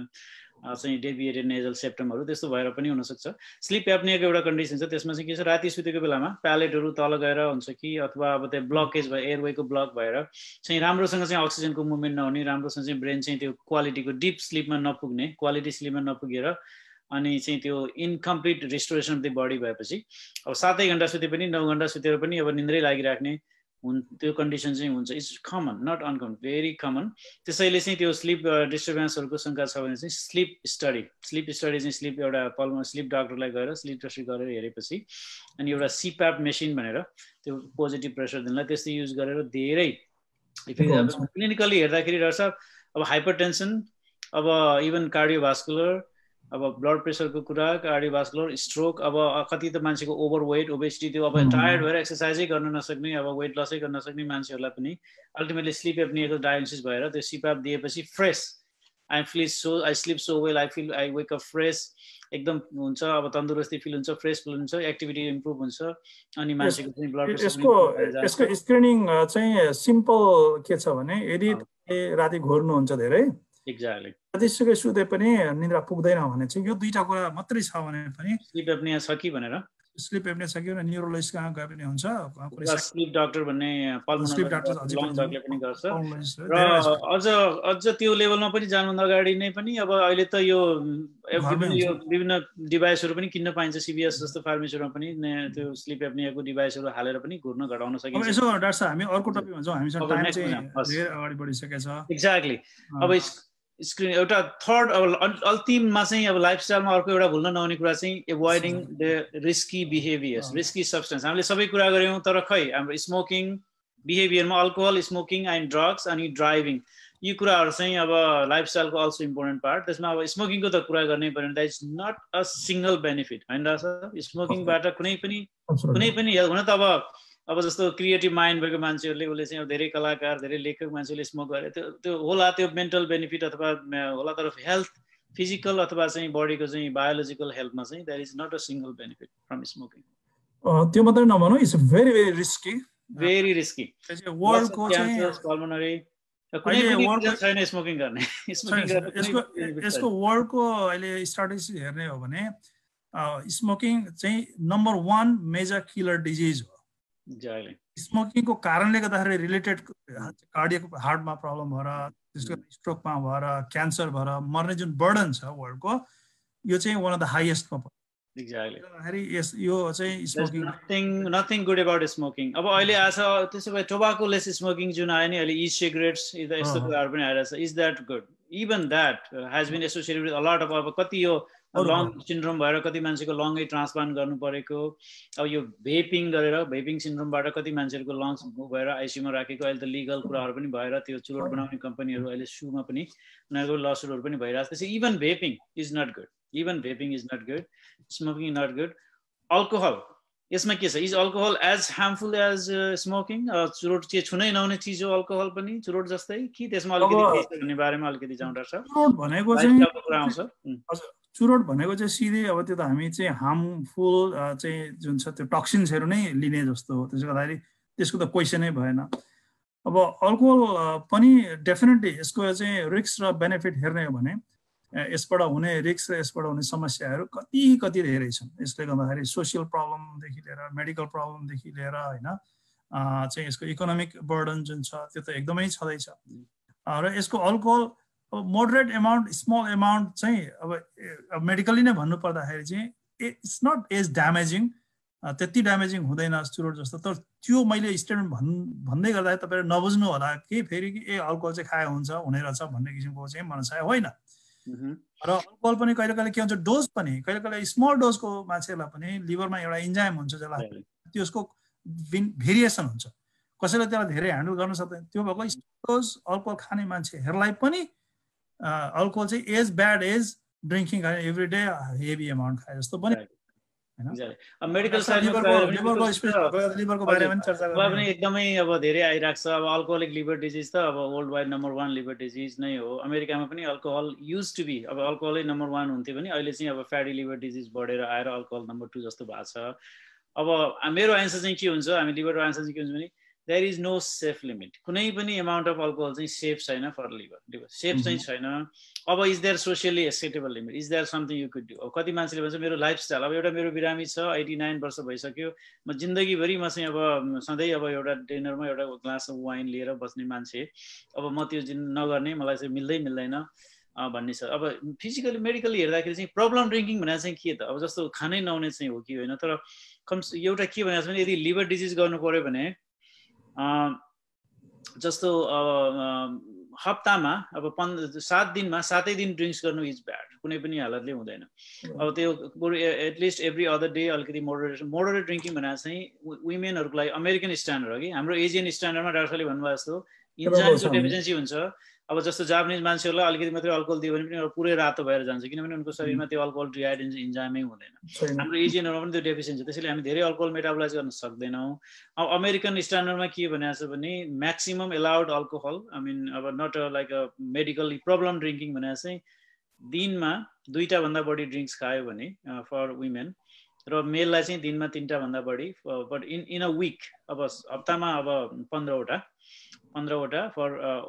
चाहिँ डेभिएटेड नेजल सेप्टमहरू त्यस्तो भएर पनि हुनसक्छ। स्लिप एप्नियाको एउटा कन्डिसन छ, त्यसमा चाहिँ के छ, राति सुतेको बेलामा प्यालेटहरू तल गएर हुन्छ कि अथवा अब त्यो ब्लकेज भयो, एयरवेको ब्लक भएर चाहिँ राम्रोसँग चाहिँ अक्सिजनको मुभमेन्ट नहुने, राम्रोसँग चाहिँ ब्रेन चाहिँ त्यो क्वालिटीको डिप स्लिपमा नपुग्ने, क्वालिटी स्लिपमा नपुगेर अनि चाहिँ त्यो incomplete restoration of the body भएपछि अब सातै घन्टा सुते पनि नौ घन्टा सुतेर पनि अब निन्द्रै लागिराख्ने हुन्, त्यो कन्डिसन चाहिँ हुन्छ। It's common, not uncommon, very common. त्यसैले चाहिँ त्यो स्लिप डिस्टर्बेन्सहरूको शङ्का छ भने चाहिँ स्लिप स्टडी स्लिप स्टडी चाहिँ स्लिप एउटा पल्म स्लिप डक्टरलाई गएर स्लिप टेस्ट गरेर हेरेपछि अनि एउटा सिप्याप मेसिन भनेर त्यो पोजिटिभ प्रेसर दिनलाई त्यस्तो युज गरेर धेरै इफेक्ट क्लिनिकली हेर्दाखेरि रहेछ। अब हाइपरटेन्सन, अब इभन कार्डियोभास्कुलर, अब ब्लड प्रेसरको कुरा, कार्डियोभास्कुलर, स्ट्रोक, अब कति त मान्छेको ओभरवेट ओबेसिटी, त्यो अब टायर्ड भएर एक्सर्साइजै गर्न नसक्ने, अब वेट लसै गर्न नसक्ने मान्छेहरूलाई पनि अल्टिमेटली स्लिप एप्नियाको डायग्नोसिस भएर त्यो सिप्याप दिएपछि fresh I feel so I sleep so well, I feel I wake up fresh एकदम हुन्छ, अब तन्दुरुस्ती फिल हुन्छ, फ्रेस फिल हुन्छ, एक्टिभिटी इम्प्रुभ हुन्छ अनि मान्छेको चाहिँ ब्लड प्रेसर। यसको यसको स्क्रिनिङ चाहिँ सिम्पल के छ भने यदि राति घोर्नुहुन्छ धेरै, एक्ज्याक्टली जतिसुकै सुते पनि निद्रा पुग्दैन भने चाहिँ यो दुईटा कुरा मात्रै छ भने पनि स्लिप एप्निया छ कि भनेर स्लिप एप्निया छ कि भनेर न्युरोलोजिस्ट कहाँ गए पनि हुन्छ, स्लिप डक्टर भन्ने स्लिप डक्टर पल्मोनोलजीले पनि गर्छ। र अझ अझ त्यो लेभलमा पनि जानुभन्दा अगाडि नै पनि अब अहिले त यो यो विभिन्न डिभाइसहरू पनि किन्न पाइन्छ, सिबिएस जस्तो फार्मेसीमा पनि त्यो स्लिप एप्नियाको डिभाइसहरू हालेर पनि घुर्न घटाउन सकिन्छ। यसो डाक्टर साहब हामी अर्को टपिकमा जाउँ, हामीसँग टाइम चाहिँ धेरै अगाडि बढिसकेको छ। एक्ज्याक्टली। अब स्क्रिन एउटा थर्ड अब अन्तिममा चाहिँ अब लाइफस्टाइलमा अर्को एउटा भुल्न नहुने कुरा चाहिँ avoiding the risky behaviours, risky substance. हामीले सबै कुरा गऱ्यौँ तर खै हाम्रो स्मोकिङ बिहेभियरमा अल्कोहल, स्मोकिङ एन्ड ड्रग्स अनि ड्राइभिङ, यी कुराहरू चाहिँ अब लाइफस्टाइलको अल्सो इम्पोर्टेन्ट पार्ट। त्यसमा अब स्मोकिङको त कुरा गर्नै पर्यो, that is not a single benefit होइन सर। स्मोकिङबाट कुनै पनि कुनै पनि हुन त अब अब जस्तो क्रिएटिभ माइन्ड भएको मान्छेहरूले उसले चाहिँ धेरै कलाकार धेरै लेखक मान्छेले स्मोक गरे, त्यो त्यो होला त्यो मेन्टल बेनिफिट अथवा होला, तर हेल्थ फिजिकल अथवा चाहिँ बडीको चाहिँ बायोलोजिकल हेल्थमा चाहिँ that is not a single benefit from smoking. त्यो मात्रै नभनौँ, it's very very risky, very risky. वर्ल्डको चाहिँ पल्मोनरी कुनै पनि छैन स्मोकिङ गर्ने। यसको वर्ल्डको अहिले स्ट्याटिस्टिक्स हेर्ने हो भने स्मोकिङ चाहिँ number one major killer disease हो। स्मोकिङको कारणले गर्दाखेरि रिलेटेड कार्डियक हार्टमा प्रब्लम भएर, त्यसको स्ट्रोकमा भएर, क्यान्सर भएर मर्ने जुन बर्डन छ वर्ल्डको, यो चाहिँ वान अफ द हाइएस्टमा पर्छ। एक्ज्याक्टली। यस यो चाहिँ smoking nothing nothing good about smoking. अब अहिले आछ त्यसो भए टोबाकोलेस स्मोकिङ जुन आयो नि अहिले, ई सिगरेट्स यस्तो कुराहरू पनि आइरहेछ, is that good? Even that has been associated with a lot of अब कति यो लङ सिन्ड्रोम भएर कति मान्छेको लङै ट्रान्सप्लान्ट गर्नु परेको, अब यो भेपिङ गरेर भेपिङ सिन्ड्रोमबाट कति मान्छेहरूको लङ्स भएर आइसियुमा राखेको, अहिले त लिगल कुराहरू पनि भएर त्यो चुरोट बनाउने कम्पनीहरू अहिले सुमा पनि उनीहरूको लसुटहरू पनि भइरहेको छ। त्यसै even vaping is not good, even vaping is not good, smoking not good. Alcohol यसमा के छ, is alcohol as harmful as smoking? चुरोट के छुनै नहुने चिज हो अल्कोहल पनि, चुरोट जस्तै कि त्यसमा अलिकति भन्ने बारेमा अलिकति जाउँ डाक्टर साहब? भनेको चाहिँ कुरा आउँछ चुरोट भनेको चाहिँ सिधै अब त्यो त हामी चाहिँ हार्मफुल चाहिँ जुन छ त्यो टक्सिन्सहरू नै लिने जस्तो हो। त्यसले गर्दाखेरि त्यसको त क्वेसनै भएन। अब अल्कोहल पनि डेफिनेटली यसको चाहिँ रिस्क र बेनिफिट हेर्ने हो भने यसबाट हुने रिस्क र यसबाट हुने समस्याहरू कति कति धेरै छन्। यसले गर्दाखेरि सोसियल प्रब्लमदेखि लिएर मेडिकल प्रब्लमदेखि लिएर होइन चाहिँ यसको इकोनोमिक बर्डन जुन छ त्यो त एकदमै छँदैछ। र यसको अल्कोहल अब मोडरेट एमाउन्ट स्मल एमाउन्ट चाहिँ अब मेडिकली नै भन्नु पर्दाखेरि चाहिँ इट्स नट एज ड्यामेजिङ, त्यति ड्यामेजिङ हुँदैन चुरोट जस्तो। तर त्यो मैले स्टेटमेन्ट भन् भन्दै गर्दा तपाईँहरू नबुझ्नु होला कि फेरि कि ए अल्कोहल चाहिँ खाए हुन्छ हुने रहेछ भन्ने किसिमको चाहिँ मनसाय होइन। र अल्कोहल पनि कहिले कहिले के हुन्छ डोज पनि कहिले कहिले स्मल डोजको मान्छेलाई पनि लिभरमा एउटा इन्जाइम हुन्छ जसलाई त्यसको भेरिएसन हुन्छ, कसैले त्यसलाई धेरै ह्यान्डल गर्न सक्दैन। त्यो भएको डोज अल्कोहल खाने मान्छेहरूलाई पनि अल्कोहल चाहिँ as bad as drinking every day heavy amount खाए जस्तो पनि मेडिकल साइडमा पनि एकदमै अब धेरै आइरहेको छ। अब अल्कोहलिक लिभर डिजिज त अब worldwide number one liver disease नै हो। अमेरिकामा पनि अल्कोहल युज टु बी अब अल्कोहलै नम्बर वान हुन्थ्यो भने अहिले चाहिँ अब फ्याटी लिभर डिजिज बढेर आएर अल्कोहल नम्बर टू जस्तो भएको छ। अब मेरो एन्सर चाहिँ के हुन्छ, हामी लिभरको एन्सर चाहिँ के हुन्छ भने there is no safe limit. कुनै पनि एमाउन्ट अफ अल्कोहल चाहिँ सेफ छैन फर लिभर, लिभर सेफ चाहिँ छैन। अब is there socially acceptable limit, is there something you could do. अब कति मान्छेले भन्छ मेरो लाइफस्टाइल, अब एउटा मेरो बिरामी छ एटी नाइन वर्ष भइसक्यो, म जिन्दगीभरि म चाहिँ अब सधैँ अब एउटा डिनरमा एउटा ग्लास अफ वाइन लिएर बस्ने मान्छे, अब म त्यो जिन नगर्ने मलाई चाहिँ मिल्दै मिल्दैन भन्ने छ। अब फिजिकली मेडिकली हेर्दाखेरि चाहिँ प्रब्लम ड्रिङ्किङ भनेर चाहिँ के त, अब जस्तो खानै नहुने चाहिँ हो कि होइन। तर कम एउटा के भनेको छ भने यदि लिभर डिजिज गर्नु पऱ्यो भने जस्तो अब हप्तामा अब पन्ध्र सात दिनमा सातै दिन ड्रिङ्क्स गर्नु इज ब्याड, कुनै पनि हालतले हुँदैन। अब त्यो बरु एटलिस्ट एभ्री अदर डे अलिकति मोडरेसन मोडरेट ड्रिङ्किङ भनेर चाहिँ वुमेनहरूको लागि अमेरिकन स्ट्यान्डर्ड हो कि। हाम्रो एजियन स्ट्यान्डर्डमा डाक्टर साहबले भन्नुभएको जस्तो इन्जाइमको डेफिसियन्सी हुन्छ। अब जस्तो जापानिज मान्छेहरूलाई अलिकति मात्रै अल्कोहल दियो भने पनि पुरै रातो भएर जान्छ, किनभने उनको शरीरमा त्यो अल्कोहल डिहाइड इन्जाइमै हुँदैन। हाम्रो एजियनहरूमा पनि त्यो डेफिसियन्सी, त्यसैले हामी धेरै अल्कोहल मेटाबोलाइज गर्न सक्दैनौँ। अब अमेरिकन स्ट्यान्डर्डमा के भनेको छ भने maximum allowed alcohol, I mean अब not like a medically problem drinking भनेर चाहिँ दिनमा दुईवटा भन्दा बढी ड्रिङ्क्स खायो भने फर वुमेन, र मेललाई चाहिँ दिनमा तिनवटा भन्दा बढी, but in in a week अब हप्तामा अब पन्ध्रवटा पन्ध्रवटा फर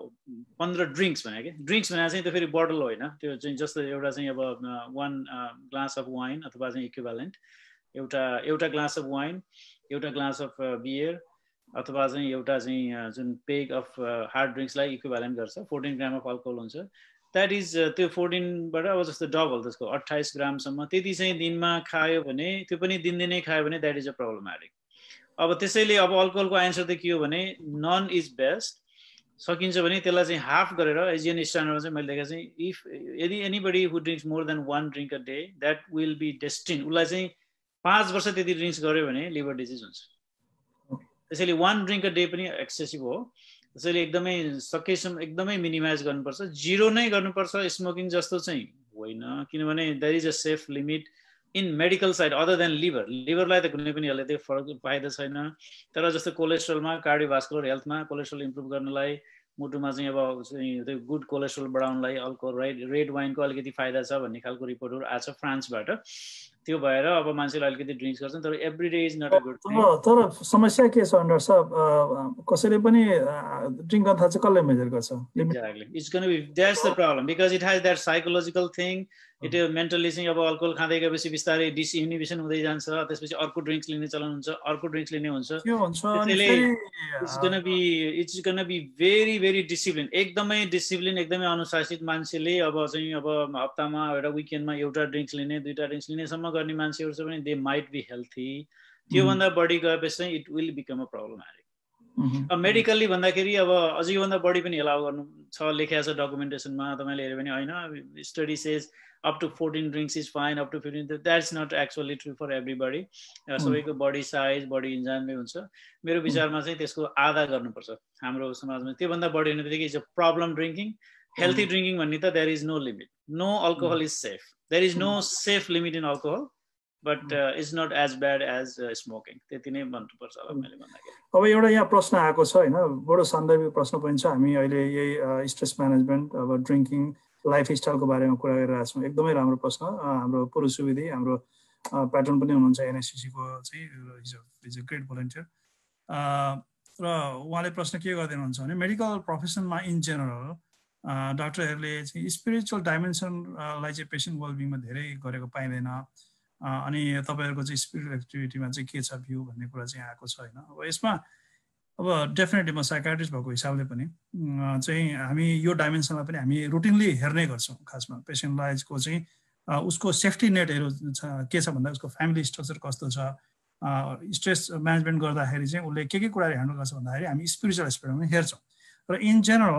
पन्ध्र ड्रिङ्क्स भने कि ड्रिङ्क्स भनेर चाहिँ त्यो फेरि बोटल होइन, त्यो चाहिँ जस्तो एउटा चाहिँ अब वान ग्लास अफ वाइन अथवा चाहिँ इक्विभ्यालेन्ट एउटा एउटा ग्लास अफ वाइन, एउटा ग्लास अफ बियर अथवा चाहिँ एउटा चाहिँ जुन पेग अफ हार्ड ड्रिङ्क्सलाई इक्विभ्यालेन्ट गर्छ, फोर्टिन ग्राम अफ अल्कोहल हुन्छ। द्याट इज त्यो फोर्टिनबाट अब जस्तो डबल त्यसको अट्ठाइस ग्रामसम्म त्यति चाहिँ दिनमा खायो भने, त्यो पनि दिनदिनै खायो भने द्याट इज अ प्रब्लमेटिक। अब त्यसैले अब अल्कोहलको एन्सर त के हो भने नन इज बेस्ट। सकिन्छ भने त्यसलाई चाहिँ हाफ गरेर एजियन स्ट्यान्डर्डमा चाहिँ मैले देखेको चाहिँ इफ यदि anybody who drinks more than one drink a day that will be destined, उसलाई चाहिँ पाँच वर्ष त्यति ड्रिङ्क्स गर्यो भने लिभर डिजिज हुन्छ। त्यसैले वान ड्रिङ्क अ डे पनि एक्सेसिभ हो। त्यसैले एकदमै सकेसम्म एकदमै मिनिमाइज गर्नुपर्छ, जिरो नै गर्नुपर्छ स्मोकिङ जस्तो चाहिँ होइन, किनभने there is a safe limit in medical side other than liver. लिभरलाई त कुनै पनि हल्ले त्यो फरक फाइदा छैन। तर जस्तो कोलेस्ट्रोलमा कार्डियोभास्कुलर हेल्थमा कोलेस्ट्रोल इम्प्रुभ गर्नलाई, मुटुमा चाहिँ अब चाहिँ त्यो गुड कोलेस्ट्रोल बढाउनलाई अल्कोहल रेड रेड वाइनको अलिकति फाइदा छ भन्ने खालको रिपोर्टहरू आएको छ फ्रान्सबाट। त्यो भएर अब मान्छेले अलिकति ड्रिङ्क्स गर्छन्, तर every day is not a good thing. तर समस्या के छ अन्डर साहब, कसैले पनि ड्रिङ्क गर्न थाल्छ, कसले मेजर गर्छ? Exactly, it's gonna be that's the problem because it has that psychological thing. It mentally चाहिँ अब अल्कोहल खाँदै गएपछि बिस्तारै डिसइन्हिबिसन हुँदै जान्छ, त्यसपछि अर्को ड्रिङ्क्स लिने चलन हुन्छ, अर्को ड्रिङ्क्स लिने हुन्छ। त्यसैले it's gonna be it's gonna be very very discipline, एकदमै डिसिप्लिन एकदमै अनुशासित मान्छेले अब चाहिँ अब हप्तामा एउटा विकेन्डमा एउटा ड्रिङ्क्स लिने दुईवटा ड्रिङ्क्स लिनेसम्म गर्ने मान्छेहरू छ भने दे माइट बी हेल्थी। त्योभन्दा बढी गएपछि चाहिँ it will become a problematic. अब मेडिकल्ली भन्दाखेरि अब अझै योभन्दा बढी पनि एलाउ गर्नु छ, लेखेको छ डकुमेन्टेसनमा, तपाईँले हेऱ्यो भने होइन study says up to fourteen drinks is fine, up to fifteen, that's not actually true for everybody. सबैको बडी साइज बडी इन्जाइममै हुन्छ। मेरो विचारमा चाहिँ त्यसको आधा गर्नुपर्छ हाम्रो समाजमा, त्योभन्दा बढी हुने बित्तिकै is a problem drinking. Healthy drinking भन्ने त there is no limit, no alcohol is safe, there is no safe limit in alcohol, but is not as bad as smoking. त्यति नै भन्नुपर्छ होला मैले भन्दाखेरि। अब एउटा यहाँ प्रश्न आएको छ होइन, बडो सान्दर्भिक प्रश्न पनि छ। हामी अहिले यही स्ट्रेस म्यानेजमेन्ट अब ड्रिङ्किङ लाइफस्टाइलको बारेमा कुरा गरिरहेको छौँ। एकदमै राम्रो प्रश्न। हाम्रो पुरुष सुवेदी हाम्रो प्याटर्न पनि हुनुहुन्छ एनएससिसीको चाहिँ इज अ ग्रेट भोलिन्टियर। र उहाँले प्रश्न के गरिदिनुहुन्छ भने मेडिकल प्रोफेसनमा इन जेनरल डाक्टरहरूले चाहिँ स्पिरिचुअल डाइमेन्सनलाई चाहिँ पेसेन्ट वेलबिङमा धेरै गरेको पाइँदैन, अनि तपाईँहरूको चाहिँ स्पिरिचुअल एक्टिभिटीमा चाहिँ के छ भ्यू भन्ने कुरा चाहिँ आएको छ होइन। अब यसमा अब डेफिनेटली म साइकाट्रिस्ट भएको हिसाबले पनि चाहिँ हामी यो डाइमेन्सनलाई पनि हामी रुटिनली हेर्ने गर्छौँ। खासमा पेसेन्टलाइजको चाहिँ उसको सेफ्टी नेटहरू के छ भन्दा उसको फ्यामिली स्ट्रक्चर कस्तो छ, स्ट्रेस म्यानेजमेन्ट गर्दाखेरि चाहिँ उसले के के कुराहरू ह्यान्डल गर्छ भन्दाखेरि हामी स्पिरिचुअल एस्पेक्टमा पनि हेर्छौँ। र इन जेनरल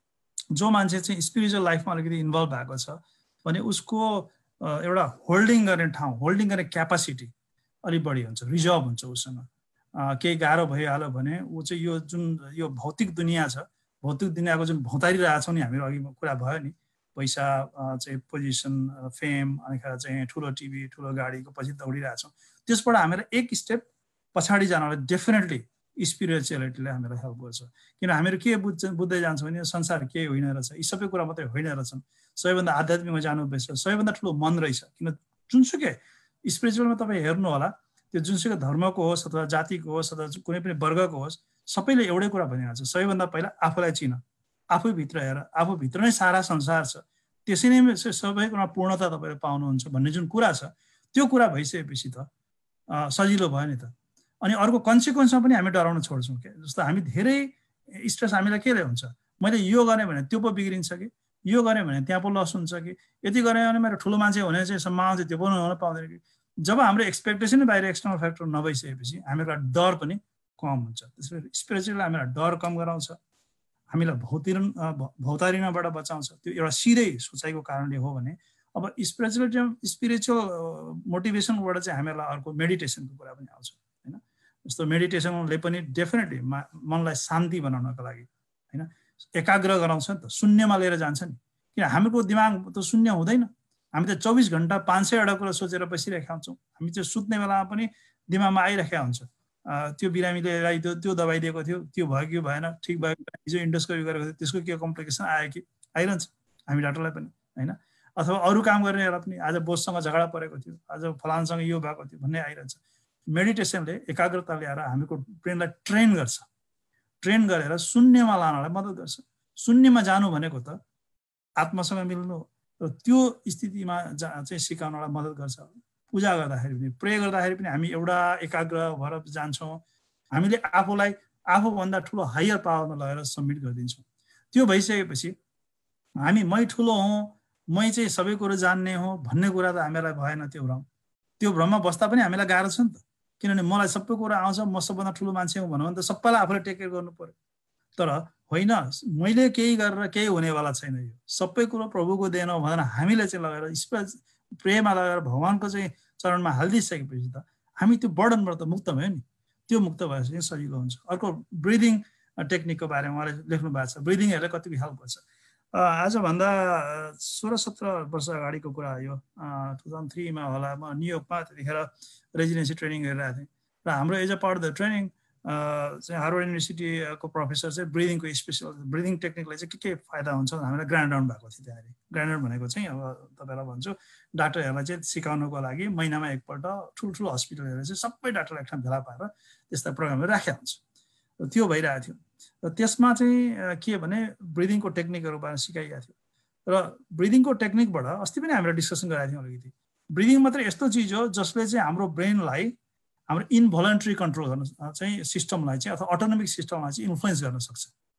जो मान्छे चाहिँ स्पिरिचुअल लाइफमा अलिकति इन्भल्भ भएको छ भने उसको एउटा होल्डिङ गर्ने ठाउँ, होल्डिङ गर्ने क्यापासिटी अलिक बढी हुन्छ, रिजर्भ हुन्छ उसँग। केही गाह्रो भइहाल्यो भने ऊ चाहिँ यो जुन यो भौतिक दुनियाँ छ, भौतिक दुनियाँको जुन भौतारिरहेछौँ नि हामीहरू, अघि कुरा भयो नि पैसा चाहिँ पोजिसन फेम अनि चाहिँ ठुलो टिभी ठुलो गाडीको पछि दौडिरहेछौँ, त्यसबाट हामीलाई एक स्टेप पछाडि जानलाई डेफिनेटली स्पिरिचुअलिटीले हामीलाई हेल्प गर्छ। किन हामीहरू के बुझ्छ बुझ्दै जान्छौँ भने संसार केही होइन रहेछ, यी सबै कुरा मात्रै होइन रहेछन्, सबैभन्दा आध्यात्मिकमा जानुपर्छ, सबैभन्दा ठुलो मन रहेछ। किन जुनसुकै स्पिरिचुअलमा तपाईँ हेर्नु होला, त्यो जुनसुकै धर्मको होस् अथवा जातिको होस् अथवा कुनै पनि वर्गको होस्, सबैले एउटै कुरा भनिरहेको छ, सबैभन्दा पहिला आफूलाई चिन, आफूभित्र हेर, आफूभित्र नै सारा संसार छ, त्यसै नै सबै कुरा पूर्णता तपाईँले पाउनुहुन्छ भन्ने जुन कुरा छ, त्यो कुरा भइसकेपछि त सजिलो भयो नि त। अनि अर्को कन्सिक्वेन्समा पनि हामी डराउन छोड्छौँ क्या। जस्तो हामी धेरै स्ट्रेस हामीलाई केले हुन्छ, मैले यो गरेँ भने त्यो पो बिग्रिन्छ कि, यो गरेँ भने त्यहाँ पो लस हुन्छ कि, यति गरेँ भने मेरो ठुलो मान्छे हुने चाहिँ सम्मान आउँछ त्यो पनि हुन पाउँदैन कि। जब हाम्रो एक्सपेक्टेसन बाहिर एक्सटर्नल फ्याक्टर नभइसकेपछि हामीलाई डर पनि कम हुन्छ। त्यसरी स्पिरिचुअली हामीलाई डर कम गराउँछ, हामीलाई भौतिक भौतारिनबाट बचाउँछ। त्यो एउटा सिधै सोचाइको कारणले हो भने अब स्पिरिचुअलिटी स्पिरिचुअल मोटिभेसनबाट चाहिँ हामीलाई अर्को मेडिटेसनको कुरा पनि आउँछ होइन। जस्तो मेडिटेसनले पनि डेफिनेटली मनलाई शान्ति बनाउनको लागि होइन एकाग्र गराउँछ नि त, शून्यमा लिएर जान्छ नि। किन हाम्रो दिमाग त शून्य हुँदैन, हामी त चौबिस घन्टा पाँच सयवटा कुरा सोचेर बसिरहेका हुन्छौँ। हामी चाहिँ सुत्ने बेलामा पनि दिमागमा आइरहेका हुन्छ, त्यो बिरामीले यसलाई त्यो त्यो दबाई दिएको थियो, त्यो भयो कि भएन, ठिक भयो, हिजो इन्डोस्कोपी गरेको थियो त्यसको के कम्प्लिकेसन आयो कि, आइरहन्छ हामी डाक्टरलाई पनि होइन। अथवा अरू काम गर्नेहरूलाई पनि आज बोससँग झगडा परेको थियो, आज फलानसँग यो भएको थियो भन्ने आइरहन्छ। मेडिटेसनले एकाग्रता ल्याएर हामीको ब्रेनलाई ट्रेन गर्छ, ट्रेन गरेर शून्यमा लानलाई मद्दत गर्छ। शून्यमा जानु भनेको त आत्मासँग मिल्नु, र त्यो स्थितिमा जा चाहिँ सिकाउनलाई मद्दत गर्छ। पूजा गर्दाखेरि पनि प्रे गर्दाखेरि पनि हामी एउटा एकाग्र भएर जान्छौँ, हामीले आफूलाई आफूभन्दा ठुलो हायर पावरमा लगेर सबमिट गरिदिन्छौँ। त्यो भइसकेपछि हामी मै ठुलो हौँ, मै चाहिँ सबै कुरो जान्ने हो भन्ने कुरा त हामीलाई भएन। त्यो भ्रम त्यो भ्रममा बस्दा पनि हामीलाई गाह्रो छ नि त, किनभने मलाई सबै कुरा आउँछ, म सबभन्दा ठुलो मान्छे हुँ भन्नु भने त सबैलाई आफूले टेक केयर गर्नु पर्यो। तर होइन, मैले केही गरेर केही हुनेवाला छैन, यो सबै कुरो प्रभुको देन हो भनेर हामीले चाहिँ लगेर प्रेमा लगेर भगवान्को चाहिँ चरणमा हालिदिइसकेपछि त हामी त्यो बर्डनबाट त मुक्त भयो नि। त्यो मुक्त भएपछि सजिलो हुन्छ। अर्को ब्रिदिङ टेक्निकको बारेमा उहाँले लेख्नु भएको छ, ब्रिदिङहरूले कतिको हेल्प गर्छ। आजभन्दा सोह्र सत्र वर्ष अगाडिको कुरा यो टु थाउजन्ड थ्रीमा होला, म न्युयोर्कमा त्यतिखेर रेजिडेन्सी ट्रेनिङ गरिरहेको थिएँ र हाम्रो as a part of the training चाहिँ हार्वर्ड युनिभर्सिटीको प्रोफेसर चाहिँ ब्रिदिङको स्पेसल ब्रिदिङ टेक्निकलाई चाहिँ के के फाइदा हुन्छ हामीलाई ग्रान्ड डाउन भएको थियो। त्यहाँनिर ग्रान्ड डाउन भनेको चाहिँ अब तपाईँलाई भन्छु डाक्टरहरूलाई चाहिँ सिकाउनुको लागि महिनामा एकपल्ट ठुल्ठुलो हस्पिटलहरू चाहिँ सबै डाक्टरलाई एक ठाउँ भेला पारेर त्यस्ता प्रोग्रामहरू राखेको हुन्छ। र त्यो भइरहेको थियो। र त्यसमा चाहिँ के भने ब्रिदिङको टेक्निकहरू बारे सिकाइएको थियो। र ब्रिदिङको टेक्निकबाट अस्ति पनि हामीले डिस्कसन गरेका थियौँ अलिकति। ब्रिदिङ मात्रै यस्तो चिज हो जसले चाहिँ हाम्रो ब्रेनलाई हाम्रो इनभोलन्ट्री कन्ट्रोल गर्न चाहिँ सिस्टमलाई चाहिँ अथवा अटोनोमिक सिस्टमलाई चाहिँ इन्फ्लुएन्स गर्न सक्छ।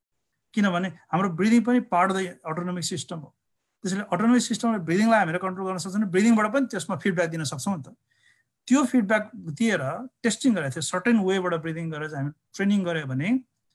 किनभने हाम्रो ब्रिदिङ पनि part of the autonomic system हो। त्यसैले अटोनोमिक सिस्टमले ब्रिदिङलाई हामीले कन्ट्रोल गर्न सक्छौँ भने ब्रिदिङबाट पनि त्यसमा फिडब्याक दिन सक्छौँ नि त। त्यो फिडब्याक दिएर टेस्टिङ गरेको थियो, सर्टेन वेबाट ब्रिदिङ गरेर हामी ट्रेनिङ गऱ्यो भने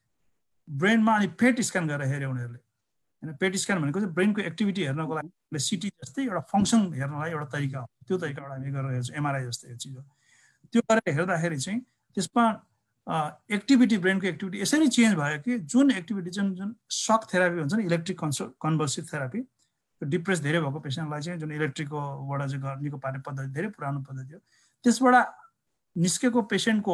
ब्रेनमा अनि पेट स्क्यान गरेर हेऱ्यो उनीहरूले होइन। पेट स्क्यान भनेको चाहिँ ब्रेनको एक्टिभिटी हेर्नको लागि सिटी जस्तै एउटा फङ्सन हेर्नलाई एउटा तरिका हो, त्यो तरिकाबाट हामी गरेर हेर्छौँ। एमआरआई जस्तै यो चिज हो। त्यो गरेर हेर्दाखेरि चाहिँ त्यसमा एक्टिभिटी ब्रेनको एक्टिभिटी यसरी चेन्ज भयो कि जुन एक्टिभिटी जुन जुन सक थेरापी हुन्छ नि, इलेक्ट्रिक कन्सो कन्भर्सिभ थेरापी, डिप्रेस धेरै भएको पेसेन्टलाई चाहिँ जुन इलेक्ट्रिककोबाट चाहिँ गर्नेको पार्ने पद्धति धेरै पुरानो पद्धति हो, त्यसबाट निस्केको पेसेन्टको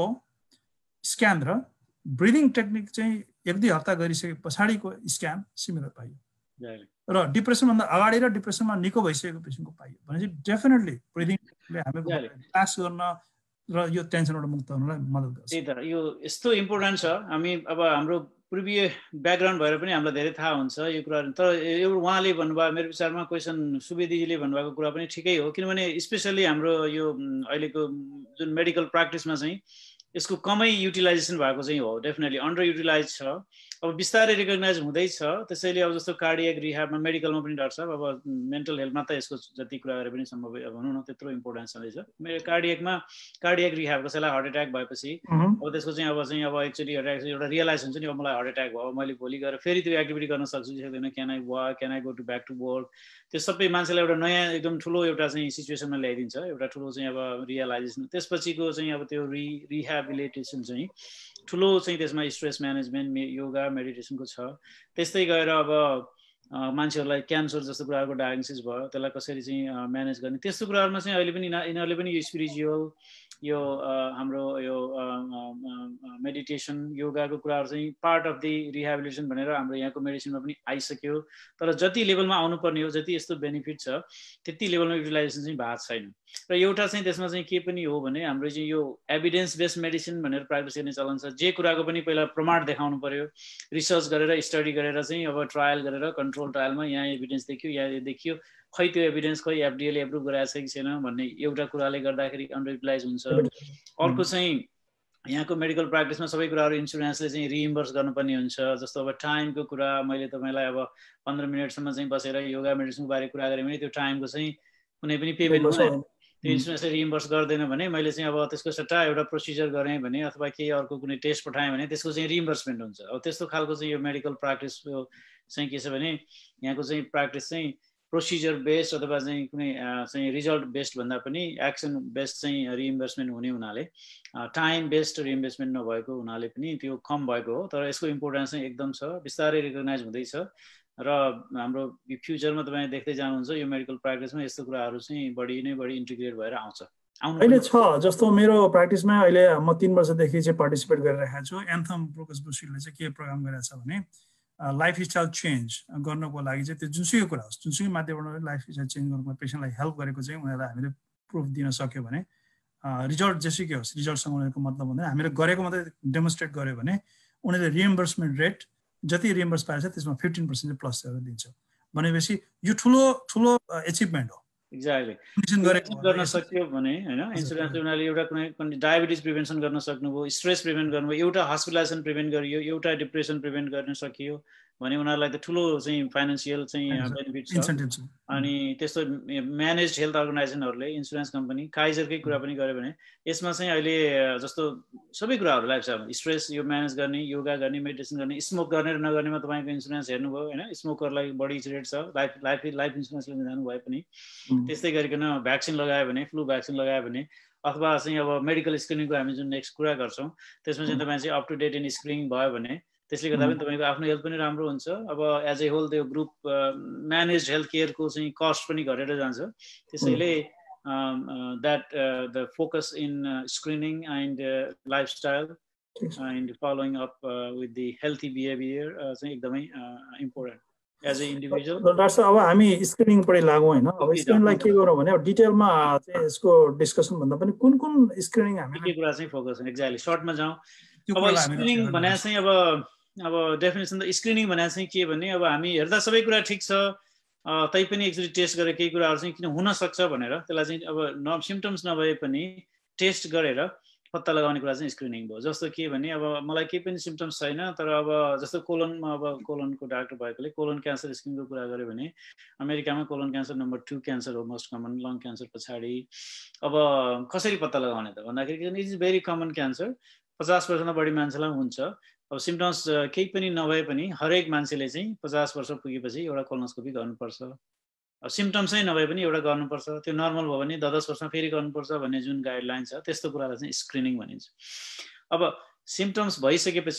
स्क्यान र ब्रिदिङ टेक्निक चाहिँ एक दुई हप्ता गरिसके पछाडिको स्क्यान सिमिलर पाइयो। र डिप्रेसनभन्दा अगाडि र डिप्रेसनमा निको भइसकेको पेसेन्टको पाइयो भने चाहिँ डेफिनेटली ब्रिदिङले हामी पास गर्न र यो टेन्सनबाट मुक्त हुनलाई मद्दत गर्छ। त्यही त यो यस्तो इम्पोर्टेन्ट छ। हामी अब हाम्रो पूर्वीय ब्याकग्राउन्ड भएर पनि हामीलाई धेरै थाहा हुन्छ यो कुराहरू। तर यो उहाँले भन्नुभयो मेरो विचारमा क्वेसन सुवेदीजीले भन्नुभएको कुरा पनि ठिकै हो, किनभने स्पेसल्ली हाम्रो यो अहिलेको जुन मेडिकल प्र्याक्टिसमा चाहिँ यसको कमै युटिलाइजेसन भएको चाहिँ हो, डेफिनेटली अन्डर युटिलाइज छ। अब बिस्तारै रिकग्नाइज हुँदैछ, त्यसैले अब जस्तो कार्डियक रिह्याबमा मेडिकलमा पनि डाक्टर साहब अब मेन्टल हेल्थमा त यसको जति कुरा गरे पनि सम्भव भनौँ न त्यत्रो इम्पोर्टेन्स छँदैछ। मेरो कार्डियकमा कार्डियक रिह्याब कसैलाई हार्ट एट्याक भएपछि अब त्यसको चाहिँ अब चाहिँ अब एकचोटि अट्याक एउटा रियलाइज हुन्छ नि, अब मलाई हार्ट एट्याक भयो, मैले भोलि गएर फेरि त्यो एक्टिभिटी गर्न सक्छु कि सक्दैन, can I work, can I go to back to work, त्यो सबै मान्छेलाई एउटा नयाँ एकदम ठुलो एउटा चाहिँ सिचुएसनमा ल्याइदिन्छ, एउटा ठुलो चाहिँ अब रियलाइजेसन। त्यसपछिको चाहिँ अब त्यो रि रिह्याबिलिटेसन चाहिँ ठुलो चाहिँ त्यसमा स्ट्रेस म्यानेजमेन्ट, योगा, मेडिटेसनको छ। त्यस्तै गएर अब मान्छेहरूलाई क्यान्सर जस्तो कुराहरूको डायग्नोसिस भयो, त्यसलाई कसरी चाहिँ म्यानेज गर्ने, त्यस्तो कुराहरूमा चाहिँ अहिले पनि यिनीहरूले पनि यो स्पिरिचुअल यो हाम्रो यो मेडिटेसन योगाको कुराहरू चाहिँ पार्ट अफ दि रिह्याबिलिटेसन भनेर हाम्रो यहाँको मेडिसिनमा पनि आइसक्यो। तर जति लेभलमा आउनुपर्ने हो, जति यस्तो बेनिफिट छ त्यति लेभलमा युटिलाइजेसन चाहिँ भएको छैन। र एउटा चाहिँ त्यसमा चाहिँ के पनि हो भने हाम्रो चाहिँ यो एभिडेन्स बेस्ड मेडिसिन भनेर प्र्याक्टिस गर्ने चलन छ। जे कुराको पनि पहिला प्रमाण देखाउनु पर्यो, रिसर्च गरेर स्टडी गरेर चाहिँ अब ट्रायल गरेर कन्ट्रोल ट्रायलमा यहाँ एभिडेन्स देखियो, यहाँ देखियो, खै त्यो एभिडेन्स खै एफडिएले एप्रुभ गराएको छ कि छैन भन्ने एउटा कुराले गर्दाखेरि अन्डर युटिलाइज हुन्छ। अर्को चाहिँ यहाँको मेडिकल प्र्याक्टिसमा सबै कुराहरू इन्सुरेन्सले चाहिँ रिइम्बर्स गर्नुपर्ने हुन्छ। जस्तो अब टाइमको कुरा मैले तपाईँलाई अब पन्ध्र मिनटसम्म चाहिँ बसेर योगा मेडिसिनको बारे कुरा गरेँ भने त्यो टाइमको चाहिँ कुनै पनि पेमेन्ट हुँदैन, त्यो इन्सुरेन्सले रिइम्बर्स गर्दैन भने मैले चाहिँ अब त्यसको सट्टा एउटा प्रोसिजर गरेँ भने अथवा केही अर्को कुनै टेस्ट पठाएँ भने त्यसको चाहिँ रिइम्बर्समेन्ट हुन्छ। अब त्यस्तो खालको चाहिँ यो मेडिकल प्र्याक्टिस चाहिँ के छ भने यहाँको चाहिँ प्र्याक्टिस चाहिँ प्रोसिजर बेस्ड अथवा चाहिँ कुनै चाहिँ रिजल्ट बेस्ड भन्दा पनि एक्सन बेस्ड चाहिँ रिइम्बर्समेन्ट हुने हुनाले टाइम बेस्ड रिइम्बर्समेन्ट नभएको हुनाले पनि त्यो कम भएको हो। तर यसको इम्पोर्टेन्स चाहिँ एकदम छ, बिस्तारै रिकगनाइज हुँदैछ र हाम्रो फ्युचरमा तपाईँ देख्दै जानुहुन्छ यो मेडिकल प्र्याक्टिसमा यस्तो कुराहरू चाहिँ बढी नै बढी इन्टिग्रेट भएर आउँछ। अहिले छ जस्तो मेरो प्र्याक्टिसमा अहिले म तीन वर्षदेखि चाहिँ पार्टिसिपेट गरिरहेको छु। एन्थम ब्रोकर्स ब्लू सिल्डले चाहिँ के प्रोग्राम गरिरहेको छ भने लाइफ स्टाइल चेन्ज गर्नको लागि चाहिँ त्यो जुनसुकै कुरा होस्, जुनसुकै माध्यमबाट लाइफ स्टाइल चेन्ज गर्नुको पेसेन्टलाई हेल्प गरेको चाहिँ उनीहरूलाई हामीले प्रुफ दिन सक्यो भने रिजल्ट जेसुकै होस्, रिजल्टसँग उनीहरूको मतलब हुँदैन, हामीले गरेको मात्रै डेमोन्स्ट्रेट गर्यो भने उनीहरूले रिइम्बर्समेन्ट रेट जति रिइम्बर्स पाएको छ त्यसमा फिफ्टिन पर्सेन्ट चाहिँ प्लस गरेर दिन्छ। भनेपछि यो ठुलो ठुलो एचिभमेन्ट हो। एक्ज्याक्टली गर्न सक्यो भने होइन इन्सुरेन्सले उनीहरूले एउटा कुनै डायबिटिज प्रिभेन्सन गर्न सक्नुभयो, स्ट्रेस प्रिभेन्ट गर्नुभयो, एउटा हस्पिटलाइजेसन प्रिभेन्ट गरियो, एउटा डिप्रेसन प्रिभेन्ट गर्न सकियो भने उनीहरूलाई त ठुलो चाहिँ फाइनेन्सियल चाहिँ बेनिफिट छ। अनि त्यस्तो म्यानेज हेल्थ अर्गनाइजेसनहरूले इन्सुरेन्स कम्पनी काइजरकै कुरा पनि गर्यो भने यसमा चाहिँ अहिले जस्तो सबै कुराहरू लाइफ छ, स्ट्रेस यो म्यानेज गर्ने, योगा गर्ने, मेडिटेसन गर्ने, स्मोक गर्ने र नगर्नेमा तपाईँको इन्सुरेन्स हेर्नुभयो होइन, स्मोकरलाई बढी रेट छ लाइफ लाइफ लाइफ इन्सुरेन्स लिन जानु भए पनि। त्यस्तै गरिकन भ्याक्सिन लगायो भने, फ्लू भ्याक्सिन लगायो भने अथवा चाहिँ अब मेडिकल स्क्रिनिङको हामी जुन नेक्स्ट कुरा गर्छौँ त्यसमा चाहिँ तपाईँ चाहिँ up to date in screening भयो भने त्यसले गर्दा पनि तपाईँको आफ्नो हेल्थ पनि राम्रो हुन्छ। अब एज ए होल त्यो ग्रुप म्यानेज हेल्थ केयरको चाहिँ कस्ट पनि घटेर जान्छ। त्यसैले that the focus in screening and lifestyle and following up with the healthy behaviour चाहिँ एकदमै important as an individual. Doctor साहब अब हामी स्क्रिनिङ पढि लागौँ होइन, अब स्क्रिनिङलाई के गरौँ भने अब डिटेलमा चाहिँ यसको डिस्कसन भन्दा पनि कुन कुन स्क्रिनिङ हामी के कुरा चाहिँ फोकस एक्ज्याक्टली सर्टमा जाउँ। अब स्क्रिनिङ भने चाहिँ अब अब डेफिनेसन त स्क्रिनिङ भने चाहिँ के भने अब हामी हेर्दा सबै कुरा ठिक छ तैपनि एकचोटि टेस्ट गरेर केही कुराहरू चाहिँ किन हुनसक्छ भनेर त्यसलाई चाहिँ अब न सिम्टम्स नभए पनि टेस्ट गरेर पत्ता लगाउने कुरा चाहिँ स्क्रिनिङ भयो। जस्तो के भने अब मलाई केही पनि सिम्टम्स छैन तर अब जस्तो कोलनमा अब कोलनको डाक्टर भएकोले कोलन क्यान्सर स्क्रिनिङको कुरा गऱ्यो भने अमेरिकामा colon cancer number two cancer हो मोस्ट कमन, लङ क्यान्सर पछाडि। अब कसरी पत्ता लगाउने त भन्दाखेरि it is very common cancer, पचास पर्सेन्टमा बढी मान्छेलाई हुन्छ। अब सिम्टम्स केही पनि नभए पनि हरेक मान्छेले चाहिँ पचास वर्ष पुगेपछि एउटा कोलोनोस्कोपी गर्नुपर्छ। अब सिम्टम्स नै नभए पनि एउटा गर्नुपर्छ, त्यो नर्मल भयो भने दस दस वर्षमा फेरि गर्नुपर्छ भन्ने जुन गाइडलाइन छ त्यस्तो कुरालाई चाहिँ स्क्रिनिङ भनिन्छ। अब सिम्टम्स भइसकेपछि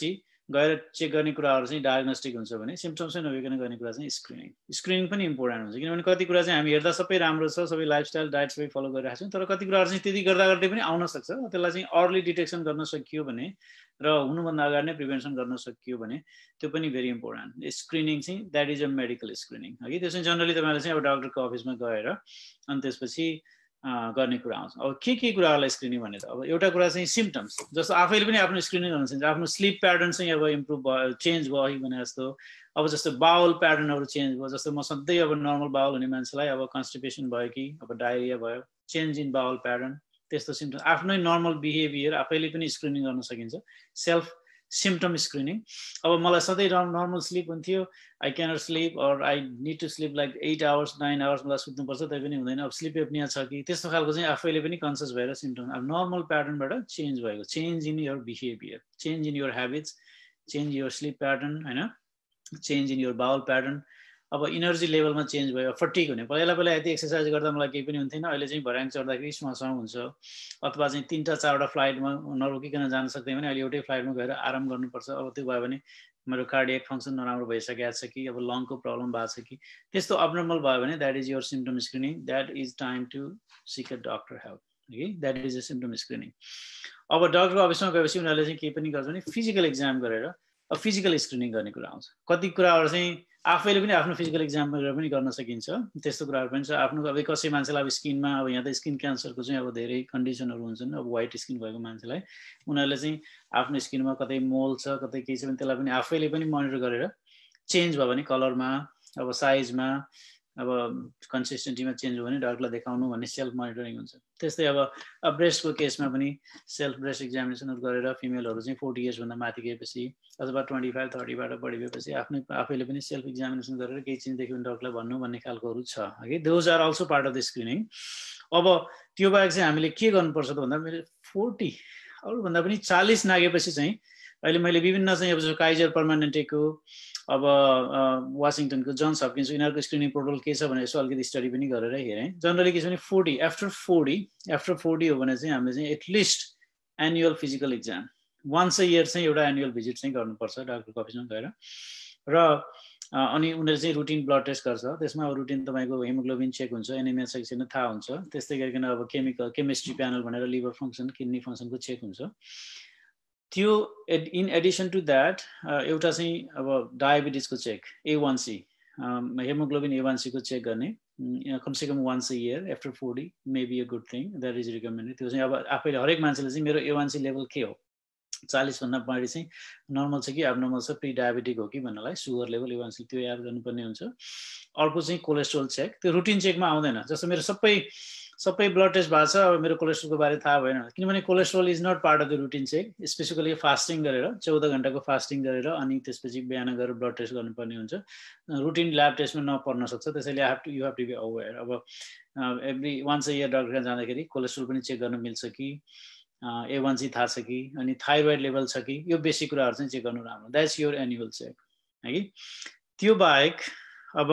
गएर चेक गर्ने कुराहरू चाहिँ डायग्नोस्टिक हुन्छ भने सिम्पटम्सै नभइकन गर्ने कुरा चाहिँ स्क्रिनिङ स्क्रिनिङ पनि इम्पोर्टेन्ट हुन्छ किनभने कति कुरा चाहिँ हामी हेर्दा सबै राम्रो छ सबै लाइफस्टाइल डायट सबै फलो गरिरहेको छौँ तर कति कुराहरू चाहिँ त्यति गर्दा गर्दै पनि आउन सक्छ त्यसलाई चाहिँ अर्ली डिटेक्सन गर्न सकियो भने र हुनुभन्दा अगाडि नै प्रिभेन्सन गर्न सकियो भने त्यो पनि भेरी इम्पोर्टेन्ट स्क्रिनिङ चाहिँ that is a medical screening है त्यो चाहिँ जनरली तपाईँले चाहिँ अब डाक्टरको अफिसमा गएर अनि त्यसपछि गर्ने कुरा आउँछ अब के के कुराहरूलाई स्क्रिनिङ भने त अब एउटा कुरा चाहिँ सिम्पटम्स जस्तो आफैले पनि आफ्नो स्क्रिनिङ गर्न सक्छ आफ्नो स्लिप प्याटर्न चाहिँ अब इम्प्रुभ भयो चेन्ज भयो है भने जस्तो अब जस्तो बाउल प्याटर्नहरू चेन्ज भयो जस्तो म सधैँ अब नर्मल बाउल हुने मान्छेलाई अब कन्स्टिपेसन भयो कि अब डायरिया भयो चेन्ज इन बाउल प्याटर्न त्यस्तो सिम्पटम आफ्नै नर्मल बिहेभियर आफैले पनि स्क्रिनिङ गर्न सकिन्छ सेल्फ सिम्पटम स्क्रिनिङ अब मलाई सधैँ नर्मल स्लिप हुन्थ्यो I cannot sleep or I need to sleep like eight hours nine hours मलाई सुत्नुपर्छ त्यही पनि हुँदैन अब स्लिप एप्निया छ कि त्यस्तो खालको चाहिँ आफैले पनि कन्सियस भएर सिम्पटम अब नर्मल प्याटर्नबाट चेन्ज भएको change in your behaviour change in your habits change your sleep pattern होइन change in your bowel pattern अब इनर्जी लेभलमा चेन्ज भयो फटिक हुने पहिला पहिला यति एक्सर्साइज गर्दा मलाई केही पनि हुन्थेन अहिले चाहिँ भर्याङ चढ्दाखेरि स्वासाउ हुन्छ अथवा चाहिँ तिनवटा चारवटा फ्लाइटमा नरोकिकन जान सक्दैन भने अहिले एउटै फ्लाइटमा गएर आराम गर्नुपर्छ अब त्यो भयो भने मेरो कार्डियक फङ्सन नराम्रो भइसकेको छ कि अब लङको प्रब्लम भएको छ कि त्यस्तो अबनर्मल भयो भने that is your symptom screening that is time to seek a doctor help है that is a symptom screening अब डक्टरको अफिसमा गएपछि उनीहरूले चाहिँ केही पनि गर्छ भने फिजिकल एक्जाम गरेर अब फिजिकल स्क्रिनिङ गर्ने कुरा आउँछ कति कुराहरू चाहिँ आफैले पनि आफ्नो फिजिकल एक्जाम गरेर पनि गर्न सकिन्छ त्यस्तो कुराहरू पनि छ आफ्नो अब कसै मान्छेलाई अब स्किनमा अब यहाँ त स्किन क्यान्सरको चाहिँ अब धेरै कन्डिसनहरू हुन्छन् अब व्हाइट स्किन भएको मान्छेलाई उनीहरूले चाहिँ आफ्नो स्किनमा कतै मोल छ कतै केही छ भने त्यसलाई पनि आफैले पनि मोनिटर गरेर चेन्ज भयो भने कलरमा अब साइजमा अब कन्सिस्टेन्सीमा चेन्ज भयो भने डक्टरलाई देखाउनु भन्ने सेल्फ मोनिटरिङ हुन्छ त्यस्तै अब ब्रेस्टको केसमा पनि सेल्फ ब्रेस्ट एक्जामिनेसनहरू गरेर फिमेलहरू चाहिँ फोर्टी इयर्सभन्दा माथि गएपछि अथवा ट्वेन्टी फाइभ थर्टीबाट बढी गएपछि आफ्नै आफैले पनि सेल्फ एक्जामिनेसन गरेर केही चेन्ज देख्यो भने डक्टरलाई भन्नु भन्ने खालकोहरू छ है those are also part of the screening अब त्यो बाहेक चाहिँ हामीले के गर्नुपर्छ त भन्दा मैले फोर्टी अरूभन्दा पनि चालिस नागेपछि चाहिँ अहिले मैले विभिन्न चाहिँ अब काइजर पर्मानेन्टेको अब वासिङटनको जोन्स हपकिन्स यिनीहरूको स्क्रिनिङ प्रोटोकल के छ भने यसो अलिकति स्टडी पनि गरेर हेरेँ जनरली के छ भने forty after forty after forty हो भने चाहिँ हामीले चाहिँ at least annual physical exam once a year चाहिँ एउटा एनुअल भिजिट चाहिँ गर्नुपर्छ डाक्टरको अफिसमा गएर र अनि उनीहरूले चाहिँ रुटिन ब्लड टेस्ट गर्छ त्यसमा अब रुटिन तपाईँको हिमोग्लोबिन चेक हुन्छ एनिमिया चेक छैन थाहा हुन्छ त्यस्तै गरिकन अब केमिकल केमिस्ट्री प्यानल भनेर लिभर फङ्सन किडनी फङ्सनको चेक हुन्छ त्यो इन एडिसन टु द्याट एउटा चाहिँ अब डायबिटिजको check A one C haemoglobin A one सीको चेक गर्ने कमसेकम once a year after forty may be a good thing that is recommended त्यो चाहिँ अब आफैले हरेक मान्छेले चाहिँ मेरो ए वान सी लेभल के हो चालिसभन्दा बढी चाहिँ नर्मल छ कि एबनर्मल छ प्रि डायबिटिक हो कि भन्नलाई sugar level A one C त्यो याद गर्नुपर्ने हुन्छ अर्को चाहिँ कोलेस्ट्रोल चेक त्यो रुटिन चेकमा आउँदैन जस्तो मेरो सबै सबै ब्लड टेस्ट भएको छ अब मेरो कोलेस्ट्रोलको बारे थाहा भएन किनभने cholesterol is not part of the routine check specifically fasting गरेर चौध घन्टाको फास्टिङ गरेर अनि त्यसपछि बिहान गएर ब्लड टेस्ट गर्नुपर्ने हुन्छ रुटिन ल्याब टेस्टमा नपर्न सक्छ त्यसैले have to you have to be aware अब एभ्री वान्स अ इयर डक्टरकहाँ जाँदाखेरि कोलेस्ट्रोल पनि चेक गर्न मिल्छ कि ए वान सी थाहा छ कि अनि थाइरोइड लेभल छ कि यो बेसिक कुराहरू चाहिँ चेक गर्नु राम्रो द्याट्स योर एनुअल चेक है कि त्यो बाहेक अब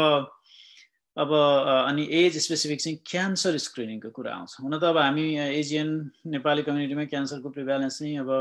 अब अनि एज स्पेसिफिक चाहिँ क्यान्सर स्क्रिनिङको कुरा आउँछ हुन त अब हामी एजियन नेपाली कम्युनिटीमा क्यान्सरको प्रिभ्यालेन्स चाहिँ अब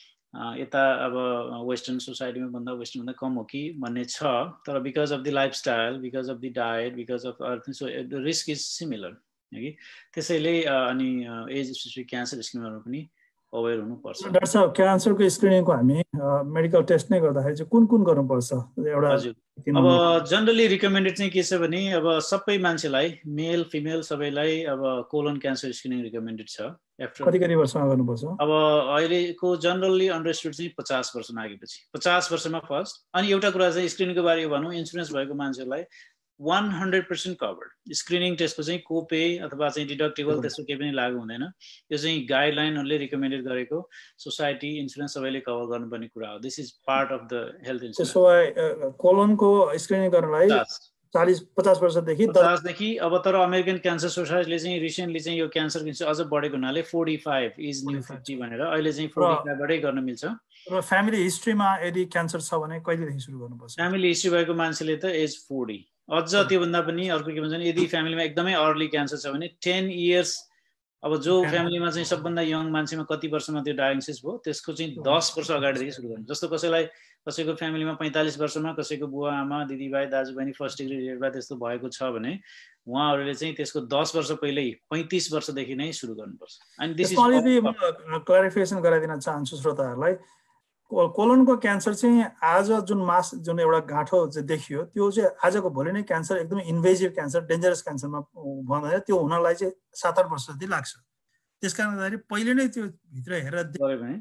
यता अब वेस्टर्न सोसाइटीमा भन्दा वेस्टर्नभन्दा कम हो कि भन्ने छ तर because of the lifestyle because of the diet because of अर्थ so the risk is similar है कि त्यसैले अनि एज स्पेसिफिक क्यान्सर स्क्रिनिङहरू पनि अवेर हुनुपर्छ डाक्टर साहब क्यान्सरको स्क्रिनिङको हामी मेडिकल टेस्ट नै गर्दाखेरि चाहिँ कुन कुन गर्नुपर्छ एउटा अब जनरली रिकमेन्डेड चाहिँ के छ भने अब सबै मान्छेलाई मेल फिमेल सबैलाई अब कोलन क्यान्सर स्क्रिनिङ रिकमेन्डेड छ कति कति वर्षमा गर्नुपर्छ अब अहिलेको जनरली अन्डरस्टुड चाहिँ पचास वर्ष नागेपछि पचास वर्षमा फर्स्ट अनि एउटा कुरा चाहिँ स्क्रिनिङको बारे भनौँ इन्सुरेन्स भएको मान्छेलाई one hundred percent covered. Screening टेस्टको चाहिँ कोपे अथवा चाहिँ डिडक्टेबल त्यस्तो केही पनि लागू हुँदैन यो चाहिँ गाइडलाइनहरूले रिकमेन्डेड गरेको सोसाइटी इन्सुरेन्स सबैले कभर गर्नुपर्ने कुरा हो this is part of the health insurance त्यसो भए कोलोनको स्क्रिनिङ गर्नलाई चालीस पचास वर्षदेखि पचासदेखि अब तर अमेरिकन क्यान्सर सोसाइटीले चाहिँ रिसेन्टली चाहिँ यो क्यान्सर अझ बढेको हुनाले forty five is new fifty भनेर अहिले चाहिँ फोर्टी फाइभबाटै गर्न मिल्छ र फ्यामिली हिस्ट्रीमा यदि क्यान्सर छ भने कहिलेदेखि सुरु गर्नुपर्छ फ्यामिली हिस्ट्री भएको मान्छेले त एज फोर्टी अझ त्योभन्दा पनि अर्को के भन्छ भने यदि फ्यामिलीमा एकदमै अर्ली क्यान्सर छ भने टेन इयर्स अब जो फ्यामिलीमा चाहिँ सबभन्दा यङ मान्छेमा कति वर्षमा त्यो डायग्नोसिस भयो त्यसको चाहिँ दस वर्ष अगाडिदेखि सुरु गर्नु। जस्तो कसैलाई कसैको फ्यामिलीमा पैँतालिस वर्षमा कसैको बुवा आमा दिदीभाइ दाजुबहिनी फर्स्ट डिग्री रेडमा त्यस्तो भएको छ भने उहाँहरूले चाहिँ त्यसको दस वर्ष पहिल्यै पैँतिस वर्षदेखि नै सुरु गर्नुपर्छ। अनि त्यसमा क्ल्यारिफिकेसन गराइदिन चाहन्छु श्रोताहरूलाई, कोलनको क्यान्सर चाहिँ आज जुन मास जुन एउटा गाँठो चाहिँ देखियो त्यो चाहिँ आजको भोलि नै क्यान्सर एकदमै इन्भेजिभ क्यान्सर डेन्जरस क्यान्सरमा भन्दा त्यो हुनलाई चाहिँ सात आठ वर्ष जति लाग्छ। त्यस कारण गर्दाखेरि पहिले नै त्यो भित्र हेरेर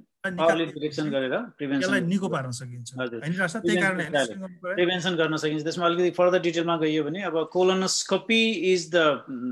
निको पार्न सकिन्छ। त्यही कारणले प्रिभेन्सन गर्न सकिन्छ। त्यसमा अलिकति फर्दर डिटेलमा गइयो भने अब colonoscopy is the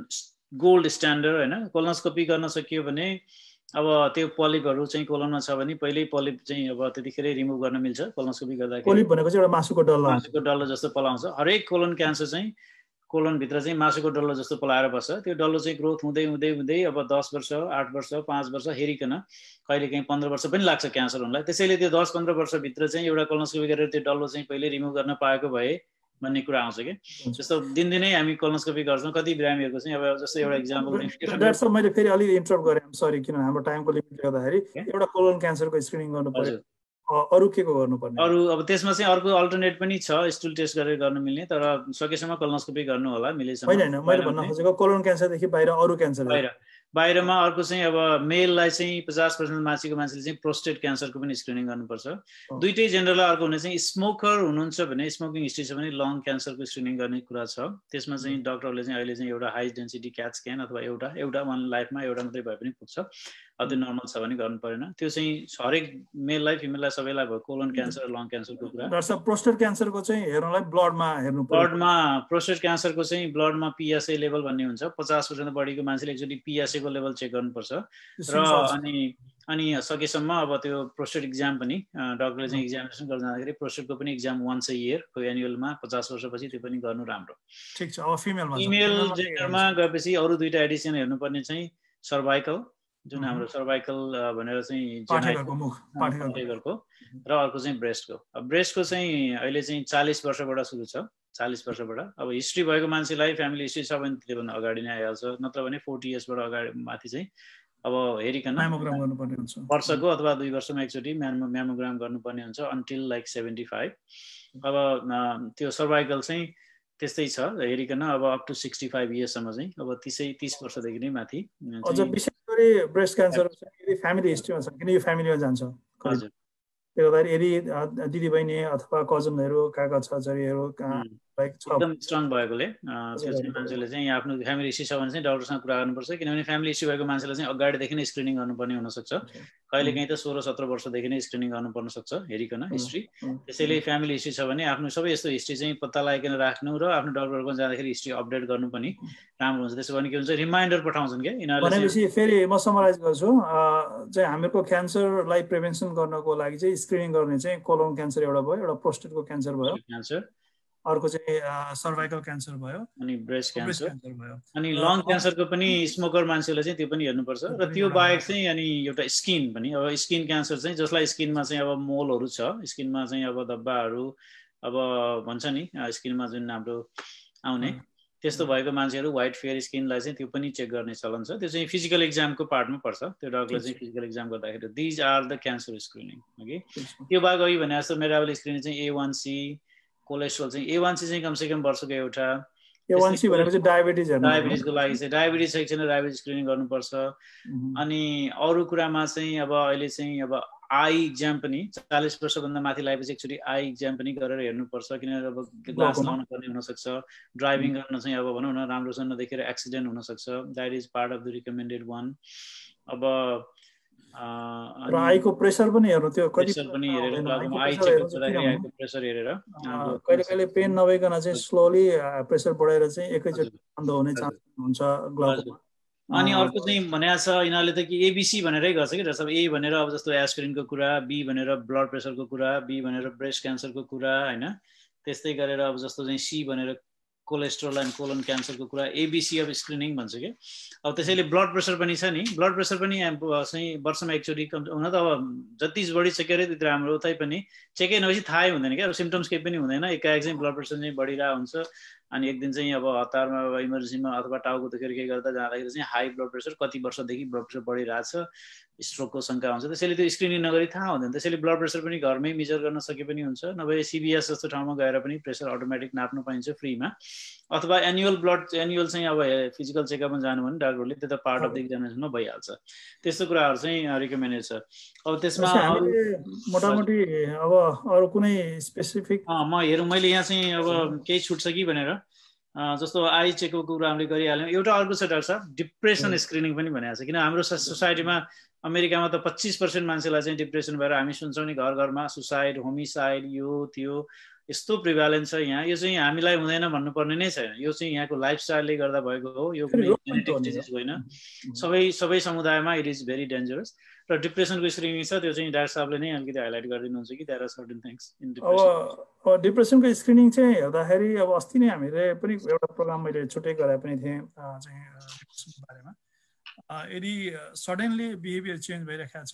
gold standard होइन। कोलोनोस्कोपी गर्न सकियो भने अब त्यो पलिपहरू चाहिँ कोलोनमा छ भने पहिल्यै पलिप चाहिँ अब त्यतिखेरै रिमुभ गर्न मिल्छ कोलोनोस्कोपी गर्दाखेरि। पलिप भनेको चाहिँ एउटा मासुको डल्लो मासुको डल्लो जस्तो पलाउँछ। हरेक कोलोन क्यान्सर चाहिँ कोलोनभित्र चाहिँ मासुको डल्लो जस्तो पलाएर बस्छ। त्यो डल्लो चाहिँ ग्रोथ हुँदै हुँदै हुँदै अब दस वर्ष आठ वर्ष पाँच वर्ष हेरिकन कहिले काहीँ पन्ध्र वर्ष पनि लाग्छ क्यान्सर हुनलाई। त्यसैले त्यो दस पन्ध्र वर्षभित्र चाहिँ एउटा कोलोनोस्कोपी गरेर त्यो डल्लो चाहिँ पहिले रिमुभ गर्न पाएको भए भन्ने कुरा आउँछ कि। जस्तो दिनदिनै हामी कोलोनोस्कोपी गर्छौँ कति बिरामीहरूको चाहिँ। अब जस्तो एउटा इक्जाम्पल मैले फेरि अलिक इन्टरप्ट गरेँ, सरी, किन हाम्रो टाइमको लिमिटले गर्दाखेरि एउटा कोलोन क्यान्सरको स्क्रिनिङ गर्नु पर्यो, अरू के को गर्नुपर्ने? अरू अब त्यसमा चाहिँ अर्को अल्टरनेट पनि छ, स्टुल टेस्ट गरेर गर्न मिल्ने, तर सकेसम्म कोलोनोस्कोपी गर्नु होला मिलेसम्म। होइन होइन, मैले भन्न खोजेको कोलोन क्यान्सरदेखि बाहिर अरू क्यान्सर बाहिर बाहिरमा अर्को चाहिँ अब मेललाई चाहिँ पचास पर्सेन्ट मान्छेको मान्छेले चाहिँ प्रोस्टेट क्यान्सरको पनि स्क्रिनिङ गर्नुपर्छ। दुइटै जेनरललाई अर्को हुने चाहिँ स्मोकर हुनुहुन्छ भने स्मोकिङ हिस्ट्री छ भने लङ क्यान्सरको स्क्रिनिङ गर्ने कुरा छ। त्यसमा चाहिँ डक्टरले चाहिँ अहिले चाहिँ एउटा हाई डेन्सिटी क्याट स्क्यान अथवा एउटा एउटा वान लाइफमा एउटा मात्रै भए पनि पुग्छ। अब त्यो नर्मल छ भने गर्नु परेन। त्यो चाहिँ हरेक मेललाई फिमेललाई सबैलाई भयो कोलोन क्यान्सर लङ क्यान्सरको कुरा। डाक्टर प्रोस्टेट क्यान्सरको चाहिँ हेर्नलाई ब्लडमा हेर्नु पर्छ। ब्लडमा प्रोस्टेट क्यान्सरको चाहिँ ब्लडमा पिएसए लेभल भन्ने हुन्छ। पचास पर्सेन्ट बढीको मान्छेले एकचोटि पिएसए को लेभल चेक गर्नुपर्छ। र अनि अनि सकेसम्म अब त्यो प्रोस्टेट इक्जाम पनि डक्टरले चाहिँ इक्जामिनेसन गर्न जाँदाखेरि प्रोस्टेटको पनि इक्जाम वान्स अ इयर को एनुअलमा पचास वर्षपछि त्यो पनि गर्नु राम्रो। ठिक छ। अब फिमेलमा फिमेल जेन्डरमा गएपछि अरू दुईटा एडिसन हेर्नुपर्ने चाहिँ सर्भाइकल, जुन हाम्रो सर्भाइकल भनेर चाहिँ पाठेघरको, र अर्को चाहिँ ब्रेस्टको। अब ब्रेस्टको चाहिँ अहिले चाहिँ चालिस वर्षबाट सुरु छ। चालिस वर्षबाट अब हिस्ट्री भएको मान्छेलाई फ्यामिली हिस्ट्री छ भने त्योभन्दा अगाडि नै आइहाल्छ। नत्र भने फोर्टी इयर्सबाट अगाडि माथि चाहिँ अब हेरिकन म्यामोग्राम गर्नुपर्ने हुन्छ। वर्षको अथवा दुई वर्षमा एकचोटि म्यामो म्यामोग्राम गर्नुपर्ने हुन्छ अन्टिल लाइक सेभेन्टी फाइभ। अब त्यो सर्भाइकल चाहिँ त्यस्तै छ हेरिकन अब अप टु सिक्सटी फाइभ इयर्ससम्म चाहिँ अब तिसै तिस वर्षदेखि नै माथि। अझ विशेष गरी ब्रेस्ट क्यान्सर यदि फ्यामिली हिस्ट्रीमा छ, किन यो फ्यामिलीमा जान्छ। हजुर, त्यो गर्दाखेरि यदि दिदीबहिनी अथवा कजनहरू काका छोराछोरीहरू एकदम स्ट्रङ भएकोले त्यो चाहिँ मान्छेले चाहिँ आफ्नो फ्यामिली हिस्ट्री छ भने चाहिँ डक्टरसँग कुरा गर्नुपर्छ। किनभने फ्यामिली हिस्ट्री भएको मान्छेलाई चाहिँ अगाडिदेखि नै स्क्रिनिङ गर्नुपर्ने हुनसक्छ। कहिले काहीँ त सोह्र सत्र वर्षदेखि नै स्क्रिनिङ गर्नुपर्न सक्छ हेरिकन हिस्ट्री। त्यसैले फ्यामिली हिस्ट्री छ भने आफ्नो सबै यस्तो हिस्ट्री चाहिँ पत्ता लगाइकन राख्नु र आफ्नो डक्टरको जाँदाखेरि हिस्ट्री अपडेट गर्नु पनि राम्रो हुन्छ। त्यसो भने के हुन्छ, रिमाइन्डर पठाउँछन् क्या यिनीहरूले। भनेपछि फेरि म समराइज गर्छु चाहिँ हामीहरूको क्यान्सरलाई प्रिभेन्सन गर्नको लागि चाहिँ स्क्रिनिङ गर्ने चाहिँ कोलोन क्यान्सर एउटा भयो, एउटा प्रोस्टेटको क्यान्सर भयो, क्यान्सर अर्को चाहिँ सर्भाइकल क्यान्सर भयो, अनि ब्रेस्ट क्यान्सर भयो, अनि लङ क्यान्सरको पनि स्मोकर मान्छेले चाहिँ त्यो पनि हेर्नुपर्छ। र त्यो बाहेक चाहिँ अनि एउटा स्किन पनि, अब स्किन क्यान्सर चाहिँ जसलाई स्किनमा चाहिँ अब मोलहरू छ, स्किनमा चाहिँ अब धब्बाहरू अब भन्छ नि स्किनमा जुन हाम्रो आउने त्यस्तो भएको मान्छेहरू व्हाइट फेयर स्किनलाई चाहिँ त्यो पनि चेक गर्ने चलन छ। त्यो चाहिँ फिजिकल एक्जामको पार्टमा पर्छ। त्यो डक्टरले चाहिँ फिजिकल एक्जाम गर्दाखेरि these are the cancer screening. Okay, त्यो बाहेक अघि भने जस्तो मेटाबोलिक स्क्रिनिङ चाहिँ ए वान सी, कोलेस्ट्रोल चाहिँ ए वान सी चाहिँ कमसेकम वर्षको एउटा, ए वान सी भनेको चाहिँ डायबिटिज डायबिटिजको लागि चाहिँ डायबिटिज छ कि छैन डायबिटिज स्क्रिनिङ गर्नुपर्छ। अनि अरू कुरामा चाहिँ अब अहिले चाहिँ अब आई इक्जाम पनि चालिस वर्षभन्दा माथि लागेपछि एकचोटि आई इक्जाम पनि गरेर हेर्नुपर्छ। किनभने अब ग्लास लाउनु पर्ने हुनसक्छ, ड्राइभिङ गर्न चाहिँ अब भनौँ न राम्रोसँग नदेखेर एक्सिडेन्ट हुनसक्छ। That is part of the recommended one. अब आईको प्रेसर पनि हेर्नु, त्यो प्रेसर पनि हेरेर आई चेकअप गर्दाखेरि आईको प्रेसर हेरेर कहिले कहिले पेन नभइकन चाहिँ स्लोली प्रेसर बढाएर चाहिँ एकैचोटि बन्द हुने चान्स हुन्छ ग्लाउकोमा। अनि अर्को चाहिँ भनेको छ यिनीहरूले त कि एबिसी भनेरै गर्छ कि सब ए भनेर अब जस्तो एस्पिरिनको कुरा, बी भनेर ब्लड प्रेसरको कुरा, बी भनेर ब्रेस्ट क्यान्सरको कुरा होइन, त्यस्तै गरेर अब जस्तो चाहिँ सी भनेर कोलेस्ट्रोल एन्ड कोलोन क्यान्सरको कुरा, एबिसी अफ स्क्रिनिङ भन्छ कि। अब त्यसैले ब्लड प्रेसर पनि छ नि, ब्लड प्रेसर पनि चाहिँ वर्षमा एकचोटि हुन त अब जति बढी चेक गरे त्यति राम्रो, तै पनि चेकै नभएपछि थाहै हुँदैन क्या, अब सिम्टम्स केही पनि हुँदैन, एकाएक चाहिँ ब्लड प्रेसर चाहिँ बढिरहेको हुन्छ। अनि एक दिन चाहिँ अब हतारमा अब इमर्जेन्सीमा अथवा टाउको दुखेर के गर्दा जाँदाखेरि चाहिँ हाई ब्लड प्रेसर कति वर्षदेखि ब्लड प्रेसर बढिरहेछ, स्ट्रोकको शङ्का हुन्छ। त्यसैले त्यो स्क्रिनिङ नगरी थाहा हुँदैन। त्यसैले ब्लड प्रेसर पनि घरमै मेजर गर्न सके पनि हुन्छ, नभए सिबिएस जस्तो ठाउँमा गएर पनि प्रेसर अटोमेटिक नाप्नु पाइन्छ फ्रीमा, अथवा एनुअल ब्लड एनुअल चाहिँ अब फिजिकल चेकअपमा जानु भने डाक्टरले त्यो त पार्ट अफ द एक्जामिनेसनमा भइहाल्छ। त्यस्तो कुराहरू चाहिँ रिकमेन्डेड छ। अब त्यसमा मोटामोटी अब अरू कुनै स्पेसिफिक म हेरौँ, मैले यहाँ चाहिँ अब केही छुट्छ कि भनेर, जस्तो आई चेकअपको कुरा हामीले गरिहाल्यौँ। एउटा अर्को छ डाक्टर साहब, डिप्रेसन स्क्रिनिङ पनि भनेको छ। किन हाम्रो सोसाइटीमा अमेरिकामा त पच्चिस पर्सेन्ट मान्छेलाई चाहिँ डिप्रेसन भएर हामी सुन्छौँ नि घर घरमा सुसाइड, होमिसाइड, यो त्यो यस्तो प्रिभ्यालेन्स छ यहाँ। यो चाहिँ हामीलाई हुँदैन भन्नुपर्ने नै छैन, यो चाहिँ यहाँको लाइफस्टाइलले गर्दा भएको हो, यो कुनै जेनेटिक डिजिज होइन। सबै सबै समुदायमा इट इज भेरी डेन्जरस। र डिप्रेसनको स्क्रिनिङ छ, त्यो चाहिँ डाक्टर साहबले नै अलिकति हाइलाइट गरिदिनुहुन्छ कि there are certain things in depression. अब डिप्रेसनको स्क्रिनिङ चाहिँ हेर्दाखेरि अब अस्ति नै हामीले पनि एउटा प्रोग्राम मैले छुट्टै गराए पनि थिएँ चाहिँ डिप्रेसनको बारेमा। यदि सडनली बिहेभियर चेन्ज भइरहेको छ,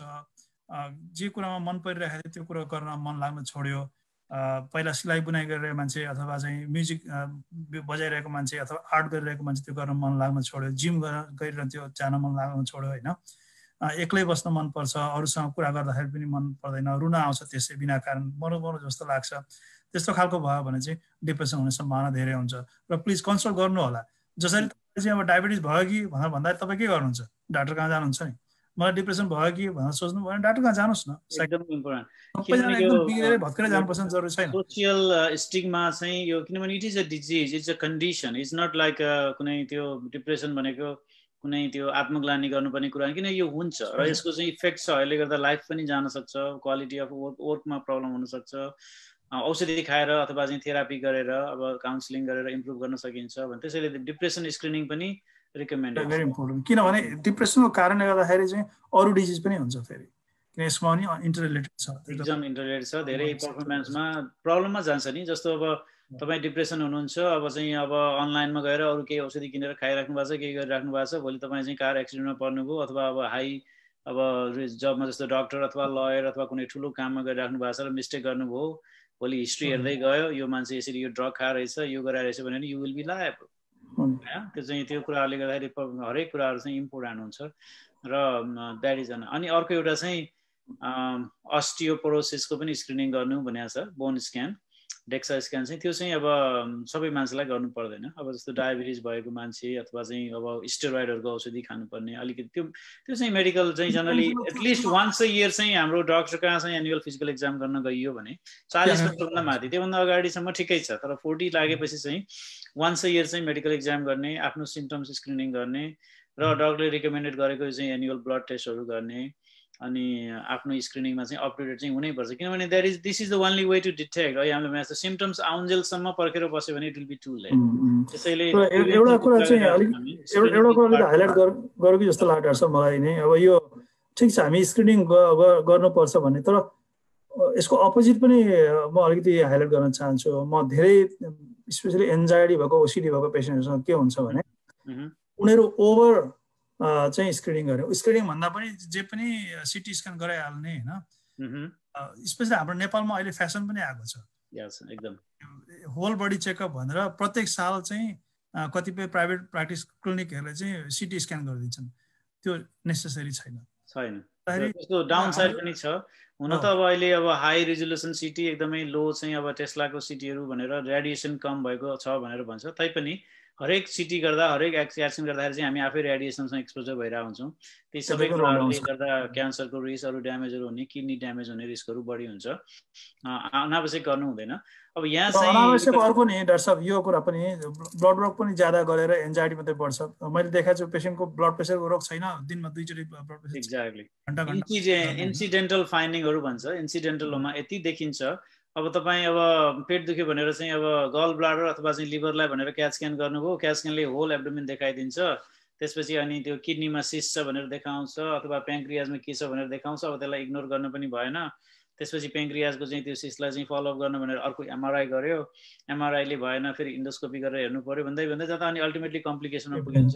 जे कुरामा मन परिरहेको थियो त्यो कुरा गर्न मन लाग्न छोड्यो, पहिला सिलाइ बुनाइ गरिरहेको मान्छे अथवा चाहिँ म्युजिक बजाइरहेको मान्छे अथवा आर्ट गरिरहेको मान्छे त्यो गर्न मन लाग्न छोड्यो, जिम गरिरहन्थ्यो जान मन लाग्न छोड्यो होइन, एक्लै बस्न मनपर्छ, अरूसँग कुरा गर्दाखेरि पनि मन पर्दैन, रुन आउँछ त्यसै बिना कारण, मरौ मरौ जस्तो लाग्छ, त्यस्तो खालको भयो भने चाहिँ डिप्रेसन हुने सम्भावना धेरै हुन्छ। र प्लिज कन्सल्ट गर्नु होला। जसरी तपाईँ चाहिँ अब डायबिटिज भयो कि भनेर भन्दा तपाईँ के गर्नुहुन्छ, डाक्टर कहाँ जानुहुन्छ नि, मलाई डिप्रेसन भयो कि भनेर सोच्नु भयो भने डाक्टर कहाँ जानुहोस् न। एकदम इम्पोर्टेन्ट, एकदम बिग्रेर भत्केर जानुपर्छ जरुरी छैन। सोसियल स्टिग्मा चाहिँ यो, किनभने it is a disease, it's a condition, it's not like कुनै त्यो डिप्रेसन भनेको कुनै त्यो आत्मग्लानी गर्नुपर्ने कुरा, किन यो हुन्छ र यसको चाहिँ इफेक्ट छ। यसले गर्दा लाइफ पनि जान सक्छ, क्वालिटी अफ वर्क वर्कमा प्रब्लम हुनसक्छ। औषधि खाएर अथवा चाहिँ थेरापी गरेर अब काउन्सिलिङ गरेर इम्प्रुभ गर्न सकिन्छ भने त्यसैले डिप्रेसन स्क्रिनिङ पनि रिकमेन्डेड, भेरी इम्पोर्टेन्ट। किनभने डिप्रेसनको कारणले गर्दाखेरि चाहिँ अरू डिजिज पनि हुन्छ फेरि, किन यसमा पनि इन्टररिलेटेड छ, एकदम इन्टररिलेटेड छ। धेरै पर्फर्मेन्समा प्रब्लममा जान्छ नि। जस्तो अब तपाईँ डिप्रेसन हुनुहुन्छ, अब चाहिँ अब अनलाइनमा गएर अरू केही औषधि किनेर खाइराख्नु भएको छ, केही गरिराख्नु भएको छ, भोलि तपाईँ चाहिँ कार एक्सिडेन्टमा पर्नुभयो अथवा अब हाई अब जबमा जस्तो डक्टर अथवा लयर अथवा कुनै ठुलो काममा गरिराख्नु भएको छ र मिस्टेक गर्नुभयो, भोलि हिस्ट्री हेर्दै गयो यो मान्छे यसरी यो ड्रग खाएर रहेछ, यो गरेर रहेछ भने यु विल बी लायबल। त्यो चाहिँ त्यो कुराहरूले गर्दाखेरि हरेक कुराहरू चाहिँ इम्पोर्टेन्ट हुन्छ र द्याट इज अन। अनि अर्को एउटा चाहिँ अस्टियोपोरोसिसको पनि स्क्रिनिङ गर्नु भनेको छ, बोन स्क्यान, डेक्सा स्क्यान चाहिँ त्यो चाहिँ अब सबै मान्छेलाई गर्नु पर्दैन। अब जस्तो डायबिटिज भएको मान्छे अथवा चाहिँ अब स्टेरोइडहरूको औषधि खानुपर्ने अलिकति त्यो त्यो चाहिँ मेडिकल चाहिँ generally at least once a year चाहिँ हाम्रो डक्टर कहाँ चाहिँ एनुअल फिजिकल एक्जाम गर्न गइयो भने चालिस वर्षभन्दा माथि, त्योभन्दा अगाडिसम्म ठिकै छ। तर फोर्टी लागेपछि चाहिँ वान्स अ इयर चाहिँ मेडिकल एक्जाम गर्ने, आफ्नो सिम्टम्स स्क्रिनिङ गर्ने र डक्टरले रिकमेन्डेड गरेको चाहिँ एनुअल ब्लड टेस्टहरू गर्ने, अनि आफ्नो स्क्रिनिङमा चाहिँ अपडेटेड चाहिँ हुनैपर्छ। किनभने that is this is the only way to detect. है हामीले यस्तो सिम्टम्स आउन्जेलसम्म पर्खेर बस्यो भने it will be too late. त्यसैले एउटा कुरा चाहिँ अलिक एउटा कुरा अलिक हाइलाइट गरौँ कि जस्तो लाग्छ सर मलाई नै। अब यो ठिक छ हामी स्क्रिनिङ गर्नुपर्छ भन्ने, तर यसको अपोजिट पनि म अलिकति हाइलाइट गर्न चाहन्छु। म धेरै स्पेसली एन्जाइटी भएको ओसिडी भएको पेसेन्टहरूसँग के हुन्छ भने उनीहरू ओभर चाहिँ स्क्रिनिङ गऱ्यो। स्क्रिनिङ भन्दा पनि जे पनि सिटी स्क्यान गराइहाल्ने होइन। स्पेसली हाम्रो नेपालमा अहिले फेसन पनि आएको छ एकदम होल बडी चेकअप भनेर प्रत्येक साल चाहिँ कतिपय प्राइभेट प्र्याक्टिस क्लिनिकहरूले चाहिँ सिटी स्क्यान गरिदिन्छन्। त्यो नेसेसरी छैन छैन त्यसको डाउन साइड पनि छ। हुन त अब अहिले अब हाई रिजोल्युसन सिटी एकदमै लो चाहिँ अब टेस्लाको सिटीहरू भनेर रेडिएसन कम भएको छ भनेर भन्छ। तैपनि हरेक सिटी गर्दा हरेक एक्सन गर्दाखेरि चाहिँ हामी आफै रेडिएसनसँग एक्सपोजर भइरहेको हुन्छौँ। त्यही सबै कुराहरूले गर्दा क्यान्सरको रिस्क, अरू ड्यामेजहरू हुने, किडनी ड्यामेज हुने रिस्कहरू बढी हुन्छ। अनावश्यक गर्नु हुँदैन। अब यहाँ चाहिँ अनावश्यक अर्को नि डाक्टर साहब यो कुरा पनि ब्लड वर्क पनि ज्यादा गरेर एन्जाइटी मात्रै बढ्छ। मैले देखाएको छु पेसेन्टको ब्लड प्रेसरको रोग छैन, दिनमा दुईचोटि ब्लड प्रेसर एक्ज्याक्टली इन्सिडेन्टल फाइन्डिङहरू भन्छ। इन्सिडेन्टलमा यति देखिन्छ। अब तपाईँ अब पेट दुख्यो भनेर चाहिँ अब गल ब्लाडर अथवा चाहिँ लिभरलाई भनेर क्याट स्क्यान गर्नुभयो, क्याट स्क्यानले होल एब्डोमेन देखाइदिन्छ। त्यसपछि अनि त्यो किडनीमा सिस्ट छ भनेर देखाउँछ अथवा प्याङ्क्रियाजमा के छ भनेर देखाउँछ। अब त्यसलाई इग्नोर गर्न पनि भएन। त्यसपछि पेङ्क्रियासको चाहिँ त्यो सिस्टलाई चाहिँ फलोअप गर्नु भनेर अर्को एमआरआई गर्यो, एमआरआईले भएन फेरि इन्डोस्कोपी गरेर हेर्नु पर्यो भन्दै भन्दै जाँदा अनि अल्टिमेटली कम्प्लिकेसनमा पुगिन्छ।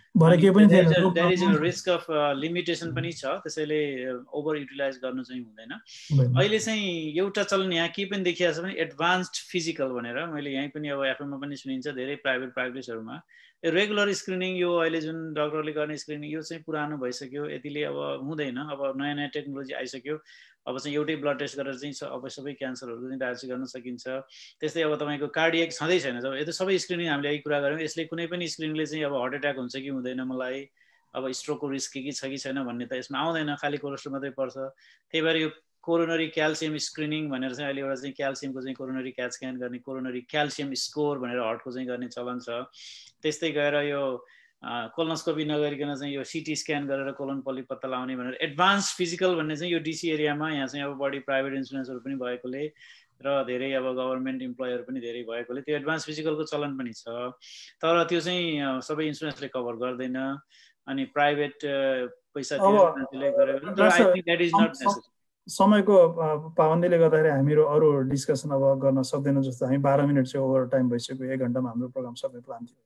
There is a risk of limitation पनि छ, त्यसैले ओभर युटिलाइज गर्नु चाहिँ हुँदैन। अहिले चाहिँ एउटा चलन यहाँ के पनि देखिएको छ भने एडभान्स्ड फिजिकल भनेर, मैले यहीँ पनि अब एफएममा पनि सुनिन्छ धेरै प्राइभेट प्र्याक्टिसहरूमा रेगुलर स्क्रिनिङ, यो अहिले जुन डक्टरले गर्ने स्क्रिनिङ यो चाहिँ पुरानो भइसक्यो, यतिले अब हुँदैन। अब नयाँ नयाँ टेक्नोलोजी आइसक्यो, अब चाहिँ एउटै ब्लड टेस्ट गरेर चाहिँ अब सबै क्यान्सरहरू चाहिँ डायग्नोसिस गर्न सकिन्छ। त्यस्तै अब तपाईँको कार्डियक छँदै छैन, जब यो सबै स्क्रिनिङ हामीले यही कुरा गऱ्यौँ, यसले कुनै पनि स्क्रिनिङले चाहिँ अब हार्ट एट्याक हुन्छ कि हुँदैन मलाई, अब स्ट्रोकको रिस्क के के छ कि छैन भन्ने त यसमा आउँदैन, खालि कोलेस्ट्रोल मात्रै पर्छ। त्यही भएर यो कोरोनरी क्याल्सियम स्क्रिनिङ भनेर चाहिँ अहिले एउटा चाहिँ क्याल्सियमको चाहिँ कोरोनरी क्याट स्क्यान गर्ने, कोरोनरी क्याल्सियम स्कोर भनेर हार्टको चाहिँ गर्ने चलन छ। त्यस्तै गएर यो कोलोनोस्कोपी नगरिकन चाहिँ यो सिटी स्क्यान गरेर कोलोन पल्ली पत्ता लगाउने भनेर एडभान्स फिजिकल भन्ने चाहिँ यो डिसी एरियामा यहाँ चाहिँ अब बढी प्राइभेट इन्सुरेन्सहरू पनि भएकोले र धेरै अब गभर्मेन्ट इम्प्लोयरहरू पनि धेरै भएकोले त्यो एडभान्स फिजिकलको चलन पनि छ। तर त्यो चाहिँ सबै इन्सुरेन्सले कभर गर्दैन, अनि प्राइभेट पैसा तिरेर गरेर तर I think that is not necessary. समयको पाबन्दीले गर्दाखेरि हामीहरू अरू डिस्कसन अब गर्न सक्दैनौँ जस्तो, हामी बाह्र मिनट चाहिँ ओभर टाइम भइसक्यो, एक घन्टामा हाम्रो प्रोग्राम सक्ने प्लान थियो।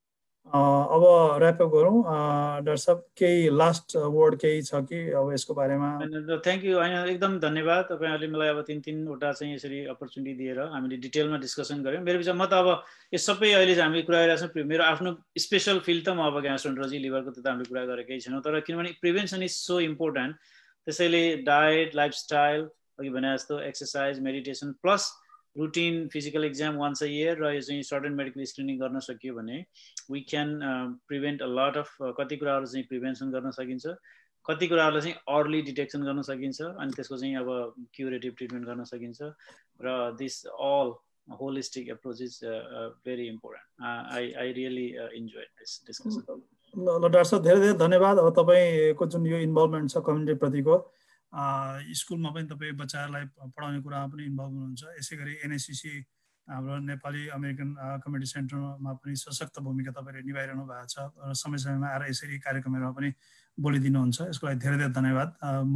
अब ऱ्यापअप गरौँ। डाक्टर साहब केही लास्ट वर्ड केही छ कि अब यसको बारेमा? थ्याङ्क यू, होइन एकदम धन्यवाद तपाईँहरूले मलाई अब तिन तिनवटा चाहिँ यसरी अपर्च्युनिटी दिएर हामीले डिटेलमा डिस्कसन गऱ्यौँ। मेरो विचारमा म त अब यो सबै अहिले चाहिँ हामीले कुरा गरिरहेको छौँ, मेरो आफ्नो स्पेसल फिल्ड त म अब ग्यास्ट्रोन्टरोलोजी लिभरको त हामीले कुरा गरेकै छैनौँ, तर किनभने प्रिभेन्सन इज सो इम्पोर्टेन्ट। त्यसैले डायट, लाइफस्टाइल, अघि भने जस्तो exercise, meditation plus routine physical exam once a year र यो चाहिँ सर्टेन मेडिकल स्क्रिनिङ गर्न सकियो भने we can prevent a lot of, कति कुराहरू चाहिँ प्रिभेन्सन गर्न सकिन्छ, कति कुराहरूलाई चाहिँ अर्ली डिटेक्सन गर्न सकिन्छ, अनि त्यसको चाहिँ अब क्युरेटिभ ट्रिटमेन्ट गर्न सकिन्छ। र this all holistic approach is very important. I I really enjoy this discussion. ल डाक्टर साहब धेरै धेरै धन्यवाद। अब तपाईँको जुन यो इन्भल्भमेन्ट छ कम्युनिटी प्रतिको, स्कुलमा पनि तपाईँ बच्चाहरूलाई पढाउने कुरामा पनि इन्भल्भ हुनुहुन्छ, यसै गरी एनएससिसी हाम्रो नेपाली अमेरिकन कम्युनिटी सेन्टरमा पनि सशक्त भूमिका तपाईँले निभाइरहनु भएको छ र समय समयमा आएर यसरी कार्यक्रमहरूमा पनि बोलिदिनुहुन्छ, यसको लागि धेरै धेरै धन्यवाद। म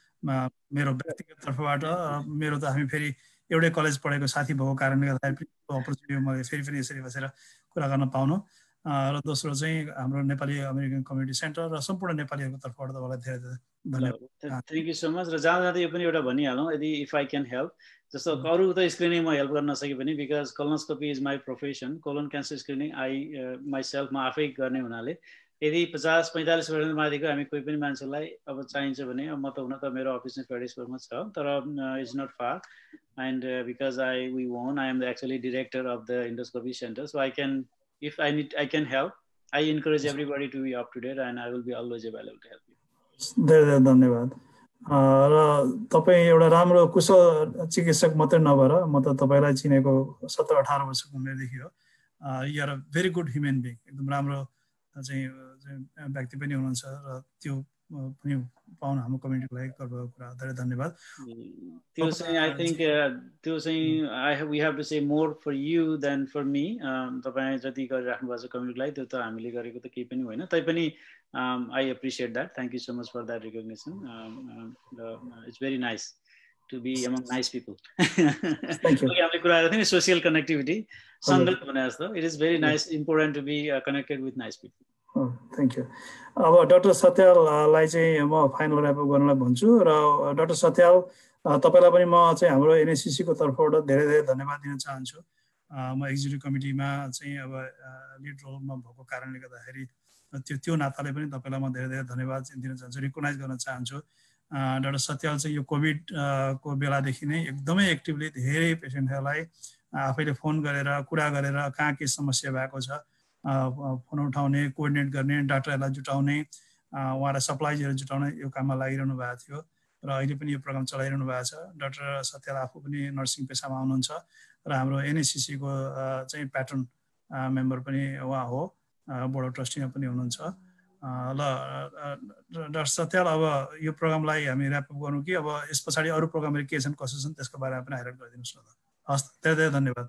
मेरो व्यक्तिगत तर्फबाट, मेरो त हामी फेरि एउटै कलेज पढेको साथी भएको कारणले गर्दाखेरि अपर्च्युनिटी मैले फेरि पनि यसरी बसेर कुरा गर्न पाउनु, र दोस्रो चाहिँ हाम्रो नेपाली अमेरिकन कम्युनिटी सेन्टर र सम्पूर्ण नेपालीहरूको तर्फबाट तपाईँलाई धेरै धेरै धन्यवाद। Thank you so much. र जाँदा जाँदा यो पनि एउटा भनिहालौँ, यदि इफ आई क्यान हेल्प, जस्तो अरू त स्क्रिनिङ म हेल्प गर्न नसके पनि because colonoscopy is my profession, colon cancer screening I myself म आफै गर्ने हुनाले यदि पचास पैँतालिस वर्ष माथिको हामी कोही पनि मान्छेलाई अब चाहिन्छ भने, म त हुन त मेरो अफिस नै फेडेक्सबर्गमा छ, तर it's not far, and because I we won I am the actually director of the endoscopy centre, so I can if I need I can help. I encourage everybody to be up to date and I will be always available to help you. धेरै धेरै धन्यवाद। र तपाईँ एउटा राम्रो कुशल चिकित्सक मात्रै नभएर, म त तपाईँलाई चिनेको सत्र अठार वर्षको उमेरदेखि हो, you are a very good human being, एकदम राम्रो चाहिँ व्यक्ति पनि हुनुहुन्छ, र त्यो पनि पाउनु हाम्रो कम्युनिटीको लागि गर्वको कुरा। धेरै धन्यवाद। त्यो चाहिँ आई थिङ्क त्यो चाहिँ I have we have to say more for you than for me. तपाईँ जति गरिराख्नु भएको छ कम्युनिटीको लागि त्यो त हामीले गरेको त केही पनि होइन, तैपनि I appreciate that. Thank you so much for that recognition. It's very nice to be among nice people. हामीले कुरा गरेको थियौँ नि सोसियल कनेक्टिभिटी, सङ्गत भने जस्तो, it is very nice important to be connected with nice people. Thank you. अब doctor सत्याललाई चाहिँ म फाइनल ऱ्यापअप गर्नलाई भन्छु, र डाक्टर सत्याल तपाईँलाई पनि म चाहिँ हाम्रो एनएससिसीको तर्फबाट धेरै धेरै धन्यवाद दिन चाहन्छु। म एक्जिक्युटिभ कमिटीमा चाहिँ अब लिड रोलमा भएको कारणले गर्दाखेरि त्यो त्यो नाताले पनि तपाईँलाई म धेरै धेरै धन्यवाद दिन चाहन्छु, रिकगनाइज गर्न चाहन्छु। डाक्टर सत्याल चाहिँ यो कोभिडको बेलादेखि नै एकदमै एक्टिभली धेरै पेसेन्टहरूलाई आफैले फोन गरेर कुरा गरेर कहाँ के समस्या भएको छ फोन उठाउने, कोअर्डिनेट गर्ने, डाक्टरहरूलाई जुटाउने, उहाँलाई सप्लाइजहरू जुटाउने यो काममा लागिरहनु भएको थियो, र अहिले पनि यो प्रोग्राम चलाइरहनु भएको छ। डाक्टर सत्याल आफू पनि नर्सिङ पेसामा हुनुहुन्छ र हाम्रो एनएससिसीको चाहिँ प्याटर्न मेम्बर पनि उहाँ हो, बोर्ड अफ ट्रस्टीमा पनि हुनुहुन्छ। ल डाक्टर सत्याल, अब यो प्रोग्रामलाई हामी ऱ्यापअप गरौँ कि अब यस पछाडि अरू प्रोग्रामहरू के छन् कसो छन् त्यसको बारेमा पनि हाइलाइट गरिदिनुहोस् न। हस्, धेरै धेरै धन्यवाद।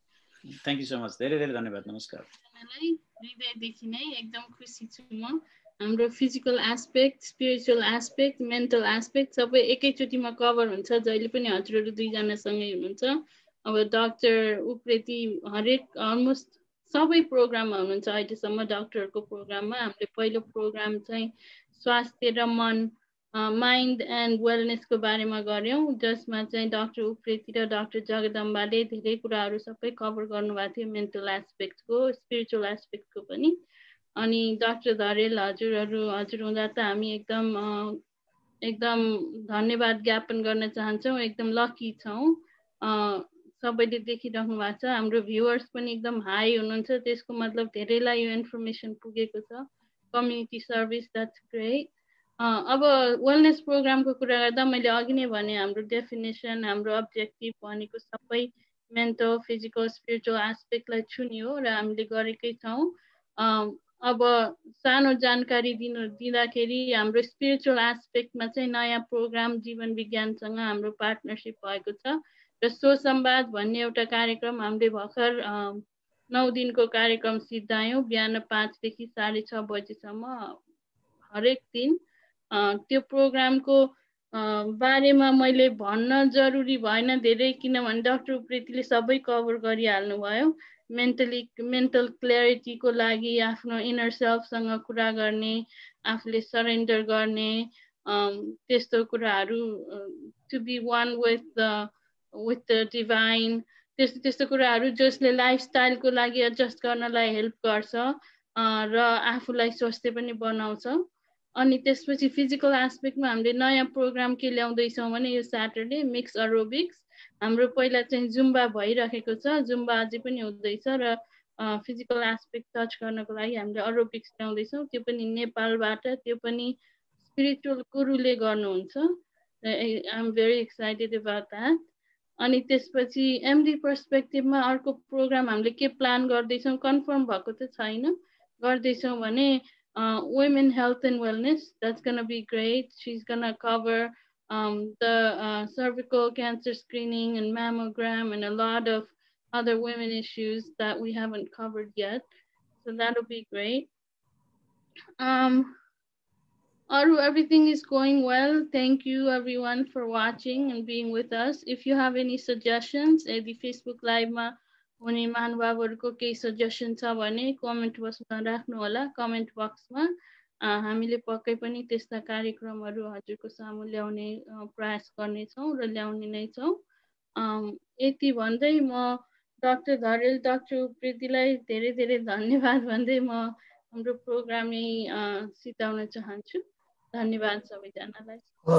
Thank you so much. धेरै धेरै धन्यवाद। नमस्कार। हृदयदेखि नै एकदम खुसी छु म हाम्रो physical aspect, spiritual aspect, mental aspect सबै एकैचोटिमा कभर हुन्छ जहिले पनि हजुरहरू दुईजनासँगै हुनुहुन्छ। अब डाक्टर उप्रेती हरेक अलमोस्ट सबै प्रोग्राममा हुनुहुन्छ अहिलेसम्म। डाक्टरहरूको प्रोग्राममा हामीले पहिलो प्रोग्राम चाहिँ स्वास्थ्य र मन माइन्ड एन्ड वेलनेसको बारेमा गऱ्यौँ, जसमा चाहिँ डाक्टर उप्रेती र डाक्टर जगदम्बाले धेरै कुराहरू सबै कभर गर्नुभएको थियो, मेन्टल एस्पेक्टको, स्पिरिचुअल एस्पेक्टको पनि। अनि डाक्टर धरेल हजुरहरू हजुर हुँदा त हामी एकदम एकदम धन्यवाद ज्ञापन गर्न चाहन्छौँ, एकदम लकी छौँ। सबैले देखिराख्नु भएको छ, हाम्रो भ्युवर्स पनि एकदम हाई हुनुहुन्छ, त्यसको मतलब धेरैलाई यो इन्फर्मेसन पुगेको छ। Community service, that's great. अब वेलनेस प्रोग्रामको कुरा गर्दा मैले अघि नै भने हाम्रो डेफिनेसन, हाम्रो अब्जेक्टिभ भनेको सबै मेन्टल, फिजिकल, स्पिरिचुअल एस्पेक्टलाई छुने हो र हामीले गरेकै छौँ। अब सानो जानकारी दिनु दिँदाखेरि हाम्रो स्पिरिचुअल एस्पेक्टमा चाहिँ नयाँ प्रोग्राम जीवन विज्ञानसँग हाम्रो पार्टनरसिप भएको छ र सुसंवाद भन्ने एउटा कार्यक्रम हामीले भर्खर नौ दिनको कार्यक्रम सिद्धायौँ, बिहान पाँचदेखि साढे छ बजीसम्म हरेक दिन। त्यो प्रोग्रामको बारेमा मैले भन्न जरुरी भएन धेरै, किनभने डाक्टर उप्रेतीले सबै कभर गरिहाल्नु भयो। मेन्टली मेन्टल क्ल्यारिटीको लागि आफ्नो इनर सेल्फसँग कुरा गर्ने, आफूले सरेन्डर गर्ने, त्यस्तो कुराहरू, to be one with the with the divine, त्यस्तो त्यस्तो कुराहरू जसले लाइफस्टाइलको लागि एडजस्ट गर्नलाई हेल्प गर्छ र आफूलाई स्वस्थ पनि बनाउँछ। अनि त्यसपछि फिजिकल एस्पेक्टमा हामीले नयाँ प्रोग्राम के ल्याउँदैछौँ भने यो स्याटरडे मिक्स एरोबिक्स। हाम्रो पहिला चाहिँ जुम्बा भइरहेको छ, जुम्बा अझै पनि हुँदैछ र फिजिकल एस्पेक्ट टच गर्नको लागि हामीले एरोबिक्स ल्याउँदैछौँ। त्यो पनि नेपालबाट, त्यो पनि स्पिरिचुअल गुरुले गर्नुहुन्छ। I am very excited about that. अनि त्यसपछि एमडी पर्सपेक्टिभमा अर्को प्रोग्राम हामीले के प्लान गर्दैछौँ कन्फर्म भएको त छैन, गर्दैछौँ भने Uh, women health and wellness, that's going to be great. She's going to cover um, the uh, cervical cancer screening and mammogram and a lot of other women issues that we haven't covered yet. So that'll be great. Um, Aru, everything is going well. Thank you everyone for watching and being with us. If you have any suggestions, the Facebook Live ma हुने महानुभावहरूको केही suggestion छ भने comment बक्समा राख्नु होला। Comment बक्समा हामीले पक्कै पनि त्यस्ता कार्यक्रमहरू हजुरको सामु ल्याउने प्रयास गर्नेछौँ र ल्याउने नै छौँ। यति भन्दै म डाक्टर धरेल, डाक्टर उप्रेतीलाई धेरै धेरै धन्यवाद भन्दै म हाम्रो प्रोग्राम यही सिद्धाउन चाहन्छु। धन्यवाद सबैजनालाई।